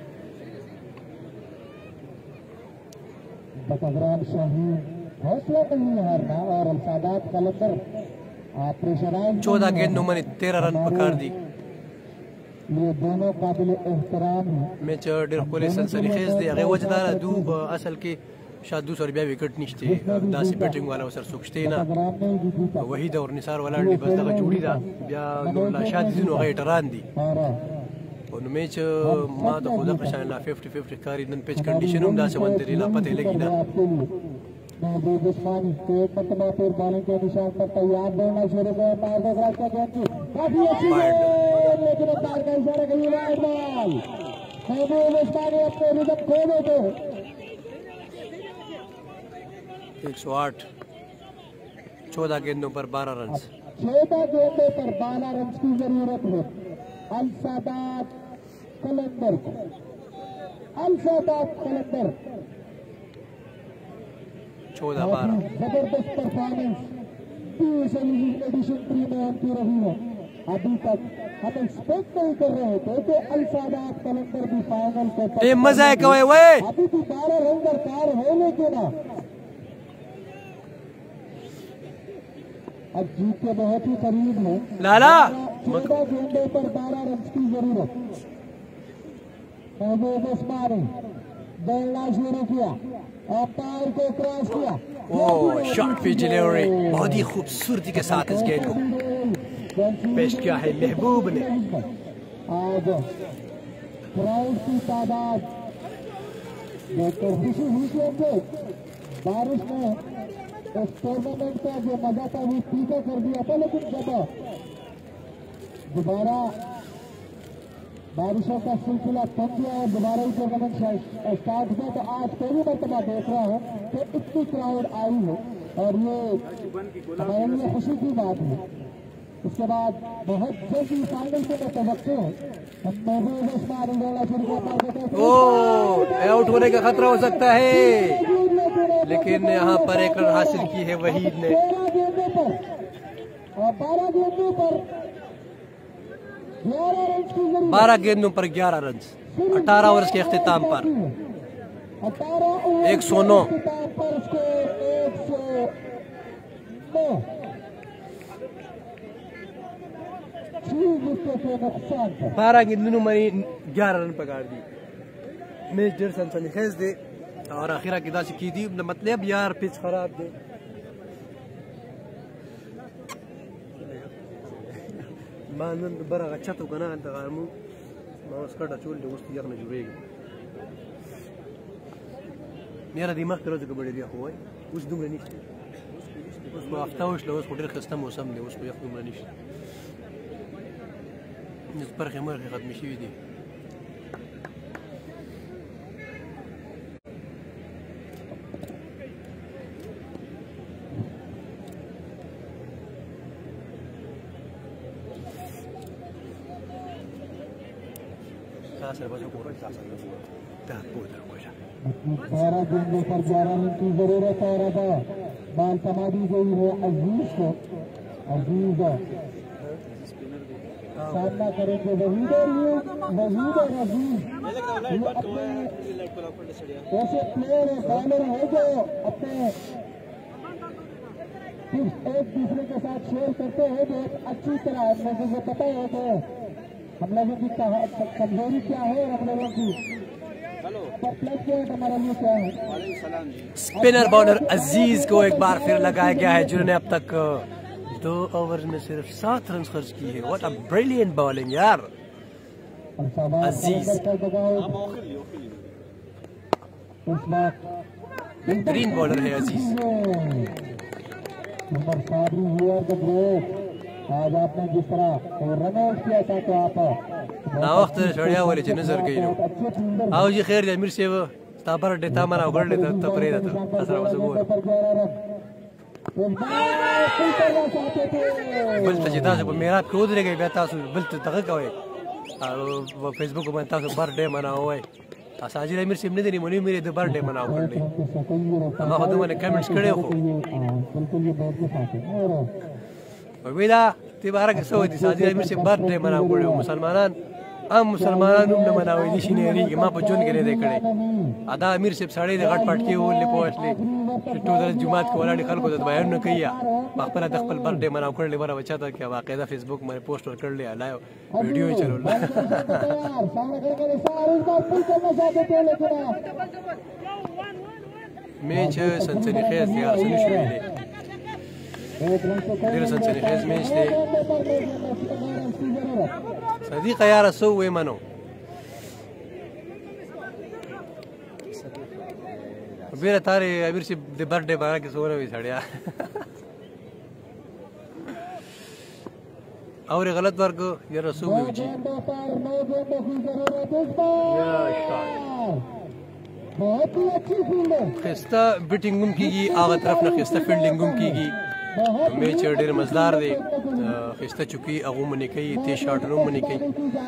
S2: बड़गराम शाहीन हौसला नहीं हारना और अलसादात कलंदर प्रेशराइज
S1: 14 गेंदों में 13 रन पकड़ दी।
S2: ये दोनों काबिल एहतराम हैं।
S1: मैच डेर खोले सनसनीखेज दे अगे वजदार दू असल के शायद 200 विकेट निश्ते दासी बैटिंग वाला सर सुखते ना वहीद और निसार वाला बस दगा जोड़ी दा या नोला शायद दिन हो गए टरान दी और मैच मा तो खुदा कशान ला 50-50 कारी दिन पिच कंडीशन हम दा से वंदरी ला पते लगी ना।
S2: महबूब उस्मानी एक मरतबा फिर बॉलिंग के निशान पर तैयार दौड़ना शुरू कर पार देख रहा है गेंद की काफी अच्छी गेंद, लेकिन पार का इशारा करिए वाइड बॉल। महबूब उस्मानी अपने रिदम खो देते
S1: 108। 14 गेंदों पर 12 रन।
S2: 14 गेंदों पर 12 रन की जरूरत है अलसादात कलंदर को। अलसादात कलंदर
S1: 14-12
S2: जबरदस्त परफॉर्मेंस एडिशन 3 में उनकी रही है। अभी तक हम एक्सपेक्ट नहीं कर रहे थे कि अलसादात कलंदर भी फाइनल को
S1: मजा है कवे वे
S2: अभी भी 12 रन दरकार है, लेकिन अब जीत के बहुत ही करीब है।
S1: लाला
S2: 14 गेंदों पर 12 रन की जरूरत। महबूब उस्मानी दौड़ना शुरू किया, अंपायर को क्रॉस किया।
S1: शॉट पे डिलीवरी बहुत ही खूबसूरती के साथ इस गेंद को पेश किया है महबूब ने।
S2: आज क्राउड की तादाद देखकर खुशी हुई कि बारिश में इस टूर्नामेंट का जो मजा था वो फीका कर दिया था, लेकिन जब दोबारा बारिशों का सिलसिला थम गया और दोबारा ही टूर्नामेंट स्टार्ट हुआ तो आज पहली मरतबा देख रहा हूँ कि इतनी क्राउड आई है और ये हमारे लिए खुशी की बात है। उसके बाद बहुत जल्दी फाइनल से मैं तवक्को है महबूब उस्मानी दौड़ा शुरू
S1: आउट होने का खतरा हो सकता है, लेकिन यहाँ पर एक रन हासिल की है वहीद ने।
S2: 12 गेंदों पर
S1: 12 गेंदों पर 11 रन 18 ओवर के अख्तिताम पर 109। 12 गेंदों में 11 रन पकड़ दी। मैच डेढ़ सनसनीखेज दे और आखिर की दासी की थी मतलब यार पिच खराब दे मानन बरा अच्छा तो कना अंत गारमू माउस का डचोल दे उस यख न जुरेगी मेरा दिमाग करो जो बड़े दिया हुआ है उस दूंगा नहीं उसको हफ्ता उस लो उस होटल खस्ता मौसम दे उसको यख दूंगा नहीं इस पर खमर खत्म शी दी
S2: 12 गेंदों पर 11 रन की जरूरत है। और बाल थमा दी गई है अजीज को। अजीज सामना करेंगे वहीद और अजीज। ये अपने ऐसे प्लेयर है, बॉलर है जो अपने एक दूसरे के साथ शेयर करते हैं बहुत अच्छी तरह। मुझे पता है कि हम लोगों की कमजोरी क्या है और हम लोगों की प्लस क्या है, हमारा लिए क्या है।
S1: स्पिनर बॉलर अजीज को एक बार फिर लगाया गया है, जिन्होंने अब तक 2 ओवर में सिर्फ 7 रन खर्च की है। व्हाट अ ब्रिलियंट बॉलिंग यार अजीज। बेहतरीन बॉलर है अजीज।
S2: आज आपने जिस तरह रन आउट किया था तो आप
S1: ना वक्त छोड़िया वाले च नजर गई नो आओ जी खैर अमीर से वो तापर डेटा मना उगड़ लेता तपरे था असरा वसगोर बल तजिदा से मेरा क्रोध रे गई बेटा सु बल तग कवे वो फेसबुक में ता बर्थडे मनाओ है तासाजी अमीर से ने मोनी मेरे द बर्थडे मनाओ कर ले हम खुद मैंने कमेंट्स करे हो
S2: बिल्कुल ये बहुत के साथ है। और
S1: वेला तिबारा के सो दि साजी अमीर से बर्थडे मनाओ कर मुसलमानन हम मुसलमानों ने मनावे दि शिनेरी के मा बजून करे दे करे आधा अमीर से साड़े दे घाट पट के वो ले पहुंचले तो दर जुमात को वाला खल को बयान न किया बापला दखल बर्थडे मनाओ कर ले बड़ा बच्चा था क्या वाकायदा फेसबुक में पोस्ट कर ले लायो वीडियो ही चलो मैच सनसनी खेज यार सनी शुरू غير سنسني خيز ميش دي صديق يا رسول منو بيرا تاري ابير سي دي بردي بارا کی سوره وي سړیا اور غلط ورکو یا رسول وي جی یا شاٹ
S2: बहुत ही अच्छी फील्डिंग
S1: خسته بیټینګ هم کیږي هغه طرف نه خسته فیلډینګ هم کیږي میچ ډېر مزدار دی خسته چوکي هغه منی کوي تی شاټ نو منی کوي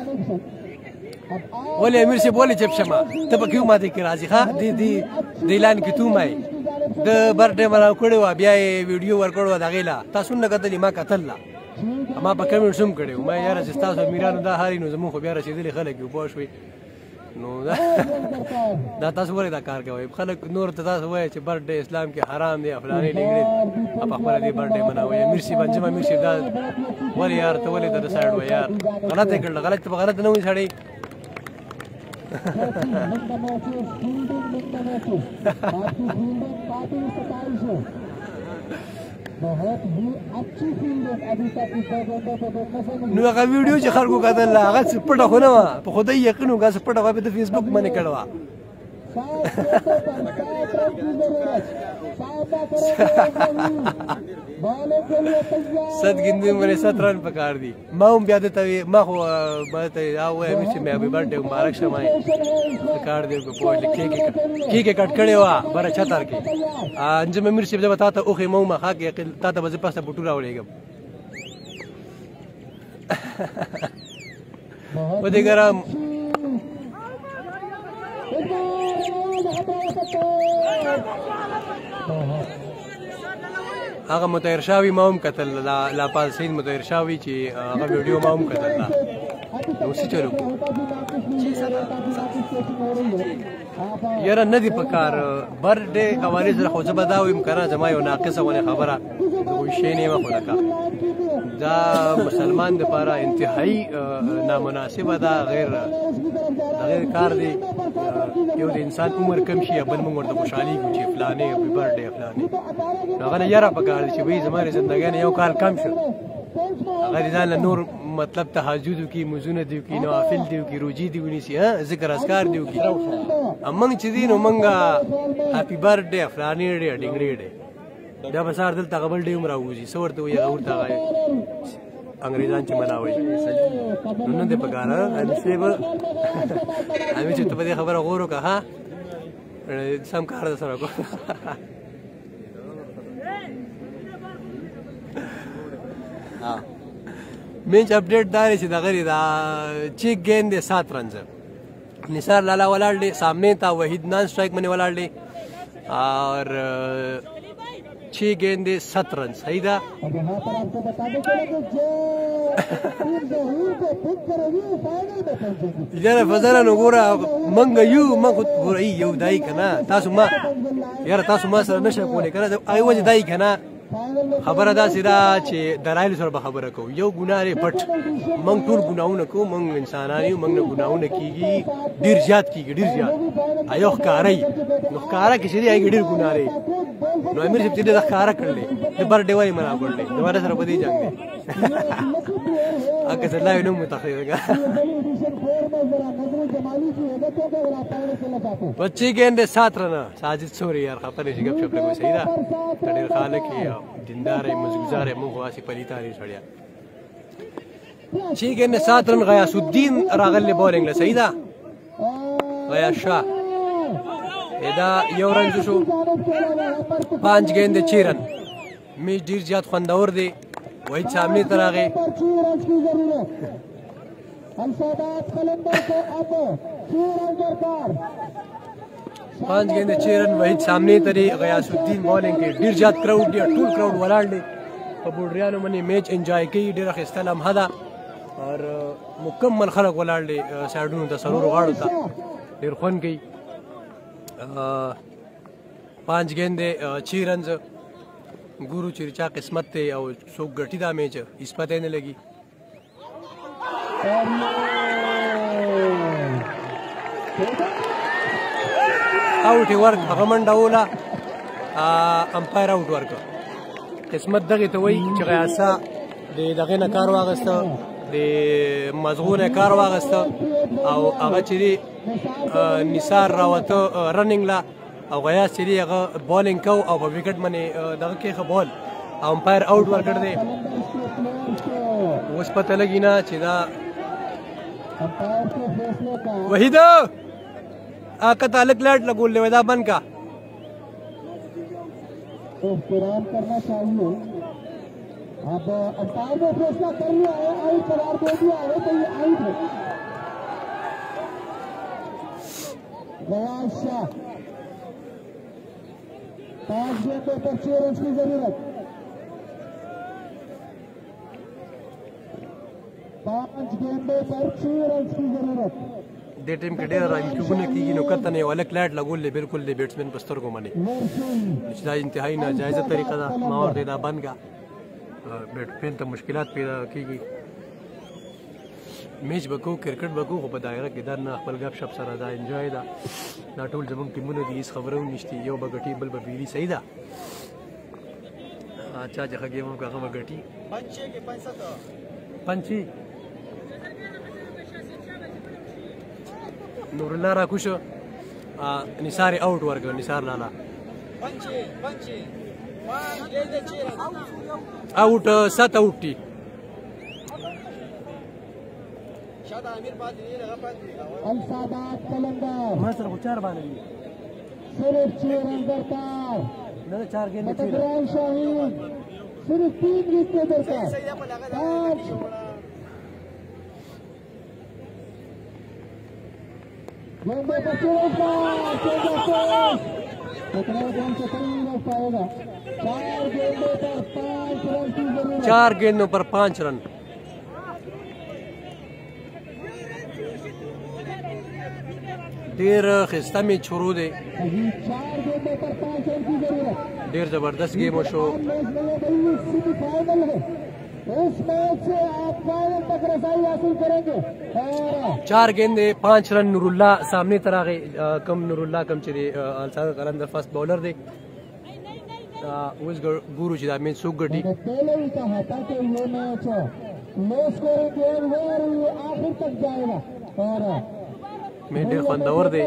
S1: ولې امیر سی بولی جب شمه ته په کیو ماته کی راځي ها دی اعلان کی تو مای د برډه مراو کړو بیا ویډیو ور کړو دا غیلا تاسو نه کتلی ما کتل ما په کمنټ سم کړو ما یاره چې تاسو میرانو دا هاري نو زمو خو بیا رسیدلی خلک یو پوه شوي نو دا تاسو ولې دا کار کوي خلک نور ته تاسو وایي چې برډه اسلام کې حرام دی فلانه ډنګري په خپل دې برډه مناوي امیر سی بنجم امیر سی دا ولې یار ته ولې دا سایډ وای یار غلط کړل غلط نه وي سړی
S2: बहुत ही अच्छी फील्डिंग अभी तक
S1: نو هغه ویډیو چې خلکو کتل هغه سپټه خو نه وه په خدای یقین وکړه سپټه خو په فیسبوک باندې کړه صد ګندې مې 7 رن پکار دي ما هم بیا ته ما خو به ته او مې چې مې هپی برډے مبارک شمه پکار دی په پوه لیکي کې کټ کړي وا بر چتر کې انجم امیر سی به بتا ته او خې مو ما خا کې تا ته به پاسه پټو راولېګم و دې ګرام هغه متغیر شاوی ما هم کتل لا پاسین متغیر شاوی چې هغه ویډیو ما هم کتل نو څه چلو یاره ندی پکار برډے حواله سره خو زبدا ویم کنه زما یو ناقصه ونه خبره دوی شی نه مخ لکه دا مسلمان د لپاره انتهایی نامناسبه ده غیر کار دی یو د انسان عمر کم شي بل موږ ورته خوشحالي کوو چې فلانه په برډے فلانه هغه نه یاره پکار چې وای زموږ زندګۍ یو کال کم شو هغه ځان نور مطلب تهجد کی مزونه دیو کی نوافل دیو کی روجی دیو نیسی ها ذکر اسکار دیو کی امنګ چې دین ومنګا هپی برډے فلانی ډے ډنګری ډے دا بسار دل تقبل ډے عمر اوږي سورته وي اورته غای انګریزان چې مناوي نن دې پګاره ان سیب امي چې ته په دې خبره غورو کا ها سم کار سره کو میچ اپډیټ دار چې د غری دا چې ګیند 7 رنز निसार लाला वलाड़ ले, सामने था वहीद नॉन स्ट्राइक में वलाड़ ले और 6 गेंदे 7 रन सही था।
S2: अब यहाँ पर आपको बता दें कि जो टीम जो हुई को पिक करेगी वो फाइनल में पहुंचेगी।
S1: यार फजरा नो गोरा मंग यू मंग गोरा यू दाई कना तासु मा यार तासु मा सर नशा कोले कना जब आयो वज दाई कना खबर अदा सिरा चे दराइल सर खबर को यो गुनारे पट मंग टूर गुनाउन को मंग इंसानानी मंग न गुनाउन कीगी डिर ज्यादा आयो कारी नो कारा किसी आई गिडिर गुनारे नो अमीर सब चीजें कारा कर ले दोबारा डेवाई मना कर ले दोबारा सर बदी जाएंगे आके सल्ला इनो मुताखिर का बच्ची गेंदे 7 रन साजिद सोरी यार खबर नहीं गप शप को सही था तड़ीर खाले की जिंदार है मजगुजार है मुंह वासी पलीता नहीं छड़िया 6 गेंदे 7 रन गयासुद्दीन रागल ने बॉलिंग ले सही था गया शाह एदा यो रन जो 5 गेंदे 6 रन मैच डीर ज्यादा खंदावर दे वही सामने तरह गए 5 गेंदे 6 रन वही सामने तरी गयासुद्दीन बॉलिंग के डीर ज्यादा क्राउड दिया टूल क्राउड वलाड़ ले कबूडरियानो मनी मैच एंजॉय की डीर खिस्तलम हदा और मुकम्मल खलक वलाड़ ले साइडों दा सरूर गाड़ था डीर खन की 5 गेंदे 6 रन गुरु चिरचा किस्मत थे और सोक गटी दा मैच इस पते ने लगी आउट वर्क हगमन डाउला अंपायर आउट वर्क किस्मत दगे तो वही चगासा दे दगे न कार वागस्त दे मजगून कार वागस्त او هغه چې نثار راوته رننګ لا او غیا سری هغه بولینګ کو او په وکټ باندې دغه کې خبول او امپایر آوټ ورکړ دی اوس پته لګی نه چې دا وحید आका तालक लाट लगोल ले वदा बन का
S2: एहतराम करना चाहिए। अब अंपायर ने फैसला कर लिया है, आउट करार दे दिया है तो ये आउट है। गयास शाह 5 गेंदों पर 6 रन की जरूरत। 5 गेंदों पर 6 रन की जरूरत।
S1: दे टीम के डेरा इंक्यूबने की नो कतने वाले क्लैट लगोल ले बिल्कुल ले बैट्समैन बस्तर को माने निचला इंतहाई नाजायज तरीका दा मावर देदा बन का बैट्समैन तो मुश्किलात पैदा कीगी मैच बको क्रिकेट बको हो बदायरा के दर ना खपल गप शप सरा दा एंजॉय दा ना टोल जबम टीमने दी इस खबरों निश्ती यो बगटी बल बबीरी सही दा अच्छा जगह गेम का हम गटी पंची के 65 पंची नूरुल्लाह राकुश निसार आउट वर्क निसार लाला आउट 7 आउट टी
S2: अलसादात कलंदर
S1: मास्टर को 4 बाने
S2: सिर्फ 6 रन दरकार
S1: न 4 गेंद में
S2: शाहीन सिर्फ 3 विकेट दरकार 5 गेंदों पर
S1: 4 गेंदों पर 5 रन देर खिस्ता में छोड़ो दे
S2: 4 गेंदों पर 5 रन की जरूरत।
S1: देर जबरदस्त गेम और शो
S2: फाइनल है, इस मैच से आप फाइनल तक रसाई हासिल करेंगे।
S1: 4 गेंदे 5 रन नूरुल्लाह सामने तरह गए कम नूरुल्लाह कम चले अलसाद कलंदर फर्स्ट बॉलर दे उस गुरु जिदा में सुख गटी
S2: पहले ही कहा था कि ये मैच लो स्कोरिंग गेम है और ये आखिर तक जाएगा और
S1: मैं डेढ़ फंदावर दे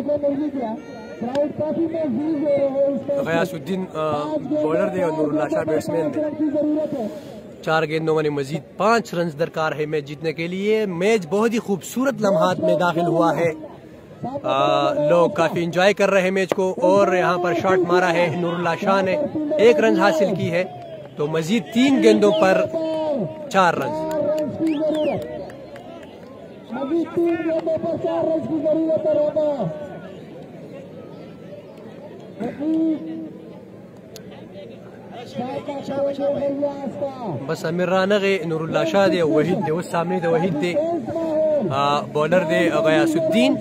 S1: गयासुद्दीन बॉलर दे और नूरुल्लाह शाह बैट्समैन दे 4 गेंदों में मजीद 5 रन दरकार है मैच जीतने के लिए। मैच बहुत ही खूबसूरत लम्हात में दाखिल हुआ है, लोग काफी एंजॉय कर रहे हैं मैच को और यहाँ पर शॉट मारा है नूरुल्लाह शाह ने 1 रन हासिल की है तो मजीद 3 गेंदों पर 4 रन
S2: मजीद 3 गेंदों पर 4 रन की जरूरत है रोमा।
S1: बस अमीर राना गए नूरुल्लाह शाह दे वहीद दे उस सामने दे वहीद दे बॉलर दे गयासुद्दीन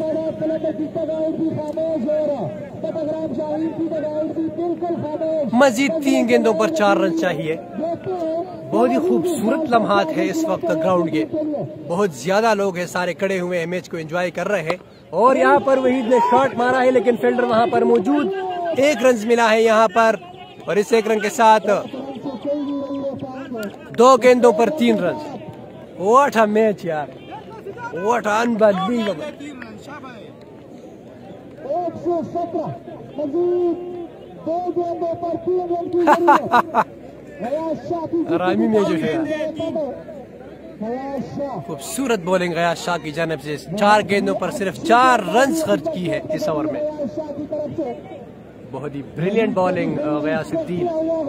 S1: मजीद 3 गेंदों पर 4 रन चाहिए। बहुत ही खूबसूरत लम्हात है इस वक्त ग्राउंड के, बहुत ज्यादा लोग हैं, सारे खड़े हुए हैं, मैच को एंजॉय कर रहे हैं। और यहाँ पर वहीद ने शॉट मारा है लेकिन फील्डर वहां पर मौजूद, 1 रन मिला है यहाँ पर और इस 1 रन के साथ 2 गेंदों पर 3 रन। व्हाट अ मैच यार, व्हाट अनबिलीवेबल।
S2: 117 मजीद 2 गेंदों पर 3 रन की
S1: रामी में जो है खूबसूरत बॉलिंग गयास शाह की जानिब से, 4 गेंदों पर सिर्फ 4 रन खर्च की है इस ओवर में। बहुत ही ब्रिलियंट बॉलिंग गयासुद्दीन।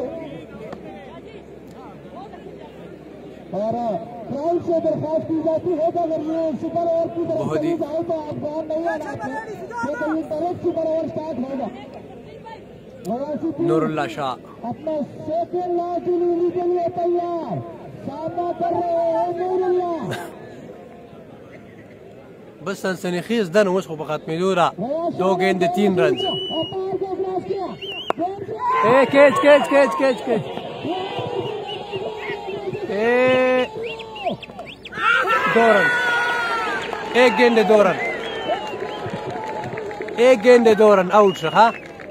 S2: और ग्राउंड से दरख्वास्त की जाती है कि अगर ये सुपर ओवर की तरफ चली जाए तो आप ध्यान नहीं आना कि ये डायरेक्ट सुपर ओवर स्टार्ट होगा।
S1: नूरुल्लाह शाह
S2: अपना सेकंड लास्ट डिलीवरी के लिए तैयार, सामना कर रहे हैं नूरुल्लाह।
S1: बस सनसनीखेज दन उस वक्त में दूरा 2 गेंदे 3 रन। Catch catch catch catch catch 2 run, 1 गेंदे 2 रन, 1 गेंदे 2 रन आउट रहा,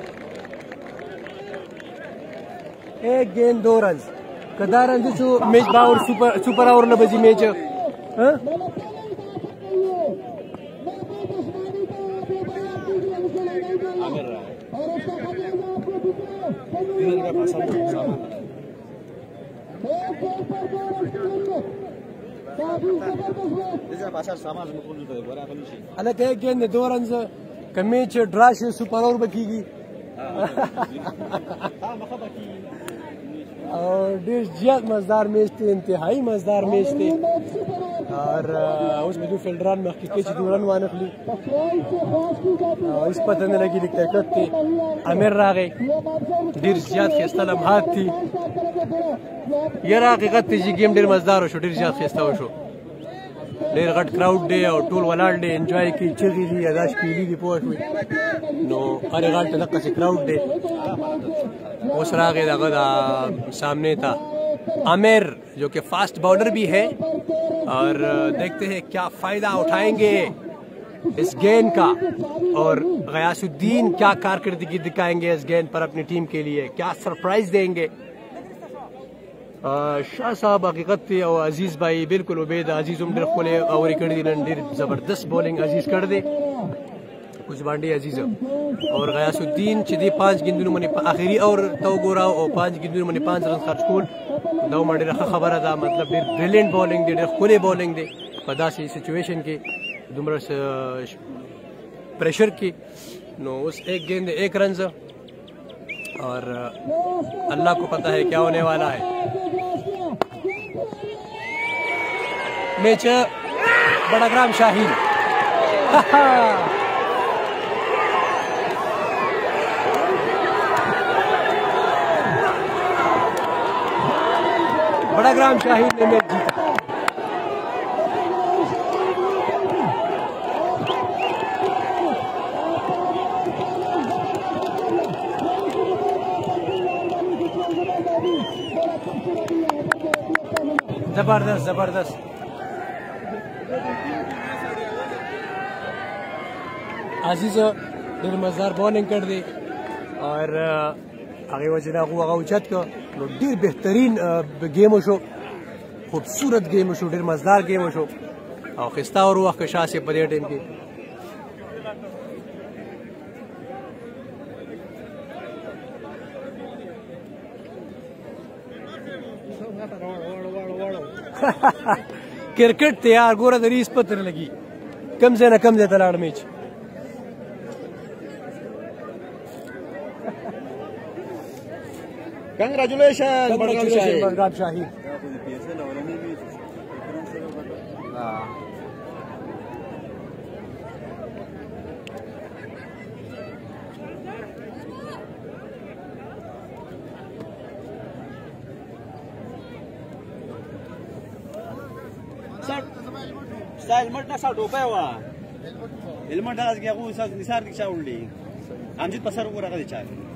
S1: 1 गेंद 2 रन। कदा रन मैच बावर सुपर ओवर न बजी मैच अलग 1 गेंद 2 रन का मैच ड्रा से सुपर ओवर बकीगी और ज्यादा मजेदार मैच थे, इंतहाई मजेदार मैच थे। और उसमें जो फील्डरान में हकीकत 2 रन वानखली इस पता नहीं लगी दिक्कत थी। अमीर रागे डेर ज्यादा खेस्ता लम्हात थी, ये हकीकत थी जी गेम डेर मजेदार हो शो, डेर ज्यादा खेस्ता हो शो, डेर गट क्राउड डे और टूल वलाल डे एंजॉय की चिगी दी अदाश पीली की पोस्ट हुई नो अरे गट तलक्का से क्राउड डे उस रागे दा सामने था आमिर जो कि फास्ट बॉलर भी है। और देखते हैं क्या फायदा उठाएंगे इस गेंद का और गयासुद्दीन क्या कारकर्दगी दिखाएंगे इस गेंद पर अपनी टीम के लिए, क्या सरप्राइज देंगे। शाह साहब हकीकत थी और अजीज भाई बिल्कुल उबेद अजीज उम्र खोले और जबरदस्त बॉलिंग अजीज कर दे कुछ बांडी अजीज और गयासुद्दीन चिदी 5 गिंदू मनी आखिरी और तो गोरा और 5 गिंदू मनी 5 रन खर्च कोल दो मंडी रखा खबर था, मतलब ब्रिलियंट बॉलिंग दे खुले बॉलिंग दे पदा से सिचुएशन के दुमर प्रेशर की नो उस 1 गेंद 1 रन और अल्लाह को पता है क्या होने वाला है। मैच बड़ाग्राम शाहीन बड़ाग्राम शाहीन ने मैच जीता। जबरदस्त जबरदस्त आजीज डेर मजेदार बॉलिंग कर दे और आगे वजना उचत को डेर बेहतरीन गेम शो, खूबसूरत गेम शो, डेर मजेदार गेम शो और खिस्ता और वक्त शाह से बड़े टाइम की क्रिकेट थे यार गोरा दरीस पत्र लगी कम से ना कम से तलाड़ मैच
S3: कंग्रेचुलेशन
S1: बड़गाम शाही
S4: हेल्मेट ना 60 रुपये हुआ हेल्मेट निसार रिक्षा उडली आमचीच 50 रुपये दिचार